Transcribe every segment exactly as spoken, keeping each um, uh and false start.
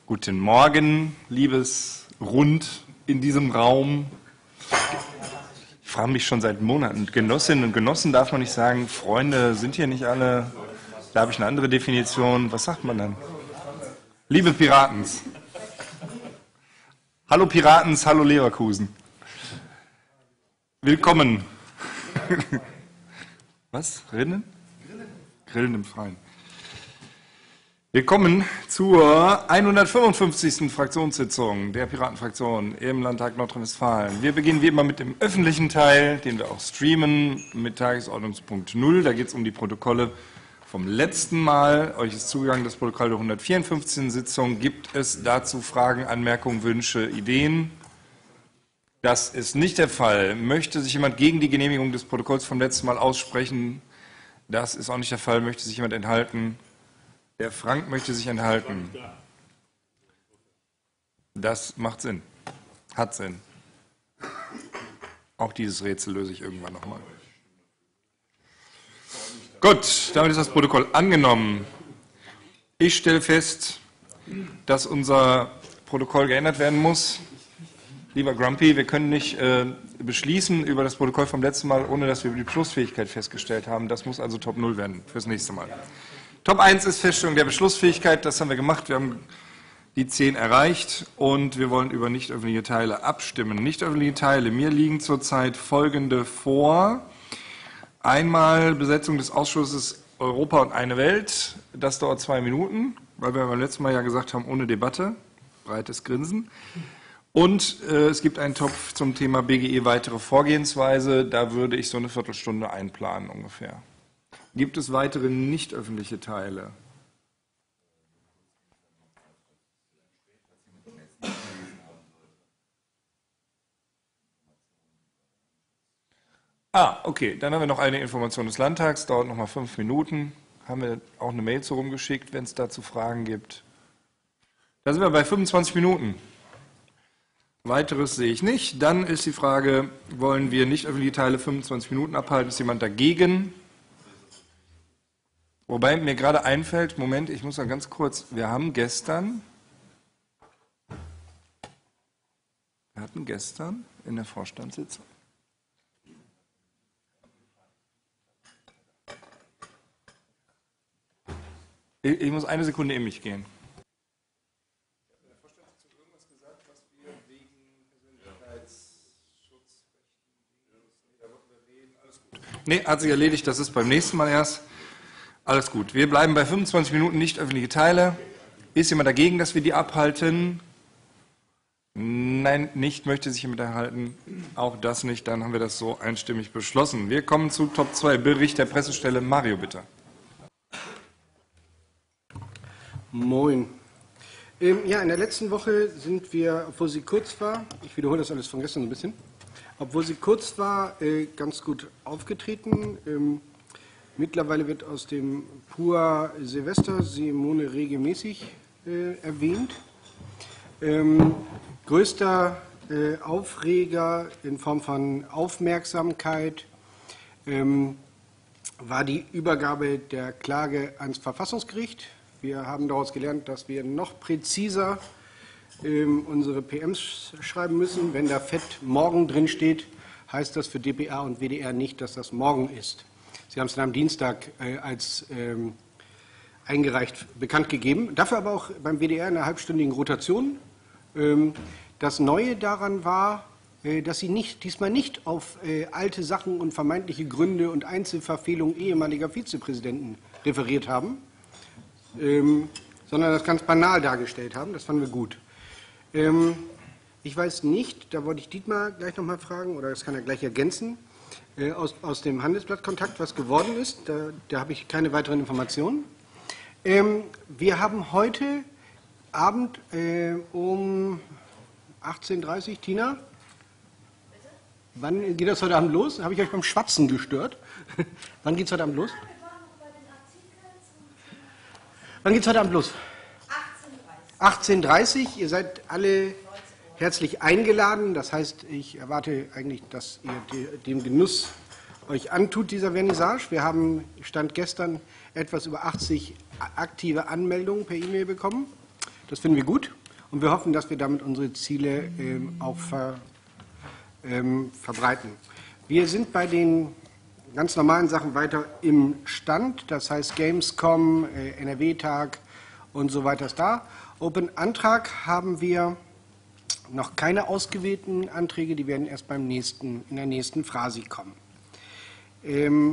Guten Morgen, liebes Rund in diesem Raum. Ich frage mich schon seit Monaten. Genossinnen und Genossen darf man nicht sagen. Freunde sind hier nicht alle. Da habe ich eine andere Definition. Was sagt man dann? Liebe Piratens. Hallo Piratens, hallo Leverkusen. Willkommen. Was? Rinnen? Grillen im Freien. Willkommen zur hundertfünfundfünfzigsten Fraktionssitzung der Piratenfraktion im Landtag Nordrhein-Westfalen. Wir beginnen wie immer mit dem öffentlichen Teil, den wir auch streamen, mit Tagesordnungspunkt null. Da geht es um die Protokolle vom letzten Mal. Euch ist zugegangen das Protokoll der hundertvierundfünfzigsten Sitzung. Gibt es dazu Fragen, Anmerkungen, Wünsche, Ideen? Das ist nicht der Fall. Möchte sich jemand gegen die Genehmigung des Protokolls vom letzten Mal aussprechen? Das ist auch nicht der Fall. Möchte sich jemand enthalten? Der Frank möchte sich enthalten. Das macht Sinn. Hat Sinn. Auch dieses Rätsel löse ich irgendwann nochmal. Gut, damit ist das Protokoll angenommen. Ich stelle fest, dass unser Protokoll geändert werden muss. Lieber Grumpy, wir können nicht äh, beschließen über das Protokoll vom letzten Mal, ohne dass wir die Beschlussfähigkeit festgestellt haben. Das muss also Top null werden fürs nächste Mal. Top eins ist Feststellung der Beschlussfähigkeit. Das haben wir gemacht. Wir haben die zehn erreicht und wir wollen über nicht öffentliche Teile abstimmen. Nicht öffentliche Teile. Mir liegen zurzeit folgende vor. Einmal Besetzung des Ausschusses Europa und eine Welt. Das dauert zwei Minuten, weil wir beim letzten Mal ja gesagt haben, ohne Debatte. Breites Grinsen. Und äh, es gibt einen Topf zum Thema B G E weitere Vorgehensweise. Da würde ich so eine Viertelstunde einplanen ungefähr. Gibt es weitere nicht öffentliche Teile? Ah, okay. Dann haben wir noch eine Information des Landtags. Dauert noch mal fünf Minuten. Haben wir auch eine Mail zu rumgeschickt, wenn es dazu Fragen gibt. Da sind wir bei fünfundzwanzig Minuten. Weiteres sehe ich nicht. Dann ist die Frage, wollen wir nicht öffentliche Teile fünfundzwanzig Minuten abhalten? Ist jemand dagegen? Wobei mir gerade einfällt, Moment, ich muss mal ganz kurz, wir haben gestern, wir hatten gestern in der Vorstandssitzung, ich, ich muss eine Sekunde in mich gehen. Nee, hat sich erledigt, das ist beim nächsten Mal erst. Alles gut. Wir bleiben bei fünfundzwanzig Minuten nicht öffentliche Teile. Ist jemand dagegen, dass wir die abhalten? Nein, nicht. Möchte sich jemand erhalten? Auch das nicht. Dann haben wir das so einstimmig beschlossen. Wir kommen zu Top zwei. Bericht der Pressestelle. Mario, bitte. Moin. Ähm, ja, in der letzten Woche sind wir, obwohl sie kurz war, ich wiederhole das alles von gestern ein bisschen, obwohl sie kurz war, äh, ganz gut aufgetreten. Ähm, mittlerweile wird aus dem Pur Silvester Simone regelmäßig äh, erwähnt. Ähm, größter äh, Aufreger in Form von Aufmerksamkeit ähm, war die Übergabe der Klage ans Verfassungsgericht. Wir haben daraus gelernt, dass wir noch präziser ähm, unsere P Ms schreiben müssen. Wenn da fett morgen drin steht, heißt das für D P A und W D R nicht, dass das morgen ist. Sie haben es dann am Dienstag äh, als ähm, eingereicht bekannt gegeben. Dafür aber auch beim W D R in einer halbstündigen Rotation. Ähm, das Neue daran war, äh, dass Sie nicht, diesmal nicht auf äh, alte Sachen und vermeintliche Gründe und Einzelverfehlungen ehemaliger Vizepräsidenten referiert haben, ähm, sondern das ganz banal dargestellt haben. Das fanden wir gut. Ähm, ich weiß nicht, da wollte ich Dietmar gleich noch mal fragen, oder das kann er gleich ergänzen, äh, aus, aus dem Handelsblatt-Kontakt, was geworden ist. Da, da habe ich keine weiteren Informationen. Ähm, wir haben heute Abend äh, um achtzehn Uhr dreißig, Tina? Bitte? Wann geht das heute Abend los? Habe ich euch beim Schwatzen gestört? Wann geht es heute Abend los? Wann geht es heute Abend los? achtzehn Uhr dreißig. Ihr seid alle herzlich eingeladen. Das heißt, ich erwarte eigentlich, dass ihr dem Genuss euch antut, dieser Vernissage. Wir haben, Stand gestern, etwas über achtzig aktive Anmeldungen per E-Mail bekommen. Das finden wir gut und wir hoffen, dass wir damit unsere Ziele ähm, auch ver, ähm, verbreiten. Wir sind bei den ganz normalen Sachen weiter im Stand, das heißt Gamescom, äh, N R W-Tag und so weiter ist da. Open Antrag haben wir noch keine ausgewählten Anträge, die werden erst beim nächsten, in der nächsten Phrase kommen. Ähm,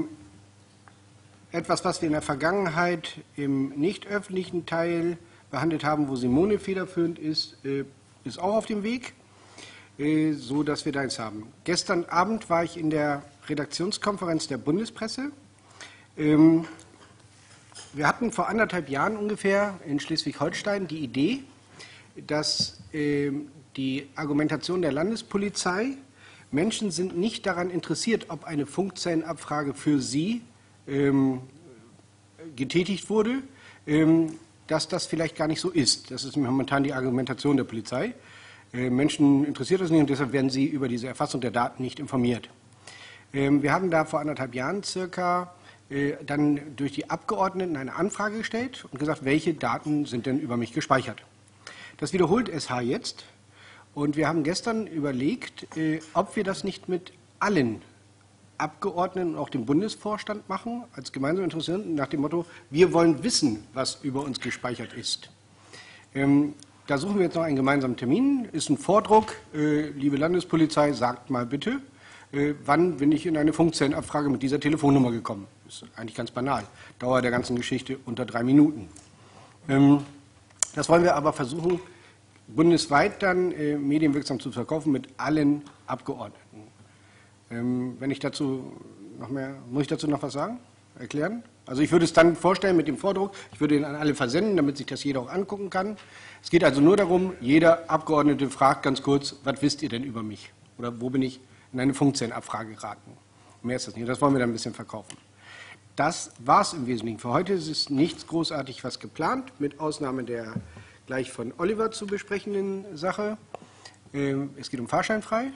etwas, was wir in der Vergangenheit im nicht öffentlichen Teil behandelt haben, wo Simone federführend ist, äh, ist auch auf dem Weg, äh, so dass wir da jetzt haben. Gestern Abend war ich in der Redaktionskonferenz der Bundespresse. Ähm, wir hatten vor anderthalb Jahren ungefähr in Schleswig-Holstein die Idee, dass äh, die Argumentation der Landespolizei, Menschen sind nicht daran interessiert, ob eine Funkzellenabfrage für sie ähm, getätigt wurde, ähm, dass das vielleicht gar nicht so ist. Das ist momentan die Argumentation der Polizei. Äh, Menschen interessiert das nicht und deshalb werden sie über diese Erfassung der Daten nicht informiert. Ähm, wir haben da vor anderthalb Jahren circa äh, dann durch die Abgeordneten eine Anfrage gestellt und gesagt, welche Daten sind denn über mich gespeichert. Das wiederholt S H jetzt und wir haben gestern überlegt, äh, ob wir das nicht mit allen Abgeordneten und auch dem Bundesvorstand machen, als gemeinsam Interessenten, nach dem Motto, wir wollen wissen, was über uns gespeichert ist. Ähm, da suchen wir jetzt noch einen gemeinsamen Termin, ist ein Vordruck, äh, liebe Landespolizei, sagt mal bitte, äh, wann bin ich in eine Funkzellenabfrage mit dieser Telefonnummer gekommen. Ist eigentlich ganz banal, Dauer der ganzen Geschichte unter drei Minuten. Ähm, das wollen wir aber versuchen, bundesweit dann äh, medienwirksam zu verkaufen mit allen Abgeordneten. Ähm, wenn ich dazu noch mehr, muss ich dazu noch was sagen, erklären? Also ich würde es dann vorstellen mit dem Vordruck, ich würde ihn an alle versenden, damit sich das jeder auch angucken kann. Es geht also nur darum, jeder Abgeordnete fragt ganz kurz, was wisst ihr denn über mich? Oder wo bin ich in eine Funkzellenabfrage geraten? Mehr ist das nicht, das wollen wir dann ein bisschen verkaufen. Das war es im Wesentlichen. Für heute ist es nichts großartig was geplant, mit Ausnahme der gleich von Oliver zu besprechenden Sache. Ähm, es geht um fahrscheinfrei.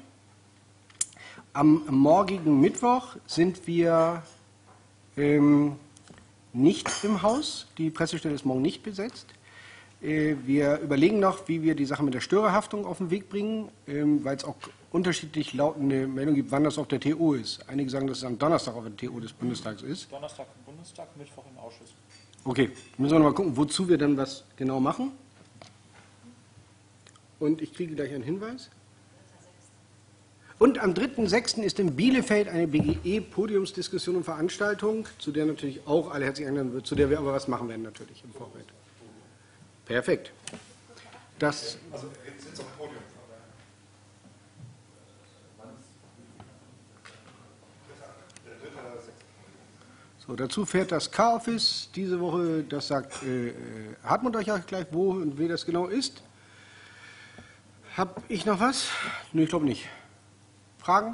Am morgigen Mittwoch sind wir ähm, nicht im Haus. Die Pressestelle ist morgen nicht besetzt. Äh, wir überlegen noch, wie wir die Sache mit der Störerhaftung auf den Weg bringen, ähm, weil es auch unterschiedlich lautende Meldungen gibt, wann das auf der T O ist. Einige sagen, dass es am Donnerstag auf der T O des Bundestags ist. Donnerstag im Bundestag, Mittwoch im Ausschuss. Okay, müssen wir noch mal gucken, wozu wir dann was genau machen. Und ich kriege gleich einen Hinweis. Und am dritten sechsten ist in Bielefeld eine B G E-Podiumsdiskussion und Veranstaltung, zu der natürlich auch alle herzlich eingeladen wird, zu der wir aber was machen werden natürlich im Vorfeld. Perfekt. Das also jetzt sitzt auf dem Podium. So, dazu fährt das K-Office diese Woche, das sagt äh, Hartmut euch auch gleich, wo und wie das genau ist. Hab ich noch was? Nö, ich glaube nicht. Fragen?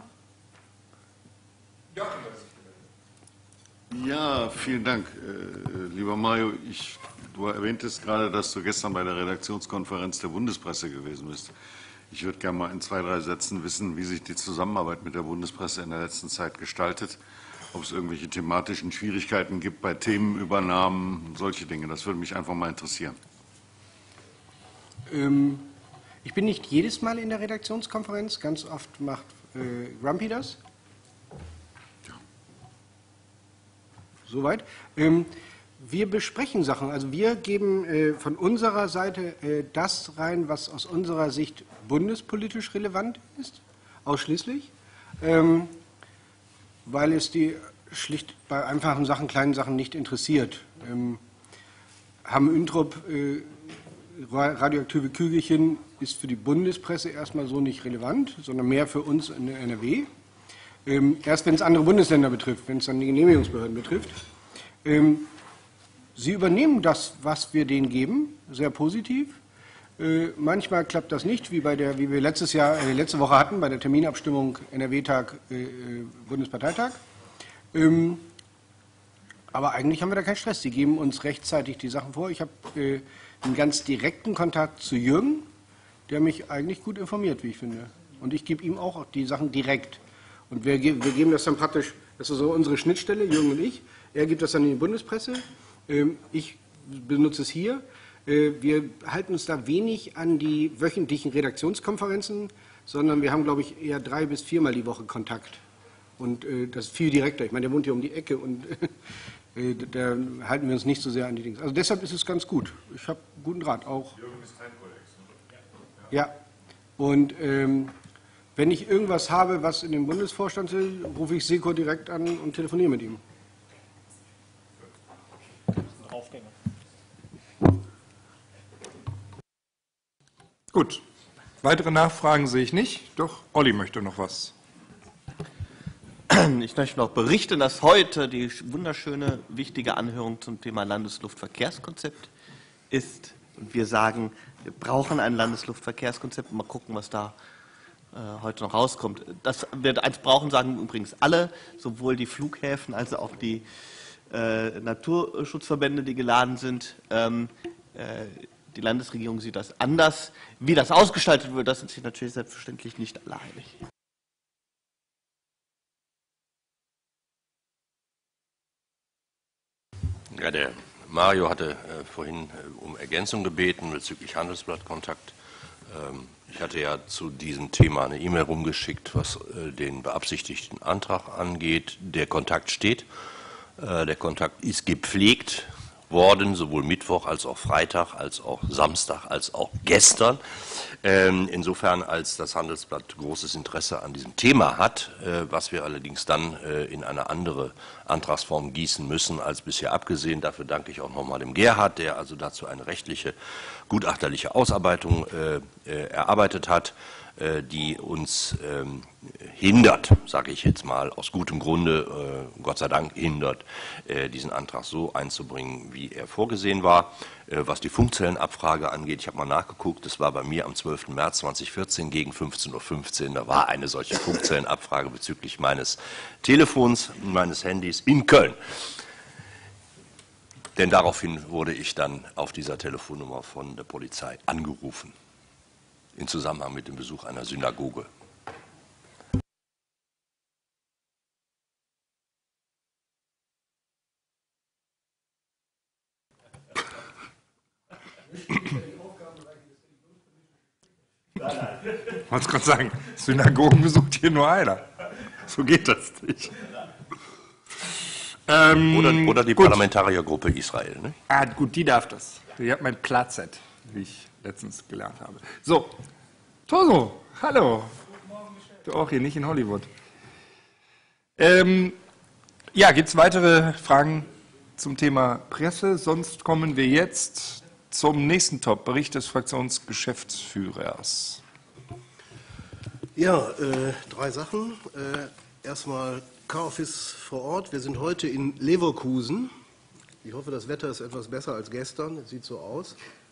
Ja, vielen Dank, äh, lieber Mario. Ich, du erwähntest gerade, dass du gestern bei der Redaktionskonferenz der Bundespresse gewesen bist. Ich würde gerne mal in zwei, drei Sätzen wissen, wie sich die Zusammenarbeit mit der Bundespresse in der letzten Zeit gestaltet, ob es irgendwelche thematischen Schwierigkeiten gibt bei Themenübernahmen, solche Dinge. Das würde mich einfach mal interessieren. Ähm, ich bin nicht jedes Mal in der Redaktionskonferenz, ganz oft macht äh, Grumpy das. Ja. Soweit. Ähm, wir besprechen Sachen, also wir geben äh, von unserer Seite äh, das rein, was aus unserer Sicht bundespolitisch relevant ist, ausschließlich, ähm, weil es die schlicht bei einfachen Sachen, kleinen Sachen nicht interessiert. Ähm, Hamm Üntrop, äh, radioaktive Kügelchen, ist für die Bundespresse erstmal so nicht relevant, sondern mehr für uns in der N R W. Ähm, erst wenn es andere Bundesländer betrifft, wenn es dann die Genehmigungsbehörden betrifft. Ähm, sie übernehmen das, was wir denen geben, sehr positiv. Äh, manchmal klappt das nicht, wie, bei der, wie wir letztes Jahr, äh, letzte Woche hatten, bei der Terminabstimmung N R W-Tag, äh, Bundesparteitag. Ähm, aber eigentlich haben wir da keinen Stress. Sie geben uns rechtzeitig die Sachen vor. Ich habe äh, einen ganz direkten Kontakt zu Jürgen, der mich eigentlich gut informiert, wie ich finde. Und ich gebe ihm auch die Sachen direkt. Und wir, wir geben das dann praktisch, das ist so unsere Schnittstelle, Jürgen und ich. Er gibt das dann in die Bundespresse. Ähm, ich benutze es hier. Wir halten uns da wenig an die wöchentlichen Redaktionskonferenzen, sondern wir haben, glaube ich, eher drei bis viermal die Woche Kontakt. Und äh, das ist viel direkter. Ich meine, der wohnt hier um die Ecke und äh, da halten wir uns nicht so sehr an die Dinge. Also deshalb ist es ganz gut. Ich habe guten Draht auch. Jürgen ist kein Kodex, ne? Ja. Und ähm, wenn ich irgendwas habe, was in den Bundesvorstand will, rufe ich Seko direkt an und telefoniere mit ihm. Aufgänge. Gut. Weitere Nachfragen sehe ich nicht. Doch, Olli möchte noch was. Ich möchte noch berichten, dass heute die wunderschöne, wichtige Anhörung zum Thema Landesluftverkehrskonzept ist. Und wir sagen, wir brauchen ein Landesluftverkehrskonzept. Mal gucken, was da äh, heute noch rauskommt. Das wir eins brauchen, sagen übrigens alle, sowohl die Flughäfen als auch die äh, Naturschutzverbände, die geladen sind. Ähm, äh, die Landesregierung sieht das anders. Wie das ausgestaltet wird, das sind sich natürlich selbstverständlich nicht alle einig. Ja, der Mario hatte äh, vorhin äh, um Ergänzung gebeten bezüglich Handelsblattkontakt. Ähm, ich hatte ja zu diesem Thema eine E-Mail rumgeschickt, was äh, den beabsichtigten Antrag angeht. Der Kontakt steht. Äh, der Kontakt ist gepflegt worden, sowohl Mittwoch als auch Freitag, als auch Samstag, als auch gestern. Ähm, insofern, als das Handelsblatt großes Interesse an diesem Thema hat, äh, was wir allerdings dann äh, in eine andere Antragsform gießen müssen als bisher abgesehen. Dafür danke ich auch nochmal dem Gerhard, der also dazu eine rechtliche, gutachterliche Ausarbeitung äh, äh, erarbeitet hat, äh, die uns ähm, hindert, sage ich jetzt mal, aus gutem Grunde, äh, Gott sei Dank hindert, äh, diesen Antrag so einzubringen, wie er vorgesehen war. Äh, was die Funkzellenabfrage angeht, ich habe mal nachgeguckt, das war bei mir am zwölften März zweitausendvierzehn gegen fünfzehn Uhr fünfzehn, da war eine solche Funkzellenabfrage bezüglich meines Telefons, meines Handys in Köln. Denn daraufhin wurde ich dann auf dieser Telefonnummer von der Polizei angerufen, in Zusammenhang mit dem Besuch einer Synagoge. Ich wollte gerade sagen, Synagogen besucht hier nur einer. So geht das nicht. Ähm, Oder, oder die gut. Parlamentariergruppe Israel. Ne? Ah, gut, die darf das. Die hat mein Platzett, wie ich letztens gelernt habe. So, Toso, hallo. Du auch hier, nicht in Hollywood. Ähm, ja, gibt es weitere Fragen zum Thema Presse? Sonst kommen wir jetzt zum nächsten Top, Bericht des Fraktionsgeschäftsführers. Ja, äh, drei Sachen. Äh, erstmal K-Office vor Ort. Wir sind heute in Leverkusen. Ich hoffe, das Wetter ist etwas besser als gestern. Es sieht so aus.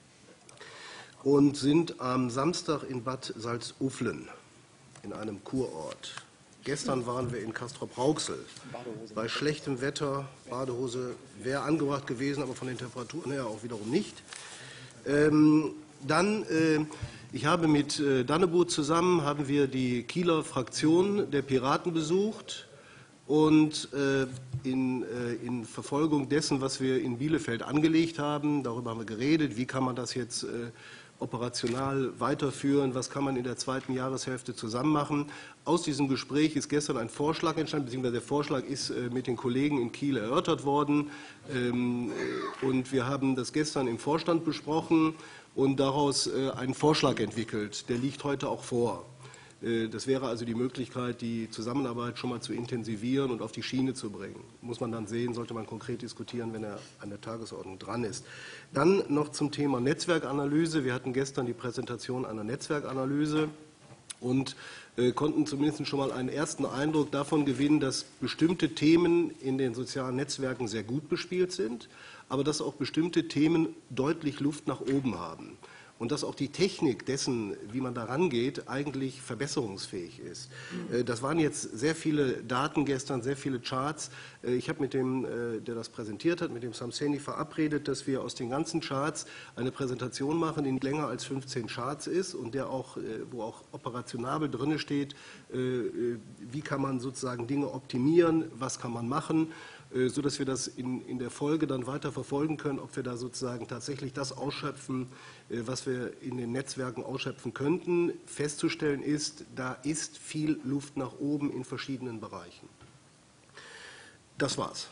Und sind am Samstag in Bad Salzuflen, in einem Kurort. Gestern waren wir in Castrop-Rauxel. Bei schlechtem Wetter, Badehose wäre angebracht gewesen, aber von den Temperaturen her auch wiederum nicht. Ähm, dann, äh, ich habe mit äh, Dannebur zusammen, haben wir die Kieler Fraktion der Piraten besucht und äh, in, äh, in Verfolgung dessen, was wir in Bielefeld angelegt haben, darüber haben wir geredet, wie kann man das jetzt äh, operational weiterführen, was kann man in der zweiten Jahreshälfte zusammen machen. Aus diesem Gespräch ist gestern ein Vorschlag entstanden, beziehungsweise der Vorschlag ist äh, mit den Kollegen in Kiel erörtert worden. Ähm, äh, und wir haben das gestern im Vorstand besprochen und daraus äh, einen Vorschlag entwickelt. Der liegt heute auch vor. Äh, das wäre also die Möglichkeit, die Zusammenarbeit schon mal zu intensivieren und auf die Schiene zu bringen. Muss man dann sehen, sollte man konkret diskutieren, wenn er an der Tagesordnung dran ist. Dann noch zum Thema Netzwerkanalyse. Wir hatten gestern die Präsentation einer Netzwerkanalyse und äh, konnten zumindest schon mal einen ersten Eindruck davon gewinnen, dass bestimmte Themen in den sozialen Netzwerken sehr gut bespielt sind, aber dass auch bestimmte Themen deutlich Luft nach oben haben. Und dass auch die Technik dessen, wie man da rangeht, eigentlich verbesserungsfähig ist. Das waren jetzt sehr viele Daten gestern, sehr viele Charts. Ich habe mit dem, der das präsentiert hat, mit dem Samseni verabredet, dass wir aus den ganzen Charts eine Präsentation machen, die nicht länger als fünfzehn Charts ist und der auch, wo auch operationabel drin steht, wie kann man sozusagen Dinge optimieren, was kann man machen. äh, sodass wir das in, in der Folge dann weiter verfolgen können, ob wir da sozusagen tatsächlich das ausschöpfen, äh, was wir in den Netzwerken ausschöpfen könnten. Festzustellen ist, da ist viel Luft nach oben in verschiedenen Bereichen. Das war's.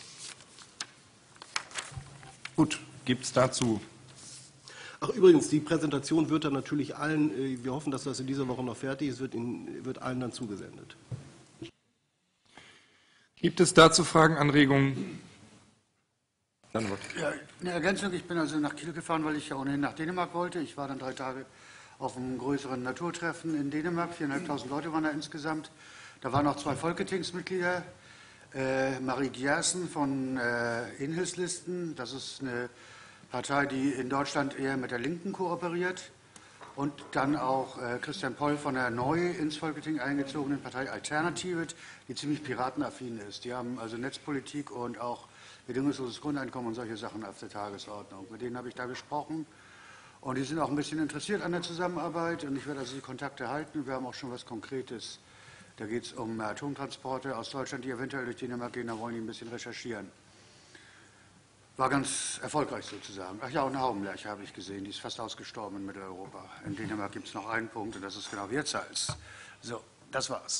Gut, gibt es dazu? Ach übrigens, die Präsentation wird dann natürlich allen, äh, wir hoffen, dass das in dieser Woche noch fertig ist, wird, in, wird allen dann zugesendet. Gibt es dazu Fragen, Anregungen? Dann wird. Ja, eine Ergänzung, ich bin also nach Kiel gefahren, weil ich ja ohnehin nach Dänemark wollte. Ich war dann drei Tage auf einem größeren Naturtreffen in Dänemark, viertausendfünfhundert Leute waren da insgesamt. Da waren auch zwei Folketingsmitglieder, äh, Marie Gjersen von äh, Inhilslisten, das ist eine Partei, die in Deutschland eher mit der Linken kooperiert, und dann auch äh, Christian Poll von der neu ins Folketing eingezogenen Partei Alternative, die ziemlich piratenaffin ist. Die haben also Netzpolitik und auch bedingungsloses Grundeinkommen und solche Sachen auf der Tagesordnung. Mit denen habe ich da gesprochen und die sind auch ein bisschen interessiert an der Zusammenarbeit und ich werde also die Kontakte halten. Wir haben auch schon was Konkretes. Da geht es um Atomtransporte aus Deutschland, die eventuell durch Dänemark gehen, da wollen die ein bisschen recherchieren. War ganz erfolgreich sozusagen. Ach ja, und eine Haubenlerche habe ich gesehen, die ist fast ausgestorben in Mitteleuropa. In Dänemark gibt es noch einen Punkt und das ist genau Wirtshals. So, das war's.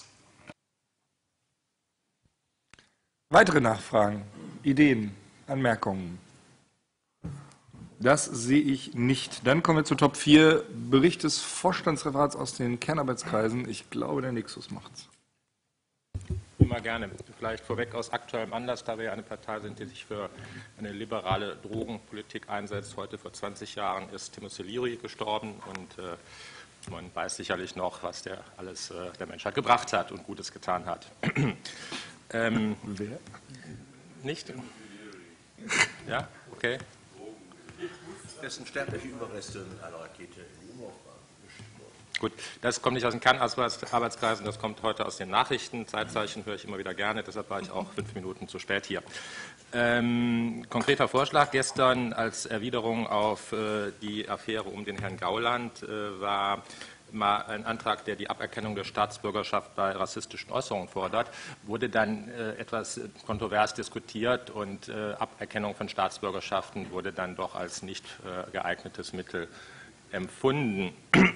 Weitere Nachfragen, Ideen, Anmerkungen? Das sehe ich nicht. Dann kommen wir zu Top vier, Bericht des Vorstandsreferats aus den Kernarbeitskreisen. Ich glaube, der Nexus macht's. Immer gerne. Vielleicht vorweg aus aktuellem Anlass, da wir ja eine Partei sind, die sich für eine liberale Drogenpolitik einsetzt. Heute vor zwanzig Jahren ist Timothy Leary gestorben und äh, man weiß sicherlich noch, was der alles äh, der Menschheit gebracht hat und Gutes getan hat. ähm, Wer? Nicht? Ja, okay. Dessen sterbliche Überreste mit einer Rakete in die Umlaufbahn geschickt wurden. Gut, das kommt nicht aus den Kernarbeitskreisen, das kommt heute aus den Nachrichten. Zeitzeichen höre ich immer wieder gerne, deshalb war ich auch fünf Minuten zu spät hier. Ähm, konkreter Vorschlag gestern als Erwiderung auf äh, die Affäre um den Herrn Gauland äh, war mal ein Antrag, der die Aberkennung der Staatsbürgerschaft bei rassistischen Äußerungen fordert, wurde dann äh, etwas kontrovers diskutiert und äh, Aberkennung von Staatsbürgerschaften wurde dann doch als nicht äh, geeignetes Mittel empfunden.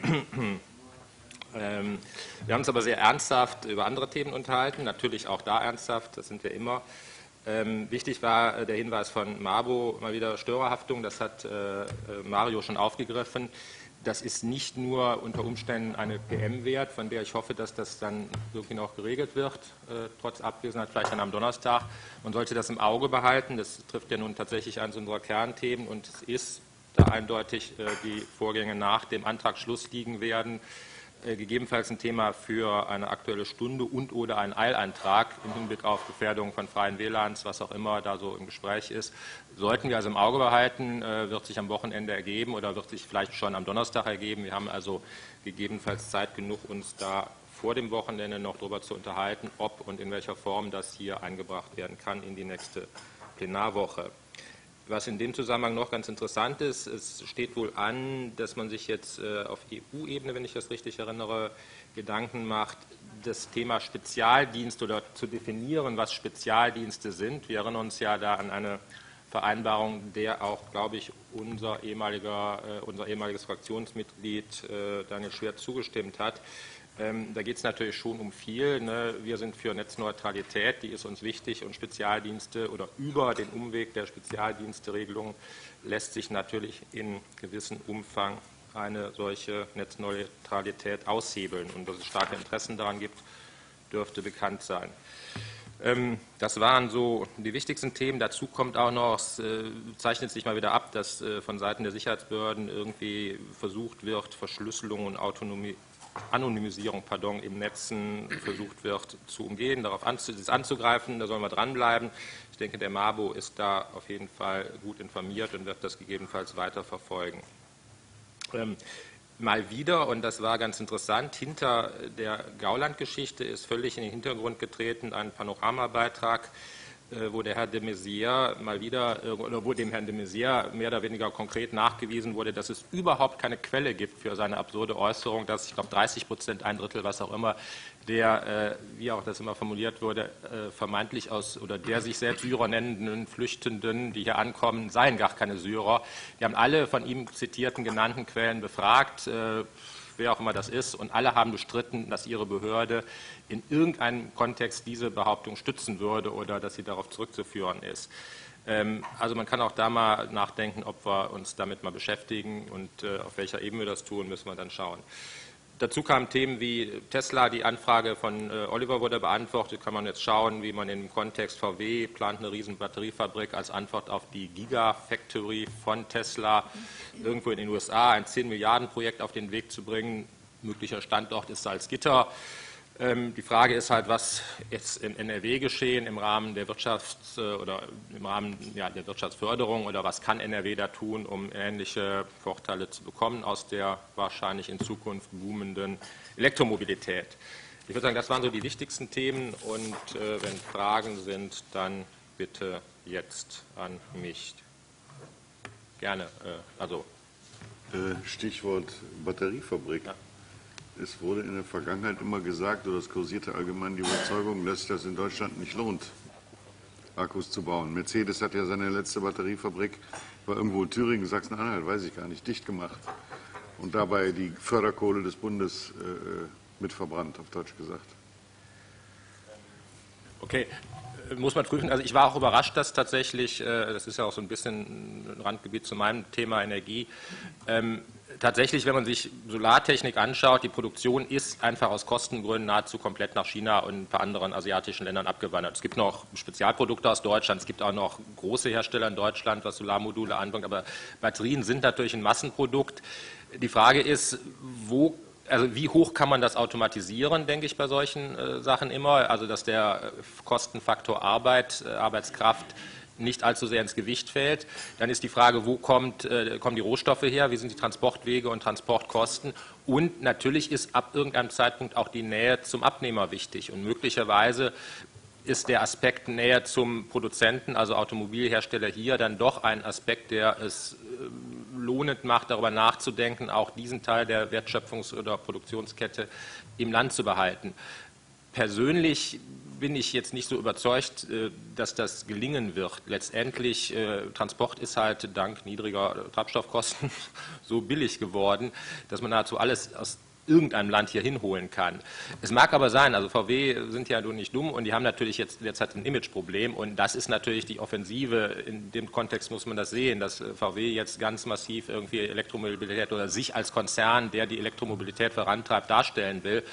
ähm, wir haben uns aber sehr ernsthaft über andere Themen unterhalten, natürlich auch da ernsthaft, das sind wir immer. Ähm, wichtig war äh, der Hinweis von Mabo, mal wieder Störerhaftung, das hat äh, Mario schon aufgegriffen. Das ist nicht nur unter Umständen eine P M wert, von der ich hoffe, dass das dann irgendwie noch geregelt wird, äh, trotz Abwesenheit, vielleicht dann am Donnerstag. Man sollte das im Auge behalten. Das trifft ja nun tatsächlich eines unserer Kernthemen und es ist, da eindeutig äh, die Vorgänge nach dem Antragsschluss liegen werden, äh, gegebenenfalls ein Thema für eine Aktuelle Stunde und oder einen Eilantrag im Hinblick auf Gefährdung von freien W L A Ns, was auch immer da so im Gespräch ist. Sollten wir also im Auge behalten, äh, wird sich am Wochenende ergeben oder wird sich vielleicht schon am Donnerstag ergeben. Wir haben also gegebenenfalls Zeit genug, uns da vor dem Wochenende noch darüber zu unterhalten, ob und in welcher Form das hier eingebracht werden kann in die nächste Plenarwoche. Was in dem Zusammenhang noch ganz interessant ist, es steht wohl an, dass man sich jetzt äh, auf E U-Ebene, wenn ich das richtig erinnere, Gedanken macht, das Thema Spezialdienst oder zu definieren, was Spezialdienste sind. Wir erinnern uns ja da an eine Vereinbarung, der auch, glaube ich, unser, ehemaliger, äh, unser ehemaliges Fraktionsmitglied äh, Daniel Schwert zugestimmt hat. Ähm, da geht es natürlich schon um viel. Ne? Wir sind für Netzneutralität, die ist uns wichtig, und Spezialdienste oder über den Umweg der Spezialdiensteregelung lässt sich natürlich in gewissem Umfang eine solche Netzneutralität aushebeln. Und dass es starke Interessen daran gibt, dürfte bekannt sein. Das waren so die wichtigsten Themen. Dazu kommt auch noch, es äh, zeichnet sich mal wieder ab, dass äh, von Seiten der Sicherheitsbehörden irgendwie versucht wird, Verschlüsselung und Autonomie, Anonymisierung pardon, im Netzen versucht wird zu umgehen, darauf anzu, anzugreifen. Da sollen wir dranbleiben. Ich denke, der Mabo ist da auf jeden Fall gut informiert und wird das gegebenenfalls weiter verfolgen. Ähm, Mal wieder, und das war ganz interessant, hinter der Gauland-Geschichte ist völlig in den Hintergrund getreten ein Panoramabeitrag, wo der Herr de Maizière mal wieder, oder wo dem Herrn de Maizière mehr oder weniger konkret nachgewiesen wurde, dass es überhaupt keine Quelle gibt für seine absurde Äußerung, dass, ich glaube, dreißig Prozent, ein Drittel, was auch immer, der, äh, wie auch das immer formuliert wurde, äh, vermeintlich aus, oder der sich selbst Syrer nennenden Flüchtenden, die hier ankommen, seien gar keine Syrer. Wir haben alle von ihm zitierten genannten Quellen befragt, äh, wer auch immer das ist, und alle haben bestritten, dass ihre Behörde in irgendeinem Kontext diese Behauptung stützen würde oder dass sie darauf zurückzuführen ist. Ähm, also man kann auch da mal nachdenken, ob wir uns damit mal beschäftigen, und äh, auf welcher Ebene wir das tun, müssen wir dann schauen. Dazu kamen Themen wie Tesla, die Anfrage von äh, Oliver wurde beantwortet, kann man jetzt schauen, wie man im Kontext V W plant eine riesen Batteriefabrik als Antwort auf die Gigafactory von Tesla irgendwo in den U S A, ein zehn Milliarden Projekt auf den Weg zu bringen. Möglicher Standort ist Salzgitter. Ähm, die Frage ist halt, was jetzt in N R W geschehen im Rahmen der Wirtschafts- oder im Rahmen ja, der Wirtschaftsförderung, oder was kann N R W da tun, um ähnliche Vorteile zu bekommen aus der wahrscheinlich in Zukunft boomenden Elektromobilität. Ich würde sagen, das waren so die wichtigsten Themen, und äh, wenn Fragen sind, dann bitte jetzt an mich. Gerne. Äh, also. Stichwort Batteriefabrik. Ja. Es wurde in der Vergangenheit immer gesagt, oder es kursierte allgemein die Überzeugung, dass sich das in Deutschland nicht lohnt, Akkus zu bauen. Mercedes hat ja seine letzte Batteriefabrik, war irgendwo in Thüringen, Sachsen-Anhalt, weiß ich gar nicht, dicht gemacht und dabei die Förderkohle des Bundes äh, mit verbrannt, auf Deutsch gesagt. Okay. Muss man prüfen. Also ich war auch überrascht, dass tatsächlich, das ist ja auch so ein bisschen ein Randgebiet zu meinem Thema Energie, ähm, tatsächlich, wenn man sich Solartechnik anschaut, die Produktion ist einfach aus Kostengründen nahezu komplett nach China und ein paar anderen asiatischen Ländern abgewandert. Es gibt noch Spezialprodukte aus Deutschland, es gibt auch noch große Hersteller in Deutschland, was Solarmodule anbelangt, aber Batterien sind natürlich ein Massenprodukt. Die Frage ist, wo Also wie hoch kann man das automatisieren, denke ich bei solchen äh, Sachen immer, also dass der Kostenfaktor Arbeit, äh, Arbeitskraft nicht allzu sehr ins Gewicht fällt. Dann ist die Frage, wo kommt, äh, kommen die Rohstoffe her, wie sind die Transportwege und Transportkosten, und natürlich ist ab irgendeinem Zeitpunkt auch die Nähe zum Abnehmer wichtig, und möglicherweise ist der Aspekt Nähe zum Produzenten, also Automobilhersteller, hier dann doch ein Aspekt, der es lohnend macht, darüber nachzudenken, auch diesen Teil der Wertschöpfungs- oder Produktionskette im Land zu behalten. Persönlich bin ich jetzt nicht so überzeugt, dass das gelingen wird. Letztendlich, Transport ist halt dank niedriger Treibstoffkosten so billig geworden, dass man nahezu alles aus irgendeinem Land hier hinholen kann. Es mag aber sein, also V W sind ja nun nicht dumm, und die haben natürlich jetzt derzeit ein Imageproblem, und das ist natürlich die Offensive. In dem Kontext muss man das sehen, dass V W jetzt ganz massiv irgendwie Elektromobilität oder sich als Konzern, der die Elektromobilität vorantreibt, darstellen will.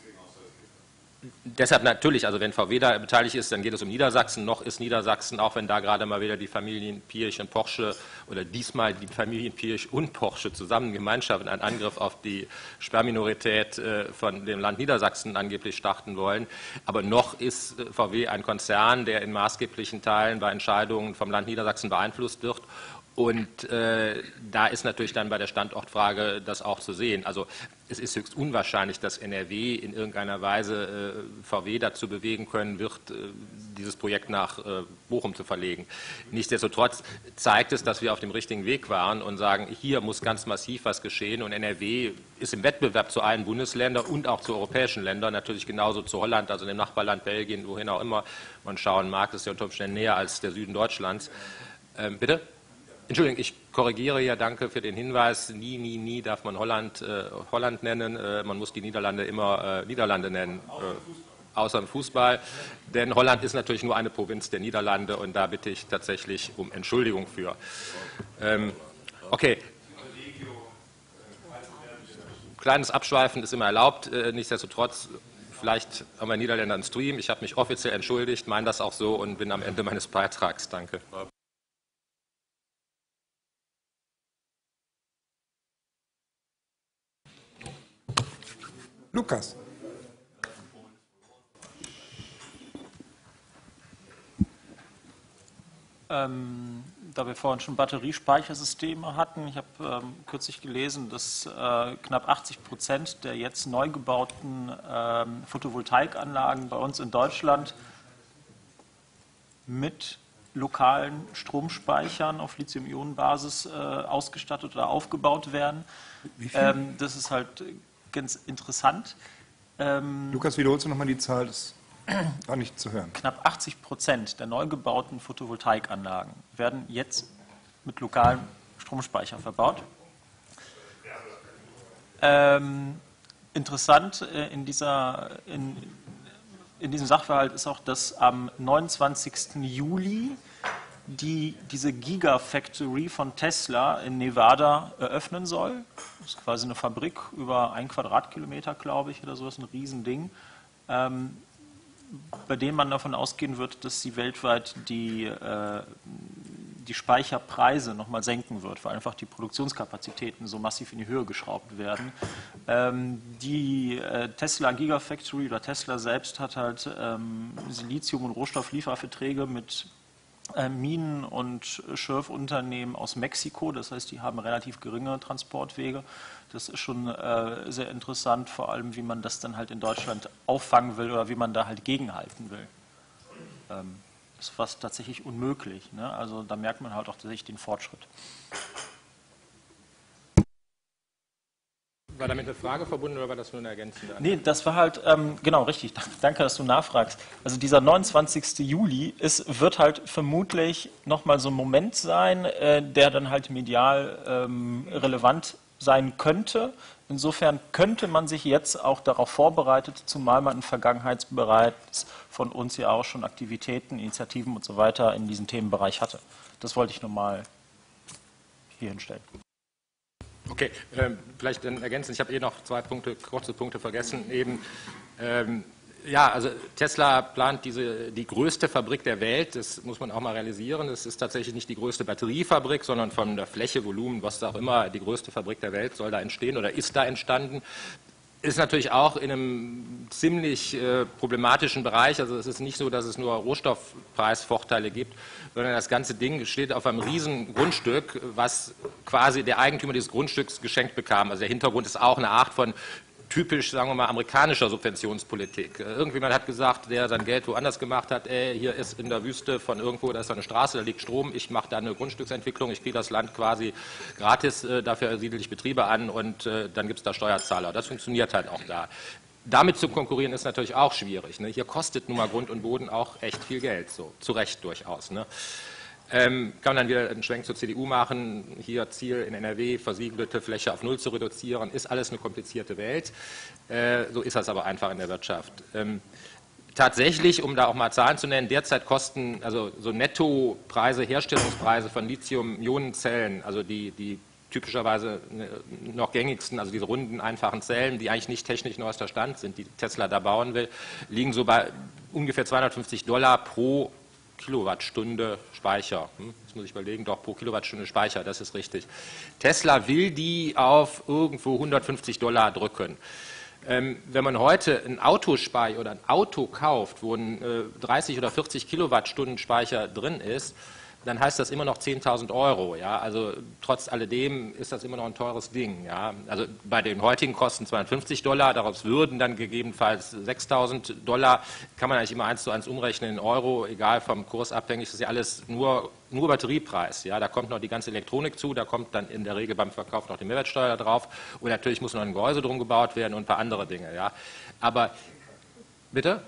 Deshalb natürlich, also wenn V W da beteiligt ist, dann geht es um Niedersachsen. Noch ist Niedersachsen, auch wenn da gerade mal wieder die Familien Pirch und Porsche, oder diesmal die Familien Pirch und Porsche zusammen gemeinschaftlich einen Angriff auf die Sperrminorität von dem Land Niedersachsen angeblich starten wollen. Aber noch ist V W ein Konzern, der in maßgeblichen Teilen bei Entscheidungen vom Land Niedersachsen beeinflusst wird. Und äh, da ist natürlich dann bei der Standortfrage das auch zu sehen. Also es ist höchst unwahrscheinlich, dass N R W in irgendeiner Weise äh, V W dazu bewegen können wird, äh, dieses Projekt nach äh, Bochum zu verlegen. Nichtsdestotrotz zeigt es, dass wir auf dem richtigen Weg waren und sagen, hier muss ganz massiv was geschehen, und N R W ist im Wettbewerb zu allen Bundesländern und auch zu europäischen Ländern, natürlich genauso zu Holland, also dem Nachbarland Belgien, wohin auch immer man schauen mag, das ist ja unter Umständen näher als der Süden Deutschlands. Ähm, bitte? Entschuldigung, ich korrigiere ja, danke für den Hinweis. Nie, nie, nie darf man Holland äh, Holland nennen. Äh, man muss die Niederlande immer äh, Niederlande nennen, äh, außer im Fußball. Denn Holland ist natürlich nur eine Provinz der Niederlande, und da bitte ich tatsächlich um Entschuldigung für. Ähm, okay. Kleines Abschweifen ist immer erlaubt. Äh, nichtsdestotrotz, vielleicht haben wir Niederländer einen Stream. Ich habe mich offiziell entschuldigt, meine das auch so und bin am Ende meines Beitrags. Danke. Lukas. Ähm, da wir vorhin schon Batteriespeichersysteme hatten, ich habe ähm, kürzlich gelesen, dass äh, knapp achtzig Prozent der jetzt neu gebauten ähm, Photovoltaikanlagen bei uns in Deutschland mit lokalen Stromspeichern auf Lithium-Ionen-Basis äh, ausgestattet oder aufgebaut werden. Ähm, das ist halt ganz interessant. Ähm, Lukas, wiederholst du nochmal die Zahl? Das war nicht zu hören. Knapp achtzig Prozent der neu gebauten Photovoltaikanlagen werden jetzt mit lokalem Stromspeicher verbaut. Ähm, interessant äh, in, dieser, in, in diesem Sachverhalt ist auch, dass am neunundzwanzigsten Juli die diese Gigafactory von Tesla in Nevada eröffnen soll. Das ist quasi eine Fabrik über ein Quadratkilometer, glaube ich, oder so, das ist ein Riesending, ähm, bei dem man davon ausgehen wird, dass sie weltweit die, äh, die Speicherpreise nochmal senken wird, weil einfach die Produktionskapazitäten so massiv in die Höhe geschraubt werden. Ähm, die äh, Tesla Gigafactory oder Tesla selbst hat halt ähm, Silizium- und Rohstofflieferverträge mit Minen- und Schürfunternehmen aus Mexiko, das heißt, die haben relativ geringe Transportwege. Das ist schon äh, sehr interessant, vor allem wie man das dann halt in Deutschland auffangen will oder wie man da halt gegenhalten will. Ähm, das ist fast tatsächlich unmöglich, ne? Also da merkt man halt auch tatsächlich den Fortschritt. War damit eine Frage verbunden oder war das nur eine ergänzende? Nee, das war halt, ähm, genau, richtig. Danke, dass du nachfragst. Also dieser neunundzwanzigste Juli ist, wird halt vermutlich nochmal so ein Moment sein, äh, der dann halt medial ähm, relevant sein könnte. Insofern könnte man sich jetzt auch darauf vorbereitet, zumal man in Vergangenheit bereits von uns ja auch schon Aktivitäten, Initiativen und so weiter in diesem Themenbereich hatte. Das wollte ich nochmal hier hinstellen. Okay, ähm, vielleicht dann ergänzen. Ich habe eh noch zwei Punkte, kurze Punkte vergessen. Eben, ähm, ja, also Tesla plant diese, die größte Fabrik der Welt. Das muss man auch mal realisieren. Es ist tatsächlich nicht die größte Batteriefabrik, sondern von der Fläche, Volumen, was auch immer, die größte Fabrik der Welt soll da entstehen oder ist da entstanden. Ist natürlich auch in einem ziemlich äh, problematischen Bereich. Also es ist nicht so, dass es nur Rohstoffpreisvorteile gibt, sondern das ganze Ding steht auf einem riesen Grundstück, was quasi der Eigentümer dieses Grundstücks geschenkt bekam. Also der Hintergrund ist auch eine Art von typisch, sagen wir mal, amerikanischer Subventionspolitik. Irgendjemand hat gesagt, der sein Geld woanders gemacht hat, ey, hier ist in der Wüste von irgendwo, da ist eine Straße, da liegt Strom, ich mache da eine Grundstücksentwicklung, ich kriege das Land quasi gratis, äh, dafür siedle ich Betriebe an und äh, dann gibt es da Steuerzahler. Das funktioniert halt auch da. Damit zu konkurrieren ist natürlich auch schwierig. Ne? Hier kostet nun mal Grund und Boden auch echt viel Geld, so zu Recht durchaus. Ne? Ähm, kann man dann wieder einen Schwenk zur C D U machen, hier Ziel in N R W, versiegelte Fläche auf Null zu reduzieren, ist alles eine komplizierte Welt. Äh, so ist das aber einfach in der Wirtschaft. Ähm, tatsächlich, um da auch mal Zahlen zu nennen, derzeit kosten also so Nettopreise, Herstellungspreise von Lithium-Ionen-Zellen, also die, die typischerweise noch gängigsten, also diese runden, einfachen Zellen, die eigentlich nicht technisch neuester Stand sind, die Tesla da bauen will, liegen so bei ungefähr zweihundertfünfzig Dollar pro Kilowattstunde Speicher. Hm, das muss ich überlegen, doch pro Kilowattstunde Speicher, das ist richtig. Tesla will die auf irgendwo hundertfünfzig Dollar drücken. Ähm, wenn man heute ein Auto speichert oder ein Auto kauft, wo ein äh, dreißig oder vierzig Kilowattstunden Speicher drin ist, dann heißt das immer noch zehntausend Euro. Ja? Also trotz alledem ist das immer noch ein teures Ding. Ja? Also bei den heutigen Kosten zweihundertfünfzig Dollar, daraus würden dann gegebenenfalls sechstausend Dollar, kann man eigentlich immer eins zu eins umrechnen in Euro, egal vom Kurs abhängig, das ist ja alles nur, nur Batteriepreis. Ja? Da kommt noch die ganze Elektronik zu, da kommt dann in der Regel beim Verkauf noch die Mehrwertsteuer drauf und natürlich muss noch ein Gehäuse drum gebaut werden und ein paar andere Dinge. Ja? Aber, bitte?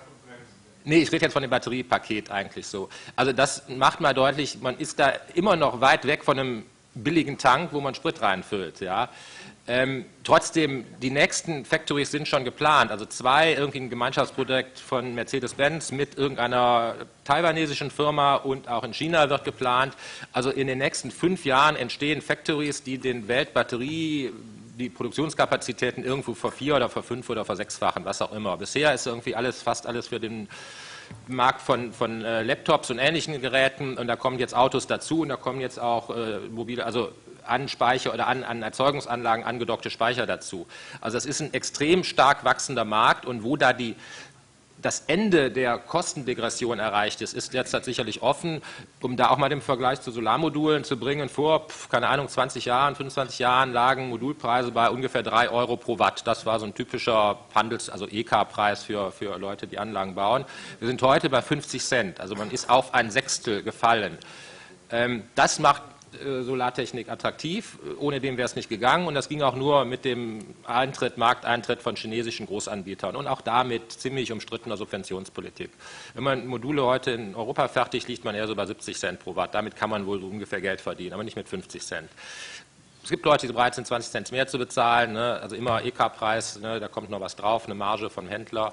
Nee, ich rede jetzt von dem Batteriepaket eigentlich so. Also das macht mal deutlich, man ist da immer noch weit weg von einem billigen Tank, wo man Sprit reinfüllt. Ja. Ähm, trotzdem, die nächsten Factories sind schon geplant. Also zwei, irgendwie ein Gemeinschaftsprojekt von Mercedes-Benz mit irgendeiner taiwanesischen Firma und auch in China wird geplant. Also in den nächsten fünf Jahren entstehen Factories, die den Weltbatterie die Produktionskapazitäten irgendwo vor vier oder vor fünf oder vor sechsfachen, was auch immer. Bisher ist irgendwie alles, fast alles für den Markt von, von äh, Laptops und ähnlichen Geräten und da kommen jetzt Autos dazu und da kommen jetzt auch äh, mobile, also an Speicher oder an, an Erzeugungsanlagen angedockte Speicher dazu. Also es ist ein extrem stark wachsender Markt und wo da die das Ende der Kostendegression erreicht ist, ist derzeit sicherlich offen, um da auch mal den Vergleich zu Solarmodulen zu bringen. Vor, keine Ahnung, zwanzig Jahren, fünfundzwanzig Jahren lagen Modulpreise bei ungefähr drei Euro pro Watt. Das war so ein typischer Handels-, also E K-Preis für, für Leute, die Anlagen bauen. Wir sind heute bei fünfzig Cent, also man ist auf ein Sechstel gefallen. Ähm, das macht äh, Solartechnik attraktiv. Ohne dem wäre es nicht gegangen. Und das ging auch nur mit dem Eintritt, Markteintritt von chinesischen Großanbietern und auch damit ziemlich umstrittener Subventionspolitik. Wenn man Module heute in Europa fertigt, liegt man eher so bei siebzig Cent pro Watt. Damit kann man wohl so ungefähr Geld verdienen, aber nicht mit fünfzig Cent. Es gibt Leute, die bereit sind, zwanzig Cent mehr zu bezahlen, ne? Also immer E K-Preis, ne? Da kommt noch was drauf, eine Marge vom Händler.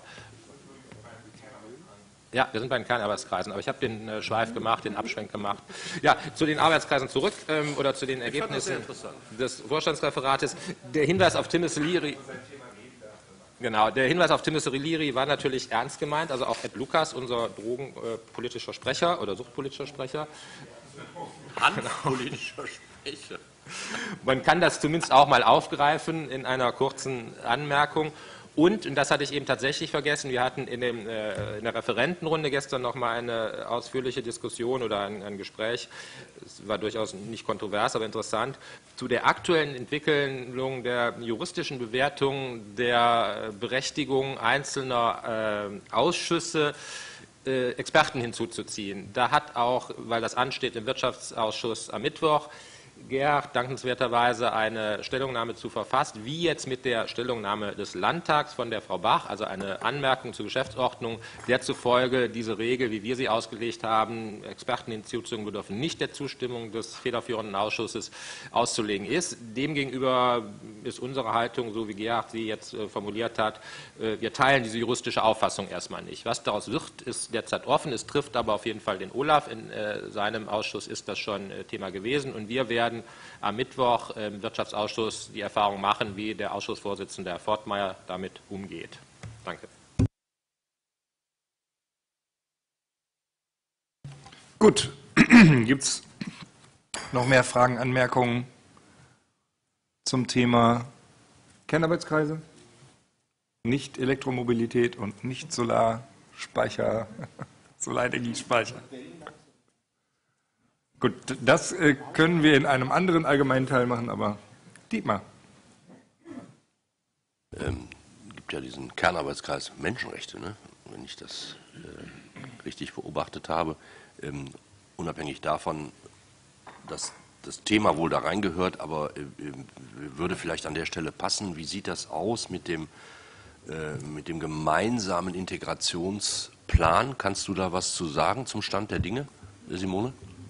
Ja, wir sind bei den Kernarbeitskreisen, aber ich habe den äh, Schweif gemacht, den Abschwenk gemacht. Ja, zu den Arbeitskreisen zurück ähm, oder zu den Ergebnissen des Vorstandsreferates. Der Hinweis auf Timothy Leary, genau, der Hinweis auf Timothy Leary war natürlich ernst gemeint, also auch Ed Lukas, unser drogenpolitischer äh, Sprecher oder suchtpolitischer Sprecher. Handpolitischer Sprecher. Man kann das zumindest auch mal aufgreifen in einer kurzen Anmerkung. Und, und das hatte ich eben tatsächlich vergessen, wir hatten in, dem, äh, in der Referentenrunde gestern noch mal eine ausführliche Diskussion oder ein, ein Gespräch, es war durchaus nicht kontrovers, aber interessant, zu der aktuellen Entwicklung der juristischen Bewertung der Berechtigung einzelner äh, Ausschüsse, äh, Experten hinzuzuziehen. Da hat auch, weil das ansteht im Wirtschaftsausschuss am Mittwoch, Gerhard dankenswerterweise eine Stellungnahme zu verfasst, wie jetzt mit der Stellungnahme des Landtags von der Frau Bach, also eine Anmerkung zur Geschäftsordnung, der zufolge diese Regel, wie wir sie ausgelegt haben, Experten hinzuzuziehen bedürfen nicht der Zustimmung des federführenden Ausschusses auszulegen ist. Demgegenüber ist unsere Haltung, so wie Gerhard sie jetzt äh, formuliert hat, äh, wir teilen diese juristische Auffassung erstmal nicht. Was daraus wird, ist derzeit offen, es trifft aber auf jeden Fall den Olaf, in äh, seinem Ausschuss ist das schon äh, Thema gewesen und wir werden am Mittwoch im Wirtschaftsausschuss die Erfahrung machen, wie der Ausschussvorsitzende Herr Fortmeier damit umgeht. Danke. Gut, gibt es noch mehr Fragen, Anmerkungen zum Thema Kernarbeitskreise? Nicht Elektromobilität und nicht Solarspeicher, Solarenergiespeicher. Gut, das äh, können wir in einem anderen allgemeinen Teil machen, aber Dietmar. Ähm, gibt ja diesen Kernarbeitskreis Menschenrechte, ne? Wenn ich das äh, richtig beobachtet habe. Ähm, unabhängig davon, dass das Thema wohl da reingehört, aber äh, würde vielleicht an der Stelle passen. Wie sieht das aus mit dem, äh, mit dem gemeinsamen Integrationsplan? Kannst du da was zu sagen zum Stand der Dinge, Simone?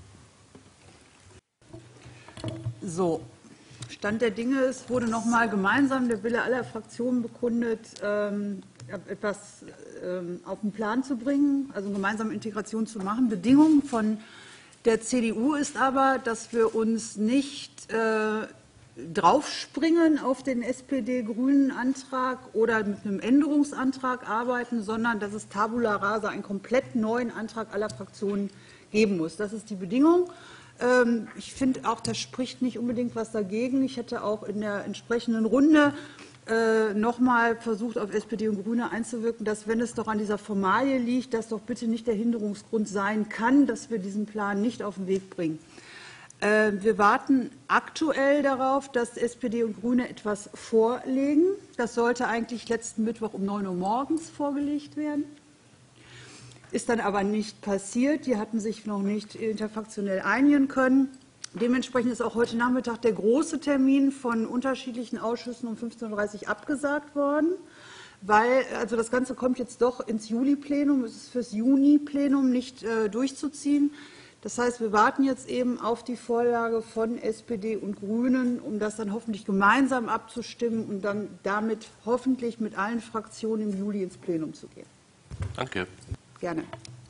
So, Stand der Dinge ist, wurde nochmal gemeinsam der Wille aller Fraktionen bekundet, ähm, etwas ähm, auf den Plan zu bringen, also gemeinsame Integration zu machen. Bedingung von der C D U ist aber, dass wir uns nicht äh, draufspringen auf den S P D-grünen Antrag oder mit einem Änderungsantrag arbeiten, sondern dass es tabula rasa einen komplett neuen Antrag aller Fraktionen geben muss. Das ist die Bedingung. Ich finde auch, das spricht nicht unbedingt was dagegen. Ich hätte auch in der entsprechenden Runde äh, nochmal versucht, auf S P D und Grüne einzuwirken, dass, wenn es doch an dieser Formalie liegt, das doch bitte nicht der Hinderungsgrund sein kann, dass wir diesen Plan nicht auf den Weg bringen. Äh, wir warten aktuell darauf, dass S P D und Grüne etwas vorlegen. Das sollte eigentlich letzten Mittwoch um neun Uhr morgens vorgelegt werden. Ist dann aber nicht passiert. Die hatten sich noch nicht interfraktionell einigen können. Dementsprechend ist auch heute Nachmittag der große Termin von unterschiedlichen Ausschüssen um fünfzehn Uhr dreißig abgesagt worden, weil also das Ganze kommt jetzt doch ins Juli-Plenum. Es ist fürs Juni-Plenum nicht äh, durchzuziehen. Das heißt, wir warten jetzt eben auf die Vorlage von S P D und Grünen, um das dann hoffentlich gemeinsam abzustimmen und dann damit hoffentlich mit allen Fraktionen im Juli ins Plenum zu gehen. Danke. Gerne.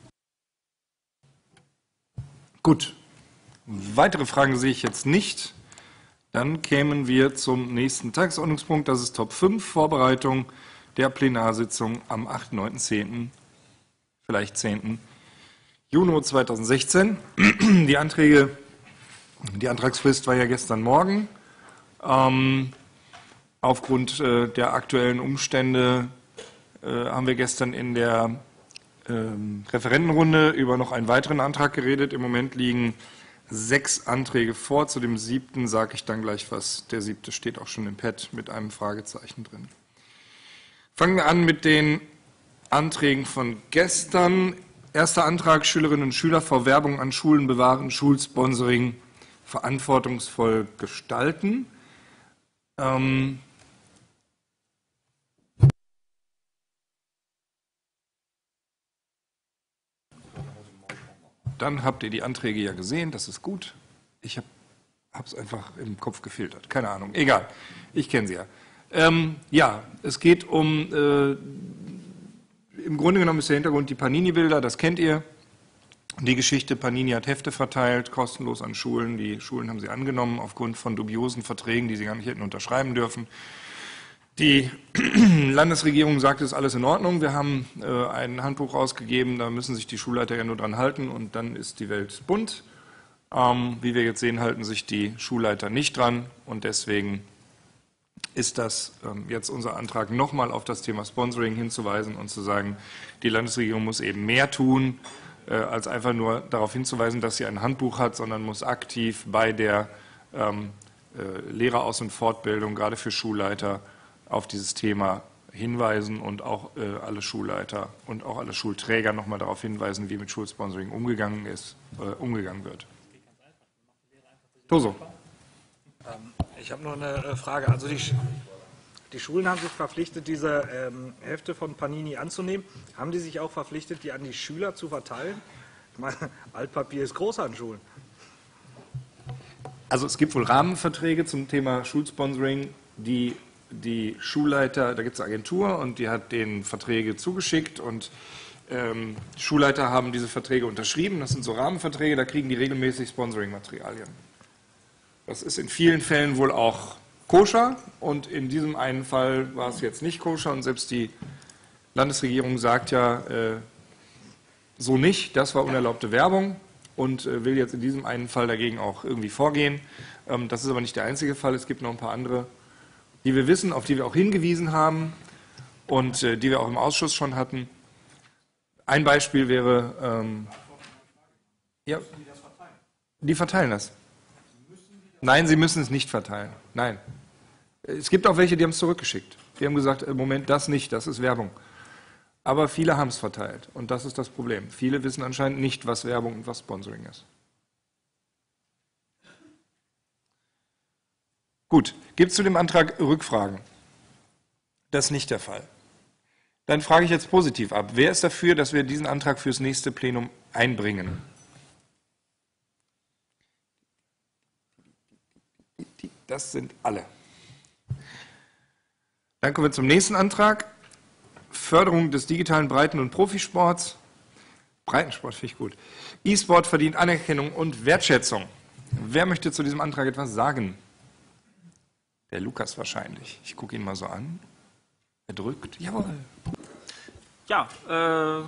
Gut. Weitere Fragen sehe ich jetzt nicht. Dann kämen wir zum nächsten Tagesordnungspunkt. Das ist Top fünf, Vorbereitung der Plenarsitzung am achten, neunten, zehnten, vielleicht zehnten Juni zweitausendsechzehn. Die Anträge, die Antragsfrist war ja gestern Morgen. Ähm, aufgrund äh, der aktuellen Umstände äh, haben wir gestern in der ähm, Referentenrunde über noch einen weiteren Antrag geredet. Im Moment liegen sechs Anträge vor. Zu dem siebten sage ich dann gleich was. Der siebte steht auch schon im Pad mit einem Fragezeichen drin. Fangen wir an mit den Anträgen von gestern. Erster Antrag: Schülerinnen und Schüler vor Werbung an Schulen bewahren, Schulsponsoring verantwortungsvoll gestalten. Ähm, Dann habt ihr die Anträge ja gesehen, das ist gut. Ich habe es einfach im Kopf gefiltert, keine Ahnung, egal, ich kenne sie ja. Ähm, ja, es geht um, äh, im Grunde genommen ist der Hintergrund die Panini-Bilder, das kennt ihr. Die Geschichte, Panini hat Hefte verteilt, kostenlos an Schulen. Die Schulen haben sie angenommen aufgrund von dubiosen Verträgen, die sie gar nicht hätten unterschreiben dürfen. Die Landesregierung sagt, es ist alles in Ordnung. Wir haben äh, ein Handbuch rausgegeben, da müssen sich die Schulleiter ja nur dran halten und dann ist die Welt bunt. Ähm, wie wir jetzt sehen, halten sich die Schulleiter nicht dran und deswegen ist das ähm, jetzt unser Antrag, nochmal auf das Thema Sponsoring hinzuweisen und zu sagen, die Landesregierung muss eben mehr tun, äh, als einfach nur darauf hinzuweisen, dass sie ein Handbuch hat, sondern muss aktiv bei der ähm, äh, Lehreraus- und Fortbildung, gerade für Schulleiter, auf dieses Thema hinweisen und auch äh, alle Schulleiter und auch alle Schulträger nochmal darauf hinweisen, wie mit Schulsponsoring umgegangen ist, äh, umgegangen wird. Toso. Ich habe noch eine Frage. Also die, die Schulen haben sich verpflichtet, diese ähm, Hefte von Panini anzunehmen. Haben die sich auch verpflichtet, die an die Schüler zu verteilen? Ich meine, Altpapier ist groß an Schulen. Also es gibt wohl Rahmenverträge zum Thema Schulsponsoring, die die Schulleiter, da gibt es eine Agentur und die hat denen Verträge zugeschickt und ähm, die Schulleiter haben diese Verträge unterschrieben. Das sind so Rahmenverträge, da kriegen die regelmäßig Sponsoring-Materialien. Das ist in vielen Fällen wohl auch koscher und in diesem einen Fall war es jetzt nicht koscher und selbst die Landesregierung sagt ja äh, so nicht, das war unerlaubte Werbung und äh, will jetzt in diesem einen Fall dagegen auch irgendwie vorgehen. Ähm, das ist aber nicht der einzige Fall, es gibt noch ein paar andere, die wir wissen, auf die wir auch hingewiesen haben und äh, die wir auch im Ausschuss schon hatten. Ein Beispiel wäre, ähm, ja, die verteilen das. Nein, sie müssen es nicht verteilen. Nein. Es gibt auch welche, die haben es zurückgeschickt. Die haben gesagt, im Moment das nicht, das ist Werbung. Aber viele haben es verteilt und das ist das Problem. Viele wissen anscheinend nicht, was Werbung und was Sponsoring ist. Gut, gibt es zu dem Antrag Rückfragen? Das ist nicht der Fall. Dann frage ich jetzt positiv ab. Wer ist dafür, dass wir diesen Antrag fürs nächste Plenum einbringen? Das sind alle. Dann kommen wir zum nächsten Antrag. Förderung des digitalen Breiten- und Profisports. Breitensport finde ich gut. E-Sport verdient Anerkennung und Wertschätzung. Wer möchte zu diesem Antrag etwas sagen? Der Lukas wahrscheinlich. Ich gucke ihn mal so an. Er drückt. Jawohl. Ja, äh,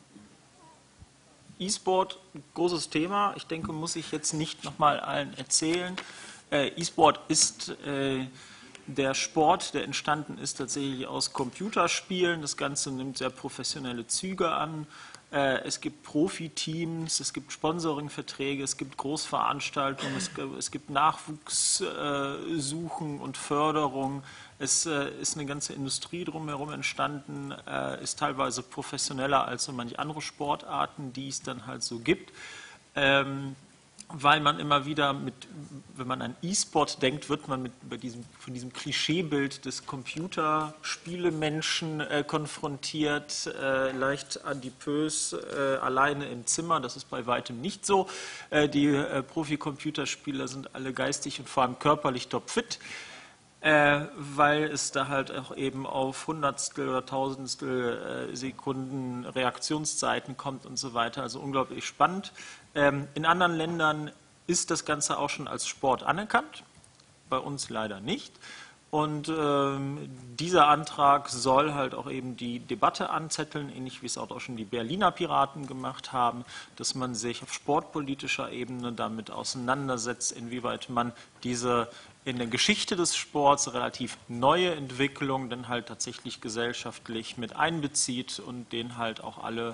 E-Sport, großes Thema. Ich denke, muss ich jetzt nicht nochmal allen erzählen. Äh, E-Sport ist äh, der Sport, der entstanden ist tatsächlich aus Computerspielen. Das Ganze nimmt sehr professionelle Züge an. Es gibt Profiteams, es gibt Sponsoringverträge, es gibt Großveranstaltungen, es, es gibt Nachwuchssuchen und Förderung. Es ist eine ganze Industrie drumherum entstanden, ist teilweise professioneller als so manche andere Sportarten, die es dann halt so gibt. Ähm, weil man immer wieder mit, wenn man an E-Sport denkt, wird man mit bei diesem, von diesem Klischeebild des Computerspielemenschen äh, konfrontiert, äh, leicht adipös, äh, alleine im Zimmer. Das ist bei weitem nicht so. Äh, die äh, Profi-Computerspieler sind alle geistig und vor allem körperlich topfit, äh, weil es da halt auch eben auf Hundertstel oder Tausendstel äh, Sekunden Reaktionszeiten kommt und so weiter. Also unglaublich spannend. Ähm, in anderen Ländern ist das Ganze auch schon als Sport anerkannt, bei uns leider nicht. Und ähm, dieser Antrag soll halt auch eben die Debatte anzetteln, ähnlich wie es auch schon die Berliner Piraten gemacht haben, dass man sich auf sportpolitischer Ebene damit auseinandersetzt, inwieweit man diese in der Geschichte des Sports relativ neue Entwicklung dann halt tatsächlich gesellschaftlich mit einbezieht und den halt auch alle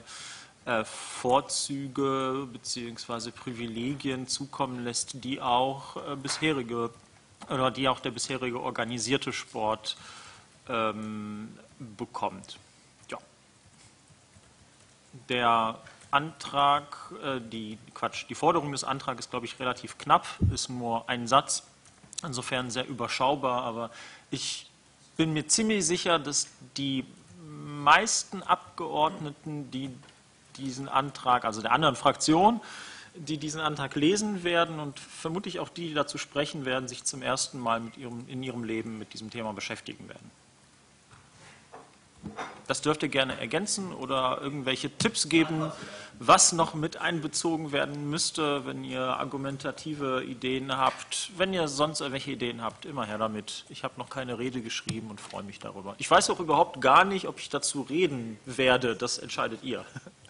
Vorzüge bzw. Privilegien zukommen lässt, die auch äh, bisherige oder die auch der bisherige organisierte Sport ähm, bekommt. Ja. Der Antrag, äh, die, Quatsch, die Forderung des Antrags ist, glaube ich, relativ knapp, ist nur ein Satz, insofern sehr überschaubar, aber ich bin mir ziemlich sicher, dass die meisten Abgeordneten, die diesen Antrag, also der anderen Fraktion, die diesen Antrag lesen werden und vermutlich auch die, die dazu sprechen werden, sich zum ersten Mal mit ihrem, in ihrem Leben mit diesem Thema beschäftigen werden. Das dürft ihr gerne ergänzen oder irgendwelche Tipps geben, was noch mit einbezogen werden müsste, wenn ihr argumentative Ideen habt. Wenn ihr sonst irgendwelche Ideen habt, immer her damit. Ich habe noch keine Rede geschrieben und freue mich darüber. Ich weiß auch überhaupt gar nicht, ob ich dazu reden werde. Das entscheidet ihr.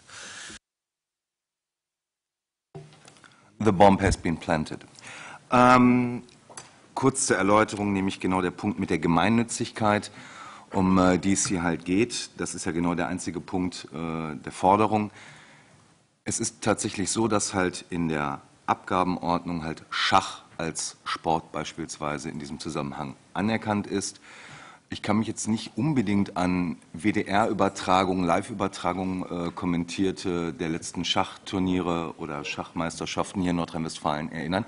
The bomb has been planted. Ähm, kurz zur Erläuterung, nämlich genau der Punkt mit der Gemeinnützigkeit, um äh, die es hier halt geht. Das ist ja genau der einzige Punkt äh, der Forderung. Es ist tatsächlich so, dass halt in der Abgabenordnung halt Schach als Sport beispielsweise in diesem Zusammenhang anerkannt ist. Ich kann mich jetzt nicht unbedingt an W D R-Übertragungen, Live-Übertragungen äh, kommentierte der letzten Schachturniere oder Schachmeisterschaften hier in Nordrhein-Westfalen erinnern.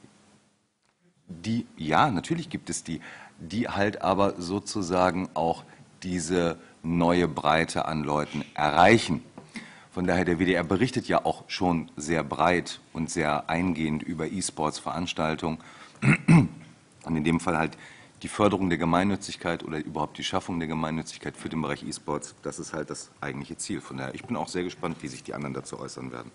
Die, ja, natürlich gibt es die, die halt aber sozusagen auch diese neue Breite an Leuten erreichen. Von daher, der W D R berichtet ja auch schon sehr breit und sehr eingehend über E-Sports-Veranstaltungen und in dem Fall halt die Förderung der Gemeinnützigkeit oder überhaupt die Schaffung der Gemeinnützigkeit für den Bereich E-Sports, das ist halt das eigentliche Ziel. Von daher, ich bin auch sehr gespannt, wie sich die anderen dazu äußern werden.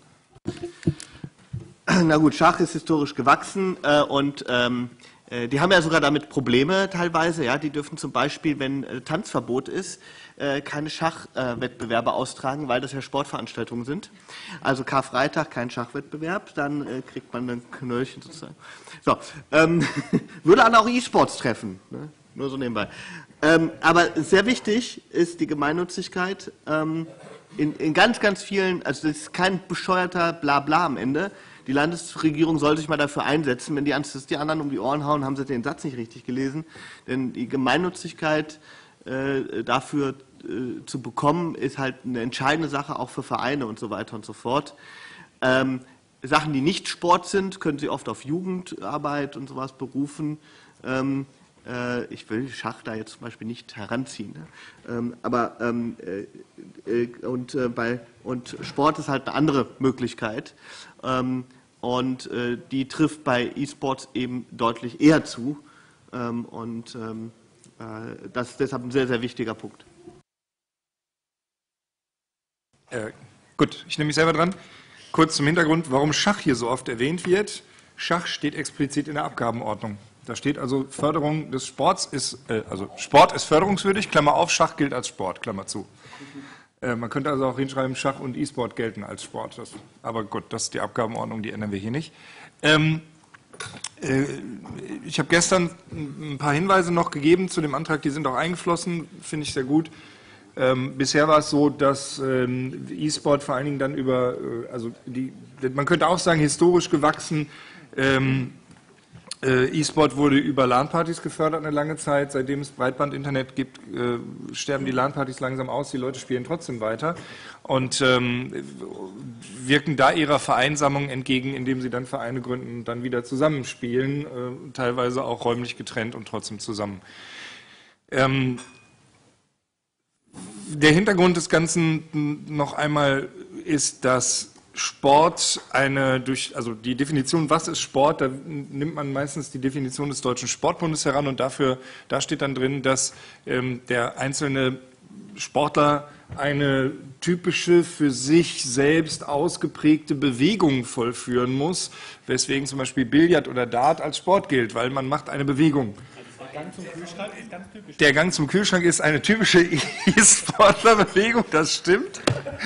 Na gut, Schach ist historisch gewachsen äh, und ähm, äh, die haben ja sogar damit Probleme teilweise. Ja, die dürfen zum Beispiel, wenn äh, Tanzverbot ist, äh, keine Schachwettbewerbe äh, austragen, weil das ja Sportveranstaltungen sind. Also Karfreitag kein Schachwettbewerb, dann äh, kriegt man ein Knöllchen sozusagen. So, ähm, würde dann auch E-Sports treffen, ne? Nur so nebenbei. Ähm, aber sehr wichtig ist die Gemeinnützigkeit ähm, in, in ganz, ganz vielen, also das ist kein bescheuerter Blabla am Ende. Die Landesregierung soll sich mal dafür einsetzen. Wenn die, die anderen um die Ohren hauen, haben sie den Satz nicht richtig gelesen. Denn die Gemeinnützigkeit äh, dafür äh, zu bekommen, ist halt eine entscheidende Sache, auch für Vereine und so weiter und so fort. Ähm, Sachen, die nicht Sport sind, können Sie oft auf Jugendarbeit und sowas berufen. Ähm, äh, ich will Schach da jetzt zum Beispiel nicht heranziehen. Ne? Ähm, aber ähm, äh, und, äh, bei, und Sport ist halt eine andere Möglichkeit. Ähm, und äh, die trifft bei E-Sports eben deutlich eher zu. Ähm, und ähm, äh, das ist deshalb ein sehr, sehr wichtiger Punkt. Äh, gut, ich nehme mich selber dran. Kurz zum Hintergrund, warum Schach hier so oft erwähnt wird. Schach steht explizit in der Abgabenordnung. Da steht also, Förderung des Sports ist, äh, also Sport ist förderungswürdig, Klammer auf, Schach gilt als Sport, Klammer zu. Äh, man könnte also auch hinschreiben, Schach und E-Sport gelten als Sport. Das, aber gut, das ist die Abgabenordnung, die ändern wir hier nicht. Ähm, äh, ich habe gestern ein paar Hinweise noch gegeben zu dem Antrag, die sind auch eingeflossen, finde ich sehr gut. Ähm, bisher war es so, dass ähm, E-Sport vor allen Dingen dann über, äh, also die, man könnte auch sagen, historisch gewachsen. Ähm, äh, E-Sport wurde über LAN-Partys gefördert eine lange Zeit. Seitdem es Breitband-Internet gibt, äh, sterben die LAN-Partys langsam aus. Die Leute spielen trotzdem weiter und ähm, wirken da ihrer Vereinsamung entgegen, indem sie dann Vereine gründen und dann wieder zusammenspielen, äh, teilweise auch räumlich getrennt und trotzdem zusammen. Ähm, Der Hintergrund des Ganzen noch einmal ist, dass Sport eine durch, also die Definition, was ist Sport, da nimmt man meistens die Definition des Deutschen Sportbundes heran und dafür, da steht dann drin, dass ähm, der einzelne Sportler eine typische, für sich selbst ausgeprägte Bewegung vollführen muss, weswegen zum Beispiel Billard oder Dart als Sport gilt, weil man macht eine Bewegung. Der Gang zum Kühlschrank ist ganz typisch. Der Gang zum Kühlschrank ist eine typische E-Sportler-Bewegung, das stimmt.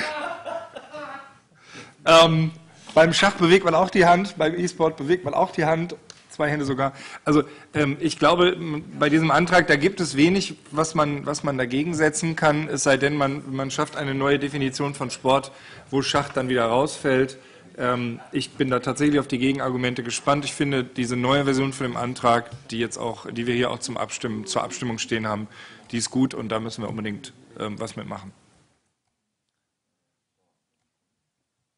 ähm, beim Schach bewegt man auch die Hand, beim E-Sport bewegt man auch die Hand, zwei Hände sogar. Also ähm, ich glaube, bei diesem Antrag, da gibt es wenig, was man, was man dagegen setzen kann, es sei denn, man, man schafft eine neue Definition von Sport, wo Schach dann wieder rausfällt. Ich bin da tatsächlich auf die Gegenargumente gespannt. Ich finde, diese neue Version von dem Antrag, die, jetzt auch, die wir hier auch zum Abstimmen, zur Abstimmung stehen haben, die ist gut und da müssen wir unbedingt ähm, was mitmachen.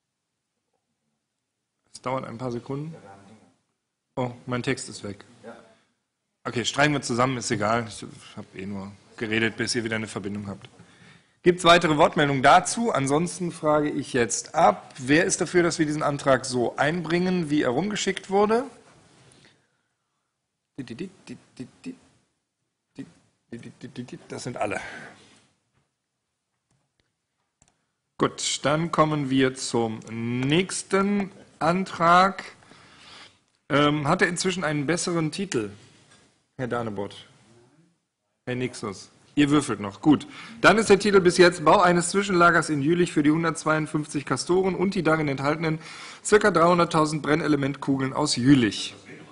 Es dauert ein paar Sekunden. Oh, mein Text ist weg. Okay, streichen wir zusammen, ist egal. Ich habe eh nur geredet, bis ihr wieder eine Verbindung habt. Gibt es weitere Wortmeldungen dazu? Ansonsten frage ich jetzt ab, wer ist dafür, dass wir diesen Antrag so einbringen, wie er rumgeschickt wurde? Das sind alle. Gut, dann kommen wir zum nächsten Antrag. Ähm, hat er inzwischen einen besseren Titel, Herr Danebot? Herr Nixus? Ihr würfelt noch. Gut. Dann ist der Titel bis jetzt Bau eines Zwischenlagers in Jülich für die hundertzweiundfünfzig Kastoren und die darin enthaltenen ca. dreihunderttausend Brennelementkugeln aus Jülich.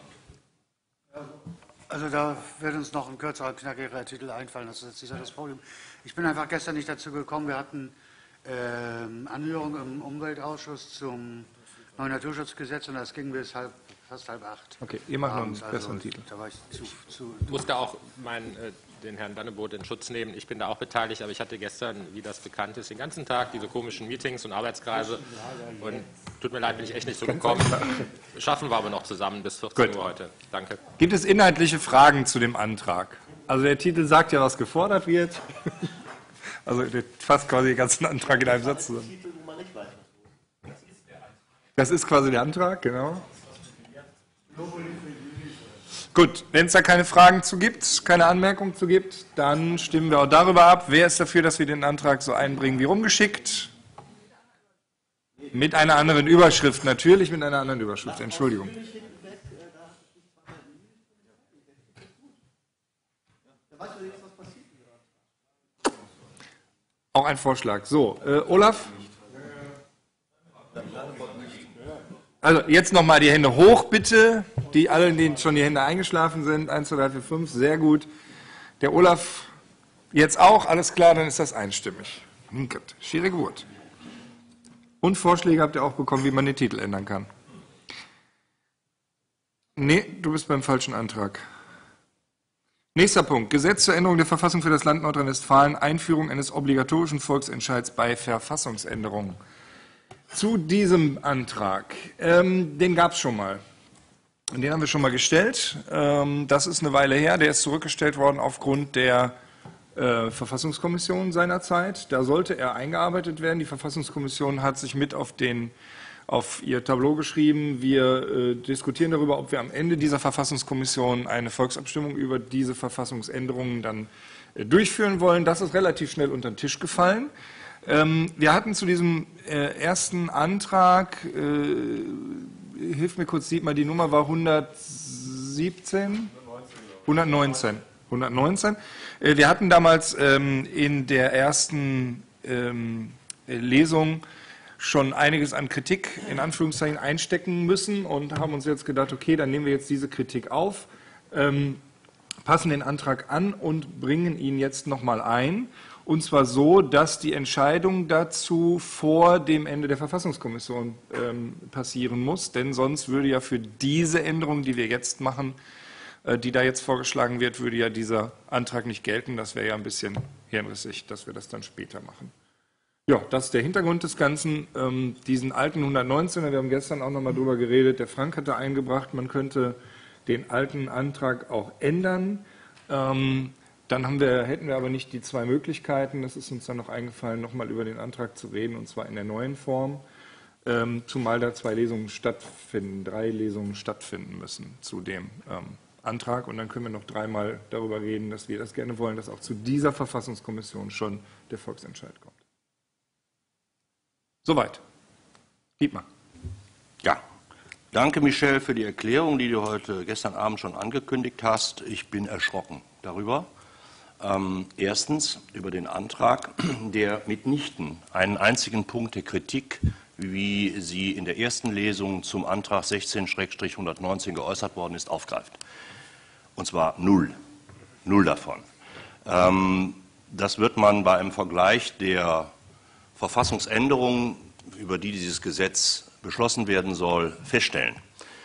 Also da wird uns noch ein kürzerer, knackiger Titel einfallen. Das ist jetzt sicher das Problem. Ich bin einfach gestern nicht dazu gekommen. Wir hatten äh, Anhörung im Umweltausschuss zum neuen Naturschutzgesetz und das ging bis halb, fast halb acht. Okay, ihr macht noch einen abends. besseren Also, Titel. Da war ich zu, zu Ich musste auch meinen, äh, den Herrn Danneboth in Schutz nehmen. Ich bin da auch beteiligt, aber ich hatte gestern, wie das bekannt ist, den ganzen Tag diese komischen Meetings und Arbeitskreise. Und tut mir leid, bin ich echt nicht so gekommen. Schaffen wir aber noch zusammen bis vierzehn Uhr heute. Danke. Gibt es inhaltliche Fragen zu dem Antrag? Also der Titel sagt ja, was gefordert wird. Also der fasst quasi den ganzen Antrag in einem Satz zusammen. Das ist quasi der Antrag, genau. Gut, wenn es da keine Fragen zu gibt, keine Anmerkungen zu gibt, dann stimmen wir auch darüber ab. Wer ist dafür, dass wir den Antrag so einbringen wie rumgeschickt? Mit einer anderen Überschrift, natürlich mit einer anderen Überschrift, Entschuldigung. Auch ein Vorschlag. So, äh, Olaf? Also jetzt nochmal die Hände hoch, bitte. Die alle, denen schon die Hände eingeschlafen sind. eins, zwei, drei, vier, fünf, sehr gut. Der Olaf jetzt auch, alles klar, dann ist das einstimmig. Schwierige Geburt. Und Vorschläge habt ihr auch bekommen, wie man den Titel ändern kann. Nee, du bist beim falschen Antrag. Nächster Punkt. Gesetz zur Änderung der Verfassung für das Land Nordrhein-Westfalen. Einführung eines obligatorischen Volksentscheids bei Verfassungsänderungen. Zu diesem Antrag. Ähm, den gab es schon mal. Den haben wir schon mal gestellt. Ähm, das ist eine Weile her. Der ist zurückgestellt worden aufgrund der äh, Verfassungskommission seinerzeit. Da sollte er eingearbeitet werden. Die Verfassungskommission hat sich mit auf, den, auf ihr Tableau geschrieben. Wir äh, diskutieren darüber, ob wir am Ende dieser Verfassungskommission eine Volksabstimmung über diese Verfassungsänderungen dann äh, durchführen wollen. Das ist relativ schnell unter den Tisch gefallen. Wir hatten zu diesem ersten Antrag, äh, hilf mir kurz, sieht mal, die Nummer war hundertsiebzehn? hundertneunzehn. hundertneunzehn. Wir hatten damals ähm, in der ersten ähm, Lesung schon einiges an Kritik in Anführungszeichen einstecken müssen und haben uns jetzt gedacht, okay, dann nehmen wir jetzt diese Kritik auf, ähm, passen den Antrag an und bringen ihn jetzt nochmal ein. Und zwar so, dass die Entscheidung dazu vor dem Ende der Verfassungskommission ähm, passieren muss. Denn sonst würde ja für diese Änderung, die wir jetzt machen, äh, die da jetzt vorgeschlagen wird, würde ja dieser Antrag nicht gelten. Das wäre ja ein bisschen hirnrissig, dass wir das dann später machen. Ja, das ist der Hintergrund des Ganzen. Ähm, diesen alten hundertneunzehner, wir haben gestern auch noch mal drüber geredet, der Frank hatte eingebracht, man könnte den alten Antrag auch ändern. Ähm, Dann haben wir, hätten wir aber nicht die zwei Möglichkeiten. Es ist uns dann noch eingefallen, nochmal über den Antrag zu reden, und zwar in der neuen Form, ähm, zumal da zwei Lesungen stattfinden, drei Lesungen stattfinden müssen zu dem ähm, Antrag. Und dann können wir noch dreimal darüber reden, dass wir das gerne wollen, dass auch zu dieser Verfassungskommission schon der Volksentscheid kommt. Soweit. Dietmar. Ja. Danke, Michel, für die Erklärung, die du heute gestern Abend schon angekündigt hast. Ich bin erschrocken darüber. Ähm, erstens über den Antrag, der mitnichten einen einzigen Punkt der Kritik, wie sie in der ersten Lesung zum Antrag sechzehn hundertneunzehn geäußert worden ist, aufgreift. Und zwar null. Null davon. Ähm, das wird man bei einem Vergleich der Verfassungsänderungen, über die dieses Gesetz beschlossen werden soll, feststellen.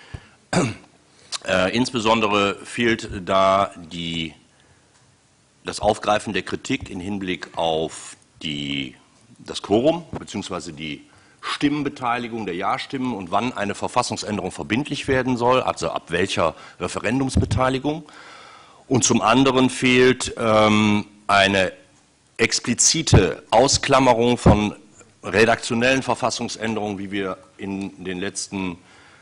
Äh, insbesondere fehlt da die das Aufgreifen der Kritik im Hinblick auf die, das Quorum bzw. die Stimmenbeteiligung der Ja-Stimmen und wann eine Verfassungsänderung verbindlich werden soll, also ab welcher Referendumsbeteiligung. Und zum anderen fehlt ähm, eine explizite Ausklammerung von redaktionellen Verfassungsänderungen, wie wir in den letzten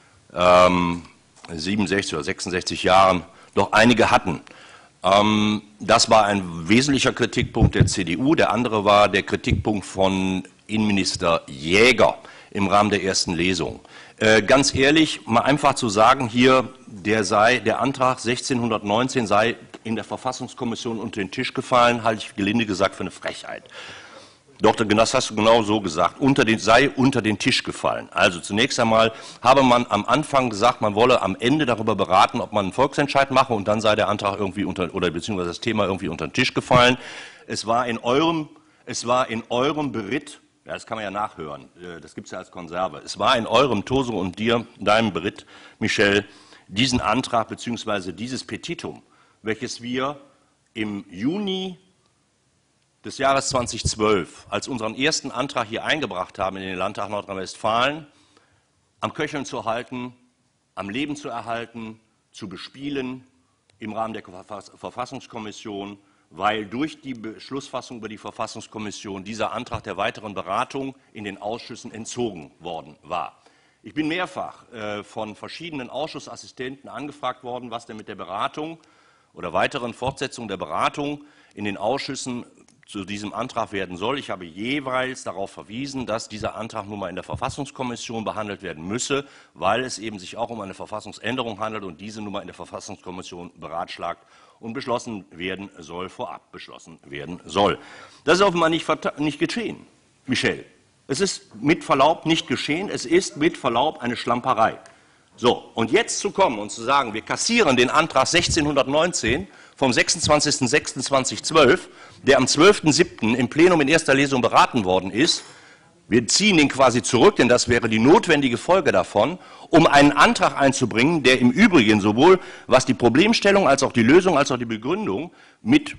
ähm, siebenundsechzig oder sechsundsechzig Jahren doch einige hatten. Ähm, das war ein wesentlicher Kritikpunkt der C D U. Der andere war der Kritikpunkt von Innenminister Jäger im Rahmen der ersten Lesung. Äh, ganz ehrlich, mal einfach zu sagen, hier der, sei, der Antrag sechzehnhundertneunzehn sei in der Verfassungskommission unter den Tisch gefallen, halte ich gelinde gesagt für eine Frechheit. Doch, das hast du genau so gesagt, unter den, sei unter den Tisch gefallen. Also zunächst einmal habe man am Anfang gesagt, man wolle am Ende darüber beraten, ob man einen Volksentscheid mache, und dann sei der Antrag irgendwie unter, oder beziehungsweise das Thema irgendwie unter den Tisch gefallen. Es war in eurem, es war in eurem Beritt, ja, das kann man ja nachhören, das gibt es ja als Konserve, es war in eurem, Toso und dir, deinem Beritt, Michel, diesen Antrag beziehungsweise dieses Petitum, welches wir im Juni des Jahres zweitausendzwölf als unseren ersten Antrag hier eingebracht haben in den Landtag Nordrhein-Westfalen, am Köcheln zu halten, am Leben zu erhalten, zu bespielen im Rahmen der Verfassungskommission, weil durch die Beschlussfassung über die Verfassungskommission dieser Antrag der weiteren Beratung in den Ausschüssen entzogen worden war. Ich bin mehrfach äh, von verschiedenen Ausschussassistenten angefragt worden, was denn mit der Beratung oder weiteren Fortsetzung der Beratung in den Ausschüssen zu diesem Antrag werden soll. Ich habe jeweils darauf verwiesen, dass dieser Antrag nun mal in der Verfassungskommission behandelt werden müsse, weil es eben sich auch um eine Verfassungsänderung handelt und diese nun mal in der Verfassungskommission beratschlagt und beschlossen werden soll, vorab beschlossen werden soll. Das ist offenbar nicht, nicht geschehen, Michel. Es ist mit Verlaub nicht geschehen, es ist mit Verlaub eine Schlamperei. So, und jetzt zu kommen und zu sagen, wir kassieren den Antrag sechzehnhundertneunzehn vom sechsundzwanzigsten sechsten zweitausendzwölf, der am zwölften siebten im Plenum in erster Lesung beraten worden ist. Wir ziehen den quasi zurück, denn das wäre die notwendige Folge davon, um einen Antrag einzubringen, der im Übrigen sowohl was die Problemstellung als auch die Lösung als auch die Begründung mit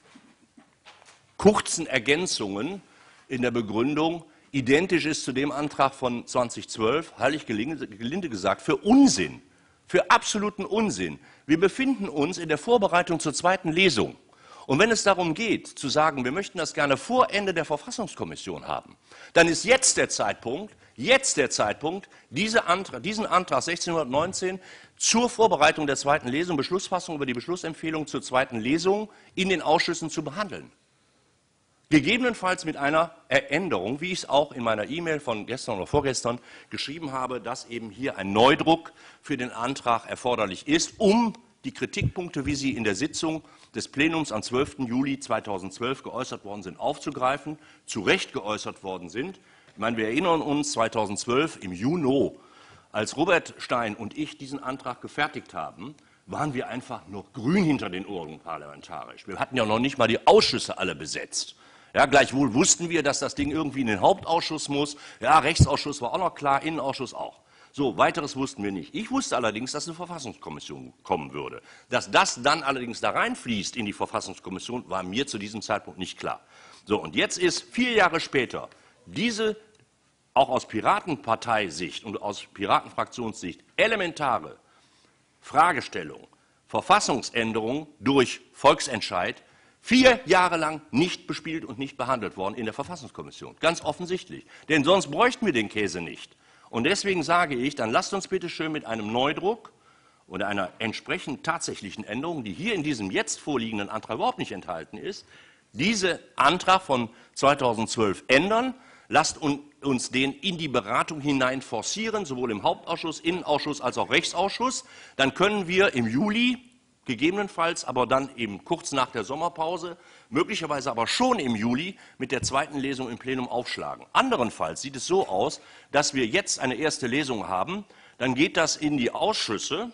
kurzen Ergänzungen in der Begründung identisch ist zu dem Antrag von zweitausendzwölf, halte ich gelinde gesagt für Unsinn, für absoluten Unsinn. Wir befinden uns in der Vorbereitung zur zweiten Lesung. Und wenn es darum geht, zu sagen, wir möchten das gerne vor Ende der Verfassungskommission haben, dann ist jetzt der Zeitpunkt, jetzt der Zeitpunkt, diese Antrag, diesen Antrag sechzehnhundertneunzehn zur Vorbereitung der zweiten Lesung, Beschlussfassung über die Beschlussempfehlung zur zweiten Lesung in den Ausschüssen zu behandeln. Gegebenenfalls mit einer Änderung, wie ich es auch in meiner E-Mail von gestern oder vorgestern geschrieben habe, dass eben hier ein Neudruck für den Antrag erforderlich ist, um die Kritikpunkte, wie sie in der Sitzung des Plenums am zwölften Juli zweitausendzwölf geäußert worden sind, aufzugreifen, zu Recht geäußert worden sind. Ich meine, wir erinnern uns, zweitausendzwölf im Juni, als Robert Stein und ich diesen Antrag gefertigt haben, waren wir einfach noch grün hinter den Ohren parlamentarisch. Wir hatten ja noch nicht mal die Ausschüsse alle besetzt. Ja, gleichwohl wussten wir, dass das Ding irgendwie in den Hauptausschuss muss. Ja, Rechtsausschuss war auch noch klar, Innenausschuss auch. So, weiteres wussten wir nicht. Ich wusste allerdings, dass eine Verfassungskommission kommen würde. Dass das dann allerdings da reinfließt in die Verfassungskommission, war mir zu diesem Zeitpunkt nicht klar. So, und jetzt ist vier Jahre später diese, auch aus Piratenparteisicht und aus Piratenfraktionssicht, elementare Fragestellung, Verfassungsänderung durch Volksentscheid, vier Jahre lang nicht bespielt und nicht behandelt worden in der Verfassungskommission. Ganz offensichtlich. Denn sonst bräuchten wir den Käse nicht. Und deswegen sage ich, dann lasst uns bitte schön mit einem Neudruck oder einer entsprechend tatsächlichen Änderung, die hier in diesem jetzt vorliegenden Antrag überhaupt nicht enthalten ist, diesen Antrag von zweitausendzwölf ändern. Lasst uns den in die Beratung hinein forcieren, sowohl im Hauptausschuss, Innenausschuss als auch Rechtsausschuss. Dann können wir im Juli, gegebenenfalls aber dann eben kurz nach der Sommerpause, möglicherweise aber schon im Juli mit der zweiten Lesung im Plenum aufschlagen. Anderenfalls sieht es so aus, dass wir jetzt eine erste Lesung haben, dann geht das in die Ausschüsse,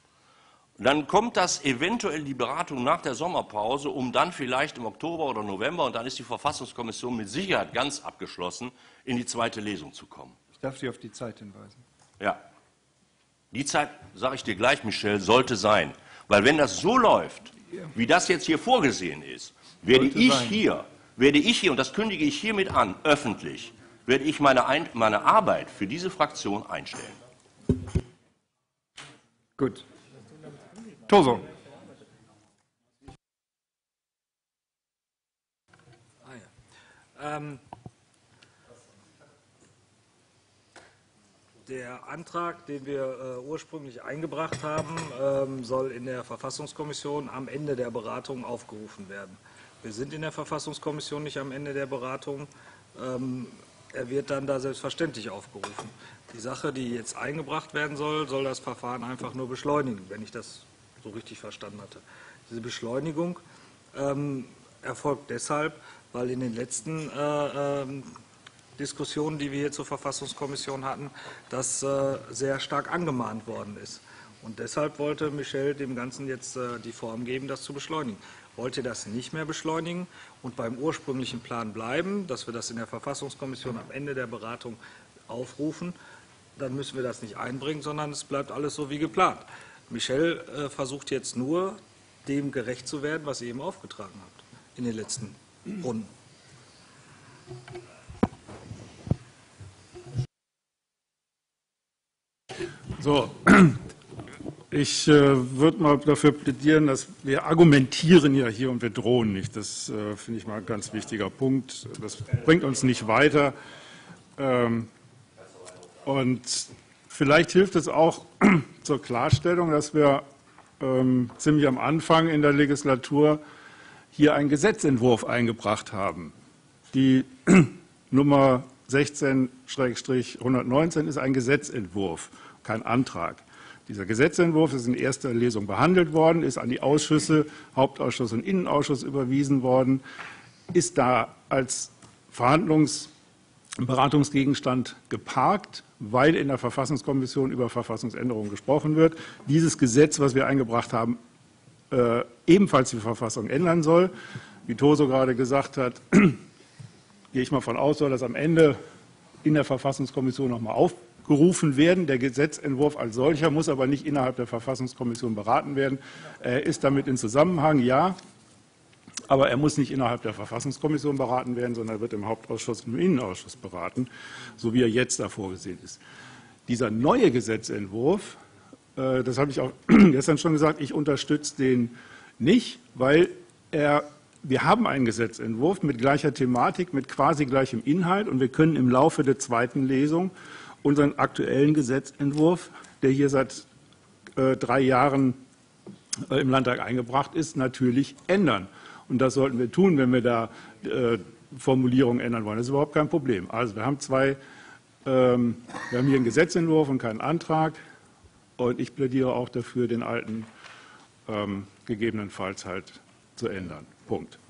dann kommt das eventuell die Beratung nach der Sommerpause, um dann vielleicht im Oktober oder November, und dann ist die Verfassungskommission mit Sicherheit ganz abgeschlossen, in die zweite Lesung zu kommen. Ich darf Sie auf die Zeit hinweisen. Ja, die Zeit, sage ich dir gleich, Michel, sollte sein. Weil wenn das so läuft, wie das jetzt hier vorgesehen ist, werde ich hier, werde ich hier, und das kündige ich hiermit an, öffentlich, werde ich meine, Ein meine Arbeit für diese Fraktion einstellen. Gut. Toso. Ah, ja. ähm, der Antrag, den wir äh, ursprünglich eingebracht haben, ähm, soll in der Verfassungskommission am Ende der Beratung aufgerufen werden. Wir sind in der Verfassungskommission nicht am Ende der Beratung. Ähm, er wird dann da selbstverständlich aufgerufen. Die Sache, die jetzt eingebracht werden soll, soll das Verfahren einfach nur beschleunigen, wenn ich das so richtig verstanden hatte. Diese Beschleunigung ähm, erfolgt deshalb, weil in den letzten äh, ähm, Diskussionen, die wir hier zur Verfassungskommission hatten, das äh, sehr stark angemahnt worden ist. Und deshalb wollte Michel dem Ganzen jetzt äh, die Form geben, das zu beschleunigen. Wollte das nicht mehr beschleunigen und beim ursprünglichen Plan bleiben, dass wir das in der Verfassungskommission am Ende der Beratung aufrufen, dann müssen wir das nicht einbringen, sondern es bleibt alles so wie geplant. Michel äh, versucht jetzt nur, dem gerecht zu werden, was ihr ihm aufgetragen habt in den letzten Runden. So, ich äh, würde mal dafür plädieren, dass wir argumentieren ja hier und wir drohen nicht. Das äh, finde ich mal ein ganz wichtiger Punkt. Das bringt uns nicht weiter. Ähm, und vielleicht hilft es auch zur Klarstellung, dass wir ähm, ziemlich am Anfang in der Legislatur hier einen Gesetzentwurf eingebracht haben. Die Nummer sechzehn hundertneunzehn ist ein Gesetzentwurf, kein Antrag. Dieser Gesetzentwurf ist in erster Lesung behandelt worden, ist an die Ausschüsse, Hauptausschuss und Innenausschuss überwiesen worden, ist da als Verhandlungs- und Beratungsgegenstand geparkt, weil in der Verfassungskommission über Verfassungsänderungen gesprochen wird. Dieses Gesetz, was wir eingebracht haben, äh, ebenfalls die Verfassung ändern soll. Wie Toso gerade gesagt hat, gehe ich mal von aus, soll das am Ende in der Verfassungskommission nochmal aufgerufen werden. Der Gesetzentwurf als solcher muss aber nicht innerhalb der Verfassungskommission beraten werden. Er ist damit in Zusammenhang, ja, aber er muss nicht innerhalb der Verfassungskommission beraten werden, sondern er wird im Hauptausschuss und im Innenausschuss beraten, so wie er jetzt da vorgesehen ist. Dieser neue Gesetzentwurf, äh, das habe ich auch gestern schon gesagt, ich unterstütze den nicht, weil er Wir haben einen Gesetzentwurf mit gleicher Thematik, mit quasi gleichem Inhalt, und wir können im Laufe der zweiten Lesung unseren aktuellen Gesetzentwurf, der hier seit äh, drei Jahren äh, im Landtag eingebracht ist, natürlich ändern. Und das sollten wir tun, wenn wir da äh, Formulierungen ändern wollen. Das ist überhaupt kein Problem. Also wir haben zwei, ähm, wir haben hier einen Gesetzentwurf und keinen Antrag, und ich plädiere auch dafür, den alten ähm, gegebenenfalls halt zu ändern. Punkt.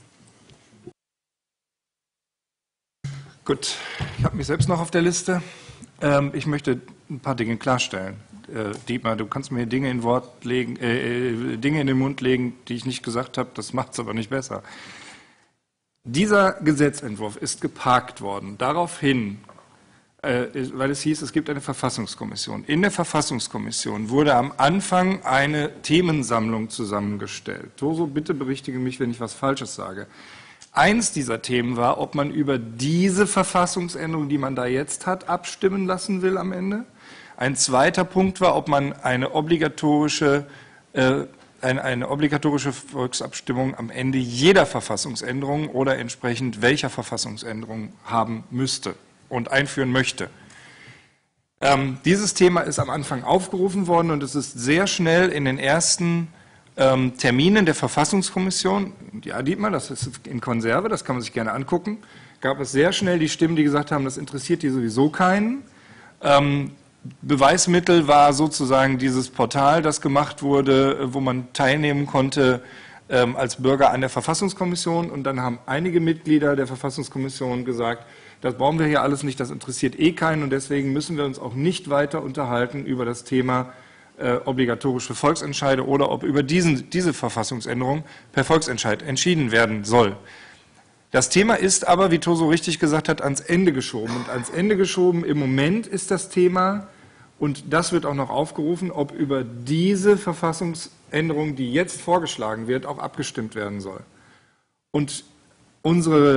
Gut, ich habe mich selbst noch auf der Liste. Ähm, ich möchte ein paar Dinge klarstellen. Äh, Dietmar, du kannst mir Dinge in, Wort legen, äh, Dinge in den Mund legen, die ich nicht gesagt habe, das macht es aber nicht besser. Dieser Gesetzentwurf ist geparkt worden, daraufhin, äh, weil es hieß, es gibt eine Verfassungskommission. In der Verfassungskommission wurde am Anfang eine Themensammlung zusammengestellt. Toso, bitte berichtige mich, wenn ich was Falsches sage. Eins dieser Themen war, ob man über diese Verfassungsänderung, die man da jetzt hat, abstimmen lassen will am Ende. Ein zweiter Punkt war, ob man eine obligatorische, äh, eine, eine obligatorische Volksabstimmung am Ende jeder Verfassungsänderung oder entsprechend welcher Verfassungsänderung haben müsste und einführen möchte. Ähm, dieses Thema ist am Anfang aufgerufen worden, und es ist sehr schnell in den ersten ähm, Terminen der Verfassungskommission, ja Dietmar, das ist in Konserve, das kann man sich gerne angucken, gab es sehr schnell die Stimmen, die gesagt haben, das interessiert die sowieso keinen. Ähm, Beweismittel war sozusagen dieses Portal, das gemacht wurde, wo man teilnehmen konnte ähm, als Bürger an der Verfassungskommission, und dann haben einige Mitglieder der Verfassungskommission gesagt, das brauchen wir hier alles nicht, das interessiert eh keinen, und deswegen müssen wir uns auch nicht weiter unterhalten über das Thema äh, obligatorische Volksentscheide oder ob über diesen, diese Verfassungsänderung per Volksentscheid entschieden werden soll. Das Thema ist aber, wie Toso richtig gesagt hat, ans Ende geschoben. Und ans Ende geschoben im Moment ist das Thema, und das wird auch noch aufgerufen, ob über diese Verfassungsänderung, die jetzt vorgeschlagen wird, auch abgestimmt werden soll. Und unsere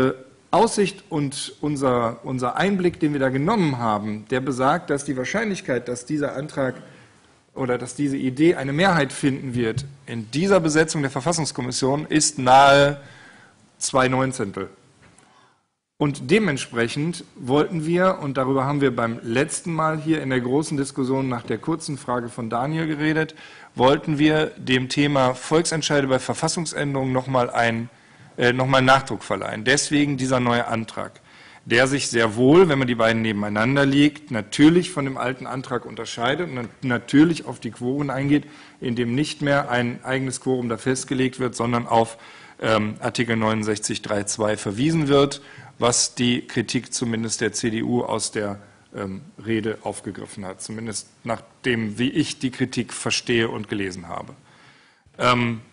Aussicht und unser, unser Einblick, den wir da genommen haben, der besagt, dass die Wahrscheinlichkeit, dass dieser Antrag oder dass diese Idee eine Mehrheit finden wird in dieser Besetzung der Verfassungskommission, ist nahe zwei Neunzehntel. Und dementsprechend wollten wir, und darüber haben wir beim letzten Mal hier in der großen Diskussion nach der kurzen Frage von Daniel geredet, wollten wir dem Thema Volksentscheide bei Verfassungsänderungen nochmal ein, äh, nochmal Nachdruck verleihen. Deswegen dieser neue Antrag, der sich sehr wohl, wenn man die beiden nebeneinander legt, natürlich von dem alten Antrag unterscheidet und natürlich auf die Quoren eingeht, in dem nicht mehr ein eigenes Quorum da festgelegt wird, sondern auf ähm, Artikel neunundsechzig Absatz drei Punkt zwei verwiesen wird, was die Kritik zumindest der C D U aus der ähm, Rede aufgegriffen hat, zumindest nach dem, wie ich die Kritik verstehe und gelesen habe. Ähm,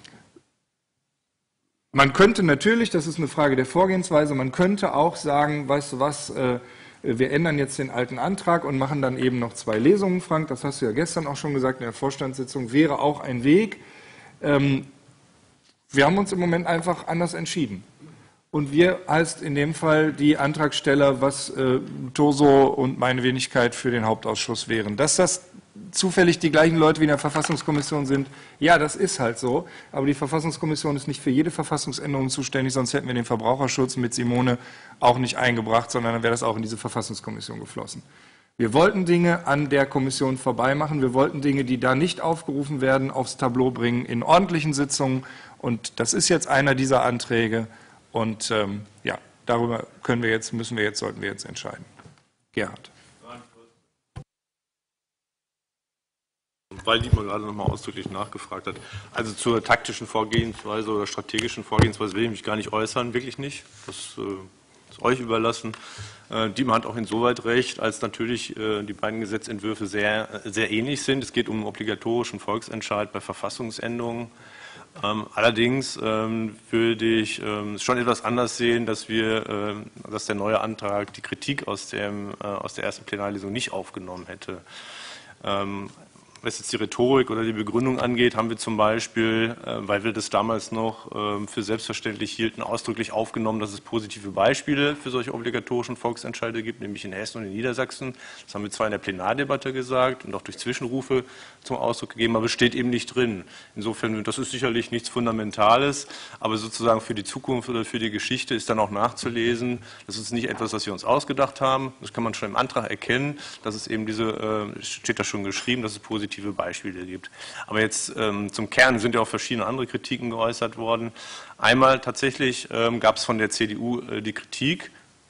Man könnte natürlich, das ist eine Frage der Vorgehensweise, man könnte auch sagen, weißt du was, äh, wir ändern jetzt den alten Antrag und machen dann eben noch zwei Lesungen, Frank, das hast du ja gestern auch schon gesagt in der Vorstandssitzung, wäre auch ein Weg. Ähm, wir haben uns im Moment einfach anders entschieden. Und wir heißt in dem Fall die Antragsteller, was äh, Toso und meine Wenigkeit für den Hauptausschuss wären. Dass das zufällig die gleichen Leute wie in der Verfassungskommission sind, ja, das ist halt so. Aber die Verfassungskommission ist nicht für jede Verfassungsänderung zuständig, sonst hätten wir den Verbraucherschutz mit Simone auch nicht eingebracht, sondern dann wäre das auch in diese Verfassungskommission geflossen. Wir wollten Dinge an der Kommission vorbeimachen. Wir wollten Dinge, die da nicht aufgerufen werden, aufs Tableau bringen in ordentlichen Sitzungen. Und das ist jetzt einer dieser Anträge. Und ähm, ja, darüber können wir jetzt, müssen wir jetzt, sollten wir jetzt entscheiden. Gerhard. Weil Dietmar gerade noch mal ausdrücklich nachgefragt hat. Also zur taktischen Vorgehensweise oder strategischen Vorgehensweise will ich mich gar nicht äußern, wirklich nicht. Das äh, ist euch überlassen. Äh, Dietmar hat auch insoweit recht, als natürlich äh, die beiden Gesetzentwürfe sehr, sehr ähnlich sind. Es geht um einen obligatorischen Volksentscheid bei Verfassungsänderungen. Ähm, allerdings ähm, würde ich ähm, schon etwas anders sehen, dass wir, ähm, dass der neue Antrag die Kritik aus, dem, äh, aus der ersten Plenarlesung nicht aufgenommen hätte. Ähm, Was jetzt die Rhetorik oder die Begründung angeht, haben wir zum Beispiel, weil wir das damals noch für selbstverständlich hielten, ausdrücklich aufgenommen, dass es positive Beispiele für solche obligatorischen Volksentscheide gibt, nämlich in Hessen und in Niedersachsen. Das haben wir zwar in der Plenardebatte gesagt und auch durch Zwischenrufe zum Ausdruck gegeben, aber es steht eben nicht drin. Insofern, das ist sicherlich nichts Fundamentales, aber sozusagen für die Zukunft oder für die Geschichte ist dann auch nachzulesen, das ist nicht etwas, was wir uns ausgedacht haben. Das kann man schon im Antrag erkennen, dass es eben diese, steht da schon geschrieben, dass es positive Beispiele gibt. Aber jetzt ähm, zum Kern sind ja auch verschiedene andere Kritiken geäußert worden. Einmal tatsächlich ähm, gab es von der C D U äh, die Kritik,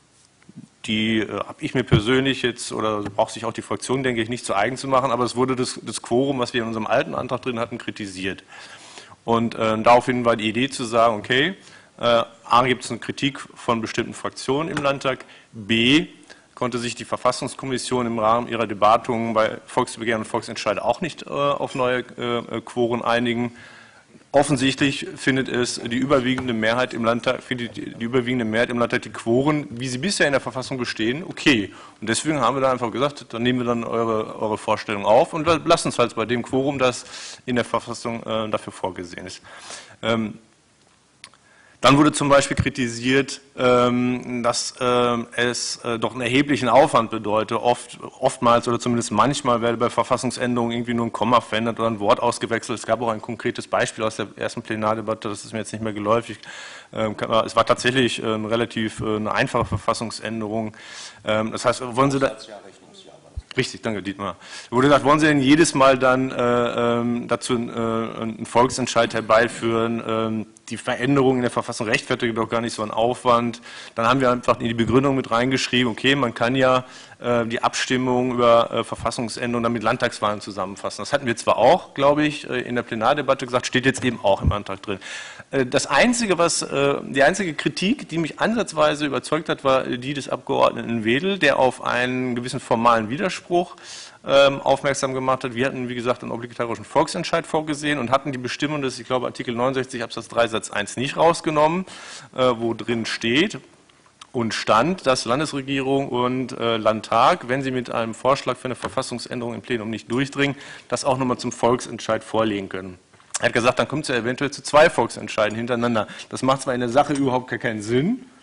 die äh, habe ich mir persönlich jetzt, oder braucht sich auch die Fraktion, denke ich, nicht zu eigen zu machen, aber es wurde das, das Quorum, was wir in unserem alten Antrag drin hatten, kritisiert. Und äh, daraufhin war die Idee zu sagen, okay, äh, A, gibt es eine Kritik von bestimmten Fraktionen im Landtag, B, konnte sich die Verfassungskommission im Rahmen ihrer Debattungen bei Volksbegehren und Volksentscheide auch nicht äh, auf neue äh, Quoren einigen. Offensichtlich findet es die überwiegende Mehrheit im Landtag, findet die, die überwiegende Mehrheit im Landtag die Quoren, wie sie bisher in der Verfassung bestehen, okay. Und deswegen haben wir da einfach gesagt, dann nehmen wir dann eure, eure Vorstellung auf und lassen es halt bei dem Quorum, das in der Verfassung äh, dafür vorgesehen ist. Ähm, Dann wurde zum Beispiel kritisiert, dass es doch einen erheblichen Aufwand bedeutet. Oft, oftmals oder zumindest manchmal werde bei Verfassungsänderungen irgendwie nur ein Komma verändert oder ein Wort ausgewechselt. Es gab auch ein konkretes Beispiel aus der ersten Plenardebatte, das ist mir jetzt nicht mehr geläufig. Es war tatsächlich eine relativ eine einfache Verfassungsänderung. Das heißt, wollen Sie da... Richtig, danke Dietmar. Da wurde gesagt, wollen Sie denn jedes Mal dann äh, dazu äh, einen Volksentscheid herbeiführen? Ähm, die Veränderung in der Verfassung rechtfertigt doch gar nicht so einen Aufwand. Dann haben wir einfach in die Begründung mit reingeschrieben, okay, man kann ja äh, die Abstimmung über äh, Verfassungsänderungen dann mit Landtagswahlen zusammenfassen. Das hatten wir zwar auch, glaube ich, in der Plenardebatte gesagt, steht jetzt eben auch im Antrag drin. Äh, das einzige, was, äh, die einzige Kritik, die mich ansatzweise überzeugt hat, war die des Abgeordneten Wedel, der auf einen gewissen formalen Widerspruch aufmerksam gemacht hat. Wir hatten, wie gesagt, einen obligatorischen Volksentscheid vorgesehen und hatten die Bestimmung des, ich glaube, Artikel neunundsechzig Absatz drei Satz eins nicht rausgenommen, wo drin steht und stand, dass Landesregierung und Landtag, wenn sie mit einem Vorschlag für eine Verfassungsänderung im Plenum nicht durchdringen, das auch nochmal zum Volksentscheid vorlegen können. Er hat gesagt, dann kommt es ja eventuell zu zwei Volksentscheiden hintereinander. Das macht zwar in der Sache überhaupt gar keinen Sinn,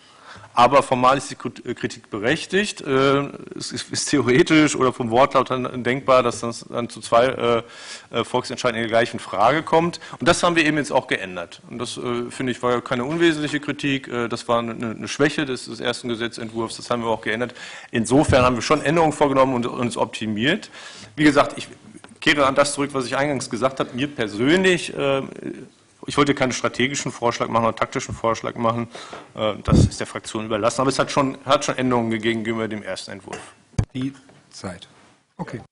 Aber formal ist die Kritik berechtigt. Es ist theoretisch oder vom Wortlaut dann denkbar, dass das dann zu zwei Volksentscheiden in der gleichen Frage kommt. Und das haben wir eben jetzt auch geändert. Und das, finde ich, war ja keine unwesentliche Kritik. Das war eine Schwäche des, des ersten Gesetzentwurfs. Das haben wir auch geändert. Insofern haben wir schon Änderungen vorgenommen und uns optimiert. Wie gesagt, ich kehre an das zurück, was ich eingangs gesagt habe. Mir persönlich, äh, ich wollte keinen strategischen Vorschlag machen oder taktischen Vorschlag machen. Äh, das ist der Fraktion überlassen. Aber es hat schon, hat schon Änderungen gegeben gegenüber dem ersten Entwurf. Die Zeit. Okay.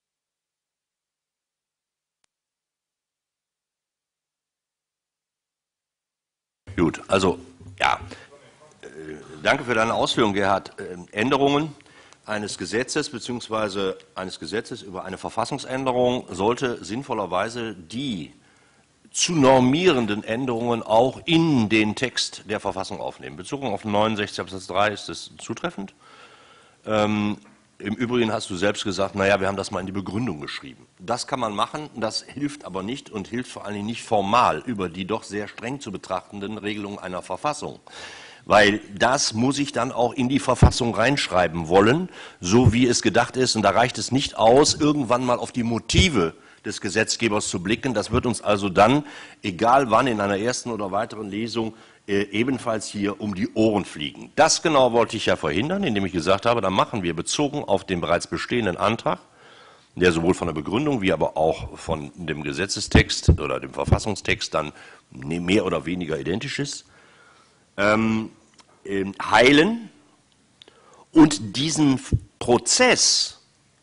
Gut, also ja, äh, danke für deine Ausführungen, Gerhard. Äh, Änderungen eines Gesetzes bzw. eines Gesetzes über eine Verfassungsänderung sollte sinnvollerweise die zu normierenden Änderungen auch in den Text der Verfassung aufnehmen. Bezogen auf neunundsechzig Absatz drei ist das zutreffend. Ähm, Im Übrigen hast du selbst gesagt, naja, wir haben das mal in die Begründung geschrieben. Das kann man machen, das hilft aber nicht und hilft vor allen Dingen nicht formal über die doch sehr streng zu betrachtenden Regelungen einer Verfassung. Weil das muss ich dann auch in die Verfassung reinschreiben wollen, so wie es gedacht ist. Und da reicht es nicht aus, irgendwann mal auf die Motive des Gesetzgebers zu blicken. Das wird uns also dann, egal wann, in einer ersten oder weiteren Lesung, äh, ebenfalls hier um die Ohren fliegen. Das genau wollte ich ja verhindern, indem ich gesagt habe, dann machen wir bezogen auf den bereits bestehenden Antrag, der sowohl von der Begründung wie aber auch von dem Gesetzestext oder dem Verfassungstext dann mehr oder weniger identisch ist, Ähm, äh, heilen und diesen Prozess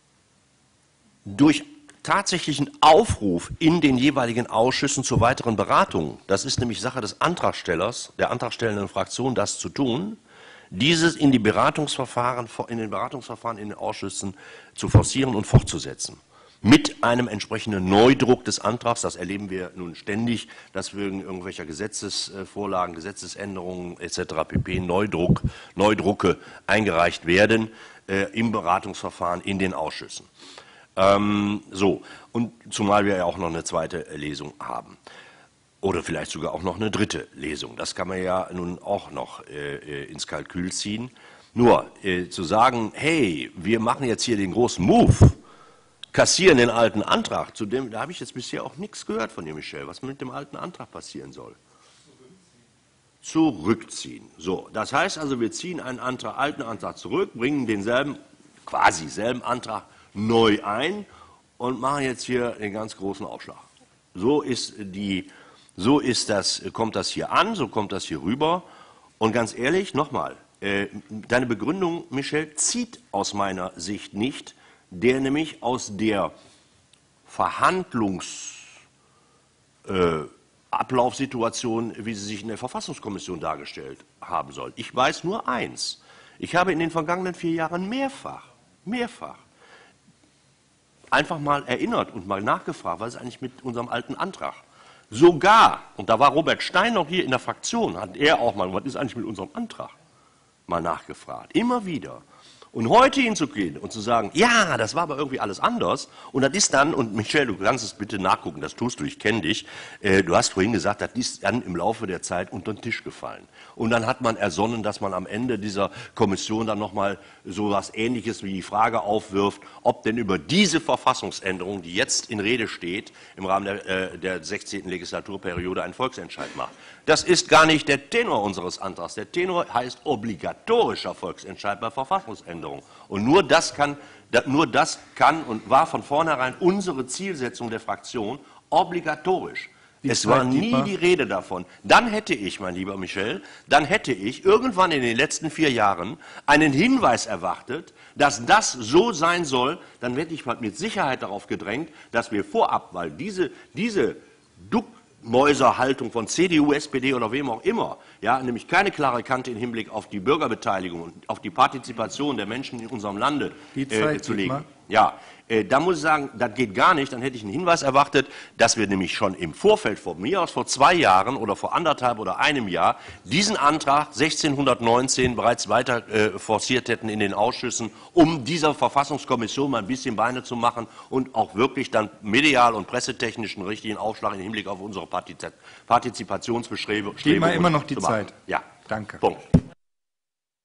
durch tatsächlichen Aufruf in den jeweiligen Ausschüssen zur weiteren Beratung, das ist nämlich Sache des Antragstellers, der antragstellenden Fraktion, das zu tun, dieses in die Beratungsverfahren, in den Beratungsverfahren in den Ausschüssen zu forcieren und fortzusetzen. Mit einem entsprechenden Neudruck des Antrags, das erleben wir nun ständig, dass wegen irgendwelcher Gesetzesvorlagen, Gesetzesänderungen et cetera pp. Neudruck, Neudrucke eingereicht werden äh, im Beratungsverfahren in den Ausschüssen. Ähm, so, und zumal wir ja auch noch eine zweite Lesung haben. Oder vielleicht sogar auch noch eine dritte Lesung. Das kann man ja nun auch noch äh, ins Kalkül ziehen. Nur äh, zu sagen, hey, wir machen jetzt hier den großen Move, kassieren den alten Antrag, zu dem, da habe ich jetzt bisher auch nichts gehört von dir, Michel, was mit dem alten Antrag passieren soll. Zurückziehen. So, das heißt also, wir ziehen einen Antrag, alten Antrag zurück, bringen denselben, quasi selben Antrag neu ein und machen jetzt hier den ganz großen Aufschlag. So ist die, so ist das, kommt das hier an, so kommt das hier rüber. Und ganz ehrlich, nochmal, äh, deine Begründung, Michel, zieht aus meiner Sicht nicht, der nämlich aus der Verhandlungsablaufsituation, äh, wie sie sich in der Verfassungskommission dargestellt haben soll. Ich weiß nur eins. Ich habe in den vergangenen vier Jahren mehrfach, mehrfach einfach mal erinnert und mal nachgefragt, was ist eigentlich mit unserem alten Antrag? Sogar, und da war Robert Stein noch hier in der Fraktion, hat er auch mal, was ist eigentlich mit unserem Antrag? Mal nachgefragt. Immer wieder. Und heute hinzugehen und zu sagen, ja, das war aber irgendwie alles anders. Und das ist dann, und Michel, du kannst es bitte nachgucken, das tust du, ich kenne dich. Äh, du hast vorhin gesagt, das ist dann im Laufe der Zeit unter den Tisch gefallen. Und dann hat man ersonnen, dass man am Ende dieser Kommission dann nochmal so was Ähnliches wie die Frage aufwirft, ob denn über diese Verfassungsänderung, die jetzt in Rede steht, im Rahmen der, äh, der sechzehnten Legislaturperiode ein Volksentscheid macht. Das ist gar nicht der Tenor unseres Antrags. Der Tenor heißt obligatorischer Volksentscheid bei Verfassungsänderungen. Und nur das kann, nur das kann und war von vornherein unsere Zielsetzung der Fraktion, obligatorisch. Es war nie die Rede davon. Dann hätte ich, mein lieber Michel, dann hätte ich irgendwann in den letzten vier Jahren einen Hinweis erwartet, dass das so sein soll. Dann hätte ich mit Sicherheit darauf gedrängt, dass wir vorab, weil diese, diese Duckmäuserhaltung von C D U, S P D oder wem auch immer, ja, nämlich keine klare Kante im Hinblick auf die Bürgerbeteiligung und auf die Partizipation der Menschen in unserem Lande äh, zu legen. Ja, äh, da muss ich sagen, das geht gar nicht. Dann hätte ich einen Hinweis erwartet, dass wir nämlich schon im Vorfeld, von mir aus vor zwei Jahren oder vor anderthalb oder einem Jahr, diesen Antrag sechzehnhundertneunzehn bereits weiter äh, forciert hätten in den Ausschüssen, um dieser Verfassungskommission mal ein bisschen Beine zu machen und auch wirklich dann medial und pressetechnisch einen richtigen Aufschlag im Hinblick auf unsere Partizip Partizipationsbestrebungen. Geben wir immer noch die Zeit. Ja, danke. Punkt.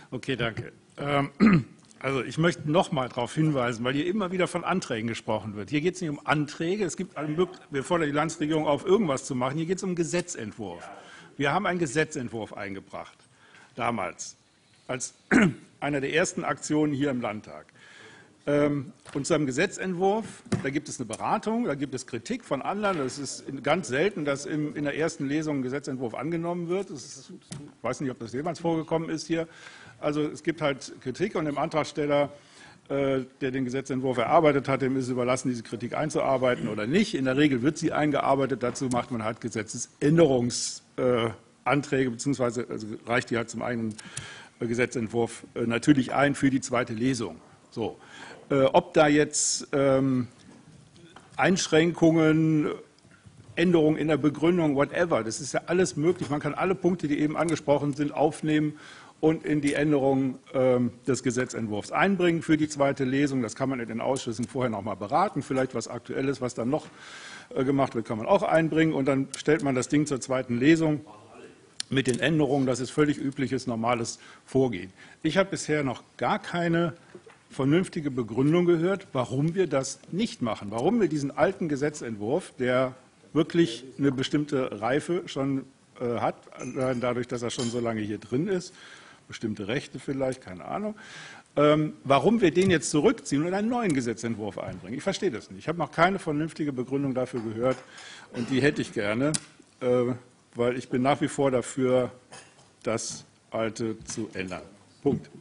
Okay, danke. Ähm, Also ich möchte noch mal darauf hinweisen, weil hier immer wieder von Anträgen gesprochen wird. Hier geht es nicht um Anträge, es gibt eine Möglichkeit, wir fordern die Landesregierung auf, irgendwas zu machen. Hier geht es um einen Gesetzentwurf. Wir haben einen Gesetzentwurf eingebracht, damals, als einer der ersten Aktionen hier im Landtag. Und zu einem Gesetzentwurf, da gibt es eine Beratung, da gibt es Kritik von anderen. Es ist ganz selten, dass in der ersten Lesung ein Gesetzentwurf angenommen wird. Ist, ich weiß nicht, ob das jemals vorgekommen ist hier. Also es gibt halt Kritik und dem Antragsteller, äh, der den Gesetzentwurf erarbeitet hat, dem ist es überlassen, diese Kritik einzuarbeiten oder nicht. In der Regel wird sie eingearbeitet. Dazu macht man halt Gesetzesänderungsanträge, äh, beziehungsweise also reicht die halt zum eigenen äh, Gesetzentwurf äh, natürlich ein für die zweite Lesung. So. Äh, ob da jetzt ähm, Einschränkungen, Änderungen in der Begründung, whatever, das ist ja alles möglich. Man kann alle Punkte, die eben angesprochen sind, aufnehmen und in die Änderung äh, des Gesetzentwurfs einbringen für die zweite Lesung. Das kann man in den Ausschüssen vorher noch mal beraten. Vielleicht was Aktuelles, was dann noch äh, gemacht wird, kann man auch einbringen. Und dann stellt man das Ding zur zweiten Lesung mit den Änderungen. Das ist völlig übliches, normales Vorgehen. Ich habe bisher noch gar keine vernünftige Begründung gehört, warum wir das nicht machen. Warum wir diesen alten Gesetzentwurf, der wirklich eine bestimmte Reife schon äh, hat, dadurch, dass er schon so lange hier drin ist, bestimmte Rechte vielleicht, keine Ahnung, ähm, warum wir den jetzt zurückziehen und einen neuen Gesetzentwurf einbringen. Ich verstehe das nicht. Ich habe noch keine vernünftige Begründung dafür gehört und die hätte ich gerne, äh, weil ich bin nach wie vor dafür, das Alte zu ändern. Punkt.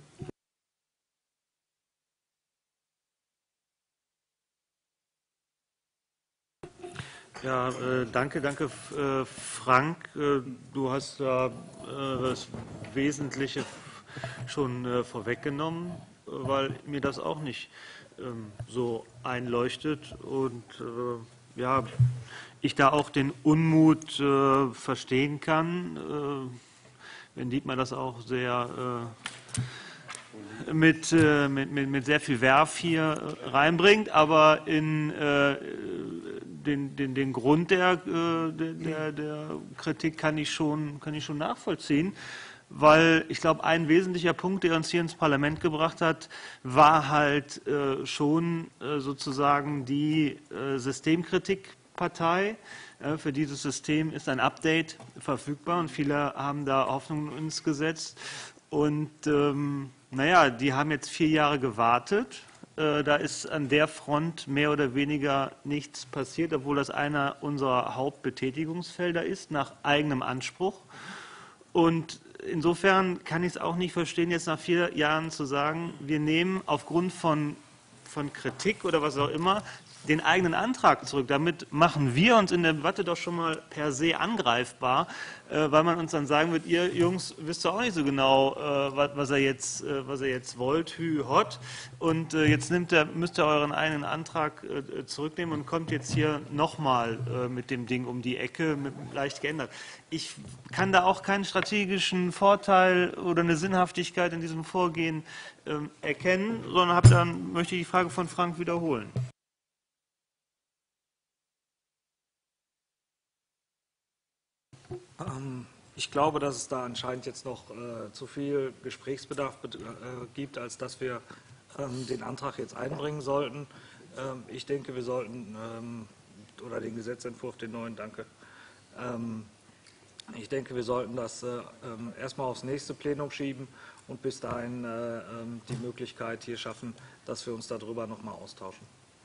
Ja, äh, danke, danke, äh, Frank. Äh, du hast da äh, das Wesentliche schon äh, vorweggenommen, weil mir das auch nicht ähm, so einleuchtet und äh, ja, ich da auch den Unmut äh, verstehen kann, äh, wenn Dietmar das auch sehr äh, mit, äh, mit, mit, mit sehr viel Werf hier reinbringt, aber in äh, Den, den, den Grund der, der, der Kritik kann ich, schon, kann ich schon nachvollziehen, weil ich glaube, ein wesentlicher Punkt, der uns hier ins Parlament gebracht hat, war halt äh, schon äh, sozusagen die äh, Systemkritikpartei. Äh, für dieses System ist ein Update verfügbar und viele haben da Hoffnung in uns gesetzt. Und ähm, naja, die haben jetzt vier Jahre gewartet. Da ist an der Front mehr oder weniger nichts passiert, obwohl das einer unserer Hauptbetätigungsfelder ist, nach eigenem Anspruch. Und insofern kann ich es auch nicht verstehen, jetzt nach vier Jahren zu sagen, wir nehmen aufgrund von, von Kritik oder was auch immer den eigenen Antrag zurück. Damit machen wir uns in der Debatte doch schon mal per se angreifbar, äh, weil man uns dann sagen wird, ihr Jungs wisst doch auch nicht so genau, äh, was, was, er jetzt, äh, was er jetzt wollt, hü, hot. Und äh, jetzt nimmt er, müsst ihr euren eigenen Antrag äh, zurücknehmen und kommt jetzt hier nochmal äh, mit dem Ding um die Ecke, mit, leicht geändert. Ich kann da auch keinen strategischen Vorteil oder eine Sinnhaftigkeit in diesem Vorgehen äh, erkennen, sondern hab dann, möchte ich die Frage von Frank wiederholen. Ich glaube, dass es da anscheinend jetzt noch äh, zu viel Gesprächsbedarf äh, gibt, als dass wir ähm, den Antrag jetzt einbringen sollten. Ähm, ich denke, wir sollten, ähm, oder den Gesetzentwurf, den neuen, danke. Ähm, ich denke, wir sollten das äh, ähm, erstmal aufs nächste Plenum schieben und bis dahin äh, ähm, die Möglichkeit hier schaffen, dass wir uns darüber nochmal austauschen.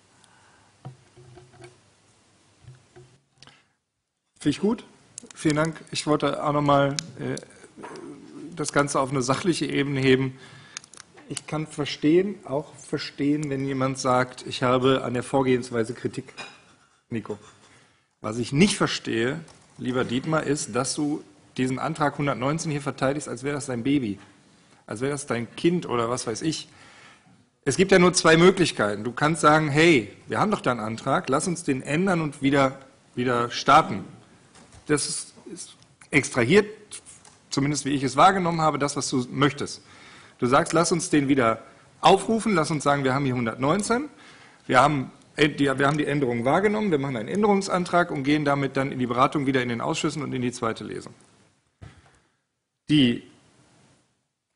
Finde ich gut. Vielen Dank. Ich wollte auch noch mal äh, das Ganze auf eine sachliche Ebene heben. Ich kann verstehen, auch verstehen, wenn jemand sagt, ich habe an der Vorgehensweise Kritik. Nico. Was ich nicht verstehe, lieber Dietmar, ist, dass du diesen Antrag hundertneunzehn hier verteidigst, als wäre das dein Baby, als wäre das dein Kind oder was weiß ich. Es gibt ja nur zwei Möglichkeiten. Du kannst sagen, hey, wir haben doch da einen Antrag, lass uns den ändern und wieder, wieder starten. Das ist, ist extrahiert, zumindest wie ich es wahrgenommen habe, das, was du möchtest. Du sagst, lass uns den wieder aufrufen, lass uns sagen, wir haben hier hundertneunzehn, wir haben, die, wir haben die Änderungen wahrgenommen, wir machen einen Änderungsantrag und gehen damit dann in die Beratung wieder in den Ausschüssen und in die zweite Lesung. Die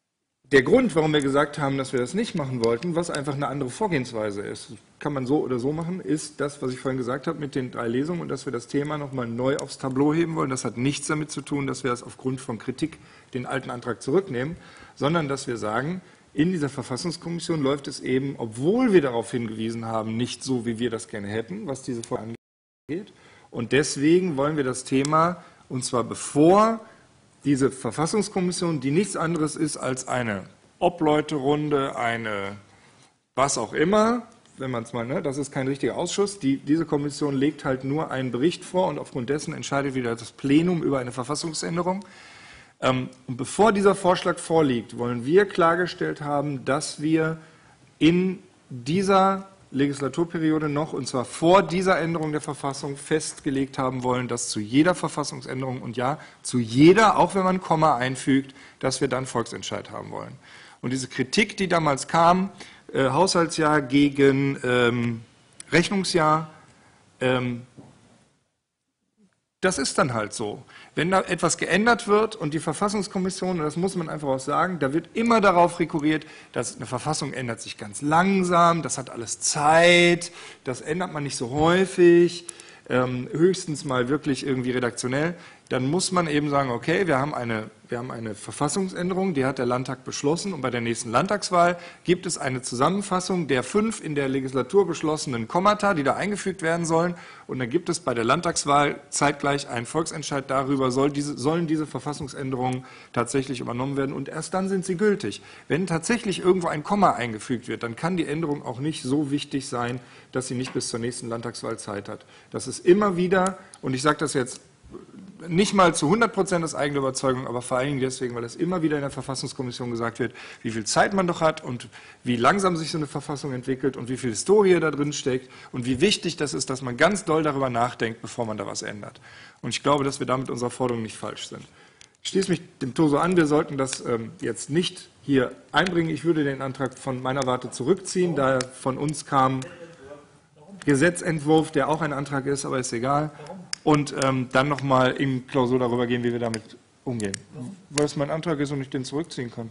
der Grund, warum wir gesagt haben, dass wir das nicht machen wollten, was einfach eine andere Vorgehensweise ist, kann man so oder so machen, ist das, was ich vorhin gesagt habe mit den drei Lesungen und dass wir das Thema nochmal neu aufs Tableau heben wollen. Das hat nichts damit zu tun, dass wir das aufgrund von Kritik den alten Antrag zurücknehmen, sondern dass wir sagen, in dieser Verfassungskommission läuft es eben, obwohl wir darauf hingewiesen haben, nicht so, wie wir das gerne hätten, was diese Vorgaben angeht. Und deswegen wollen wir das Thema, und zwar bevor diese Verfassungskommission, die nichts anderes ist als eine Obleuterunde, eine was auch immer, wenn man es mal, ne, das ist kein richtiger Ausschuss, die, diese Kommission legt halt nur einen Bericht vor und aufgrund dessen entscheidet wieder das Plenum über eine Verfassungsänderung. Ähm, und bevor dieser Vorschlag vorliegt, wollen wir klargestellt haben, dass wir in dieser Legislaturperiode noch, und zwar vor dieser Änderung der Verfassung, festgelegt haben wollen, dass zu jeder Verfassungsänderung und ja, zu jeder, auch wenn man Komma einfügt, dass wir dann Volksentscheid haben wollen. Und diese Kritik, die damals kam, äh, Haushaltsjahr gegen ähm, Rechnungsjahr, ähm, das ist dann halt so. Wenn da etwas geändert wird und die Verfassungskommission, und das muss man einfach auch sagen, da wird immer darauf rekurriert, dass eine Verfassung ändert sich ganz langsam, das hat alles Zeit, das ändert man nicht so häufig, ähm, höchstens mal wirklich irgendwie redaktionell. Dann muss man eben sagen, okay, wir haben eine, wir haben eine Verfassungsänderung, die hat der Landtag beschlossen und bei der nächsten Landtagswahl gibt es eine Zusammenfassung der fünf in der Legislatur beschlossenen Kommata, die da eingefügt werden sollen und dann gibt es bei der Landtagswahl zeitgleich einen Volksentscheid darüber, soll diese, sollen diese Verfassungsänderungen tatsächlich übernommen werden und erst dann sind sie gültig. Wenn tatsächlich irgendwo ein Komma eingefügt wird, dann kann die Änderung auch nicht so wichtig sein, dass sie nicht bis zur nächsten Landtagswahl Zeit hat. Das ist immer wieder, und ich sage das jetzt nicht mal zu hundert Prozent aus eigener Überzeugung, aber vor allen Dingen deswegen, weil es immer wieder in der Verfassungskommission gesagt wird, wie viel Zeit man doch hat und wie langsam sich so eine Verfassung entwickelt und wie viel Historie da drin steckt und wie wichtig das ist, dass man ganz doll darüber nachdenkt, bevor man da was ändert. Und ich glaube, dass wir da mit unserer Forderung nicht falsch sind. Ich schließe mich dem Toso an, wir sollten das ähm, jetzt nicht hier einbringen. Ich würde den Antrag von meiner Warte zurückziehen, da er von uns kam, Gesetzentwurf, der auch ein Antrag ist, aber ist egal. Und ähm, dann nochmal in Klausur darüber gehen, wie wir damit umgehen. Weil es mein Antrag ist und ich den zurückziehen kann.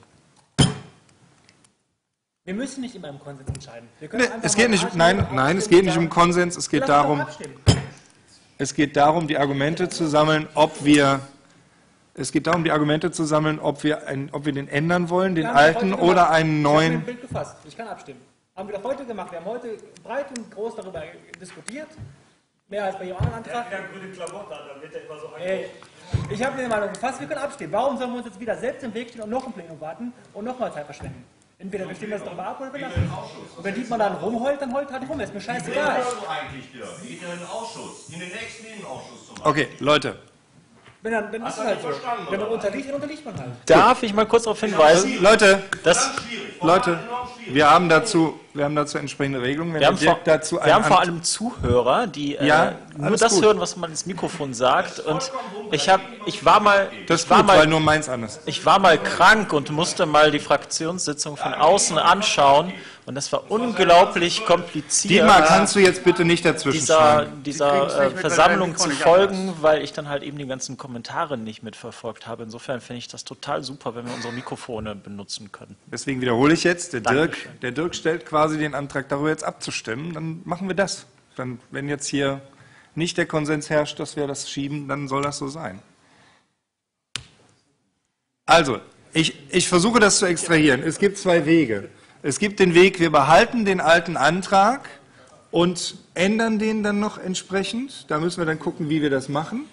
Wir müssen nicht immer im Konsens entscheiden. Wir können Nee, es geht nicht, nein, nein, es geht nicht um Konsens, es geht darum, es geht darum, die Argumente zu sammeln, ob wir, es geht darum, die Argumente zu sammeln, ob wir, ein, ob wir den ändern wollen, den alten oder einen neuen. Ich habe mir ein Bild gefasst. Ich kann abstimmen. Haben wir doch heute gemacht. Wir haben heute breit und groß darüber diskutiert. Mehr als bei jedem anderen Antrag. Der hat grüne Klamotten an, dann wird er immer so Ey, ich habe mir die Meinung gefasst, wir können abstimmen. Warum sollen wir uns jetzt wieder selbst im Weg stehen und noch ein Plenum warten und nochmal Zeit verschwenden? Entweder wir stimmen das darüber ab oder wir lassen es. Und wenn Dietmar dann rumheult, dann heult halt rum. Ist mir scheißegal. eigentlich, Dirk? Geht in den Ausschuss, in den nächsten Innenausschuss zum Beispiel. Okay, Leute. Wenn dann, dann ist es halt so. Wenn man unterliegt, dann unterliegt man halt. Darf ich mal kurz darauf hinweisen? Leute, dass Leute, wir haben dazu, wir haben dazu entsprechende Regelungen. Wenn wir haben, vor, dazu wir haben vor allem Zuhörer, die ja, äh, nur das gut. hören, was man ins Mikrofon sagt. Und ich habe, ich war mal, das ich war gut, mal, weil nur meins anders. Ich war mal krank und musste mal die Fraktionssitzung von außen anschauen. Und das war unglaublich kompliziert. Dietmar, kannst du jetzt bitte nicht dazwischen dieser, dieser äh, Versammlung zu folgen, weil ich dann halt eben die ganzen Kommentare nicht mitverfolgt habe. Insofern finde ich das total super, wenn wir unsere Mikrofone benutzen können. Deswegen wiederhole ich jetzt, der Dirk, Dankeschön. der Dirk stellt quasi den Antrag, darüber jetzt abzustimmen. Dann machen wir das. Dann, wenn jetzt hier nicht der Konsens herrscht, dass wir das schieben, dann soll das so sein. Also, ich, ich versuche das zu extrahieren. Es gibt zwei Wege. Es gibt den Weg, wir behalten den alten Antrag und ändern den dann noch entsprechend. Da müssen wir dann gucken, wie wir das machen.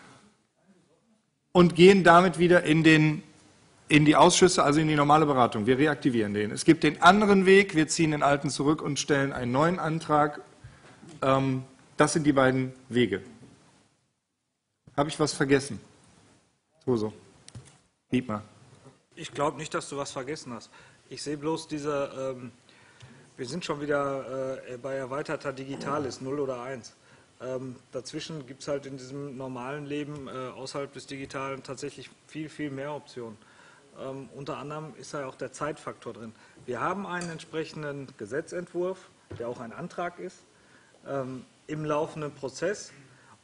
Und gehen damit wieder in, den, in die Ausschüsse, also in die normale Beratung. Wir reaktivieren den. Es gibt den anderen Weg, wir ziehen den alten zurück und stellen einen neuen Antrag. Ähm, das sind die beiden Wege. Habe ich was vergessen? Toso. Dietmar. Ich glaube nicht, dass du was vergessen hast. Ich sehe bloß diese, ähm, wir sind schon wieder äh, bei erweiterter Digitalis, null oder eins. Ähm, dazwischen gibt es halt in diesem normalen Leben äh, außerhalb des Digitalen tatsächlich viel, viel mehr Optionen. Ähm, unter anderem ist ja auch der Zeitfaktor drin. Wir haben einen entsprechenden Gesetzentwurf, der auch ein Antrag ist, ähm, im laufenden Prozess.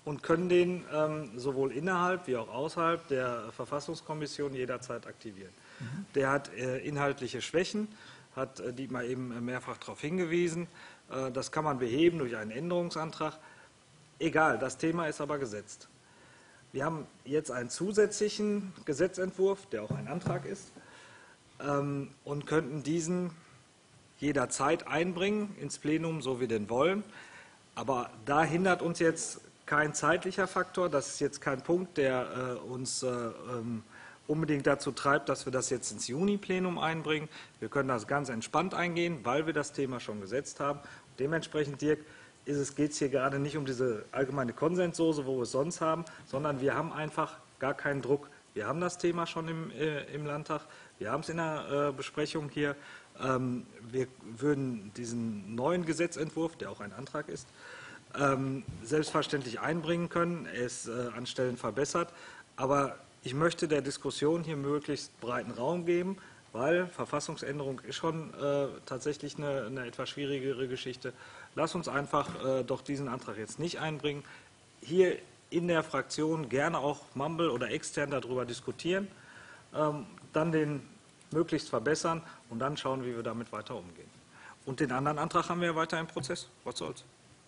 und können den ähm, sowohl innerhalb wie auch außerhalb der Verfassungskommission jederzeit aktivieren. Mhm. Der hat äh, inhaltliche Schwächen, hat äh, Dietmar eben mehrfach darauf hingewiesen. Äh, das kann man beheben durch einen Änderungsantrag. Egal, das Thema ist aber gesetzt. Wir haben jetzt einen zusätzlichen Gesetzentwurf, der auch ein Antrag ist, ähm, und könnten diesen jederzeit einbringen ins Plenum, so wir denn wollen. Aber da hindert uns jetzt kein zeitlicher Faktor. Das ist jetzt kein Punkt, der äh, uns äh, ähm, unbedingt dazu treibt, dass wir das jetzt ins Juni-Plenum einbringen. Wir können das ganz entspannt eingehen, weil wir das Thema schon gesetzt haben. Dementsprechend, Dirk, geht es hier gerade nicht um diese allgemeine Konsenssoße, wo wir es sonst haben, sondern wir haben einfach gar keinen Druck. Wir haben das Thema schon im, äh, im Landtag, wir haben es in der äh, Besprechung hier. Ähm, wir würden diesen neuen Gesetzentwurf, der auch ein Antrag ist, ähm, selbstverständlich einbringen können. Er ist äh, an Stellen verbessert, aber ich möchte der Diskussion hier möglichst breiten Raum geben, weil Verfassungsänderung ist schon äh, tatsächlich eine, eine etwas schwierigere Geschichte. Lass uns einfach äh, doch diesen Antrag jetzt nicht einbringen. Hier in der Fraktion gerne auch Mumble oder extern darüber diskutieren, ähm, dann den möglichst verbessern und dann schauen, wie wir damit weiter umgehen. Und den anderen Antrag haben wir ja weiter im Prozess. Was soll's?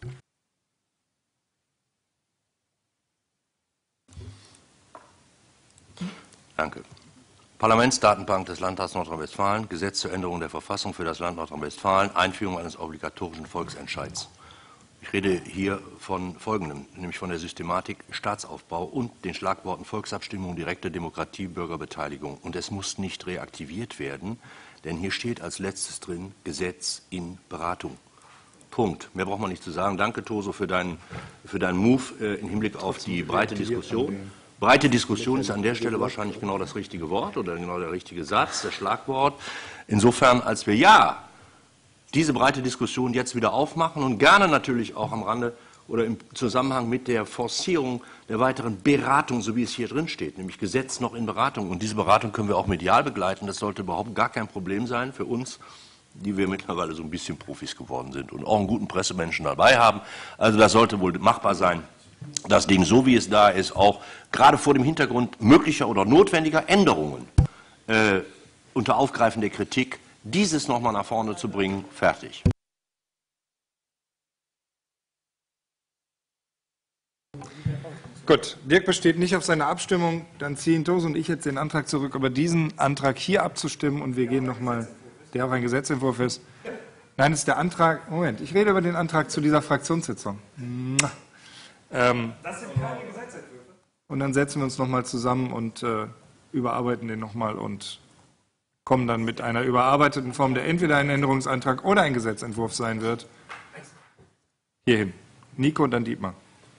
Danke. Parlamentsdatenbank des Landtags Nordrhein-Westfalen, Gesetz zur Änderung der Verfassung für das Land Nordrhein-Westfalen, Einführung eines obligatorischen Volksentscheids. Ich rede hier von Folgendem, nämlich von der Systematik Staatsaufbau und den Schlagworten Volksabstimmung, direkte Demokratie, Bürgerbeteiligung. Und es muss nicht reaktiviert werden, denn hier steht als letztes drin Gesetz in Beratung. Punkt. Mehr braucht man nicht zu sagen. Danke, Toso, für deinen, für deinen Move äh, im Hinblick auf die breite Diskussion. Breite Diskussion ist an der Stelle wahrscheinlich genau das richtige Wort oder genau der richtige Satz, das Schlagwort. Insofern, als wir ja diese breite Diskussion jetzt wieder aufmachen und gerne natürlich auch am Rande oder im Zusammenhang mit der Forcierung der weiteren Beratung, so wie es hier drin steht, nämlich Gesetz noch in Beratung. Und diese Beratung können wir auch medial begleiten. Das sollte überhaupt gar kein Problem sein für uns, die wir mittlerweile so ein bisschen Profis geworden sind und auch einen guten Pressemenschen dabei haben. Also das sollte wohl machbar sein, das Ding, so wie es da ist, auch gerade vor dem Hintergrund möglicher oder notwendiger Änderungen äh, unter Aufgreifen der Kritik, dieses nochmal nach vorne zu bringen, fertig. Gut, Dirk besteht nicht auf seine Abstimmung, dann ziehen Toso und ich jetzt den Antrag zurück, über diesen Antrag hier abzustimmen und wir gehen nochmal, der auch ein Gesetzentwurf ist. Nein, das ist der Antrag, Moment, ich rede über den Antrag zu dieser Fraktionssitzung. Ähm, das sind keine Gesetzentwürfe. Und dann setzen wir uns nochmal zusammen und äh, überarbeiten den nochmal und kommen dann mit einer überarbeiteten Form, der entweder ein Änderungsantrag oder ein Gesetzentwurf sein wird, hierhin. Nico und dann Dietmar.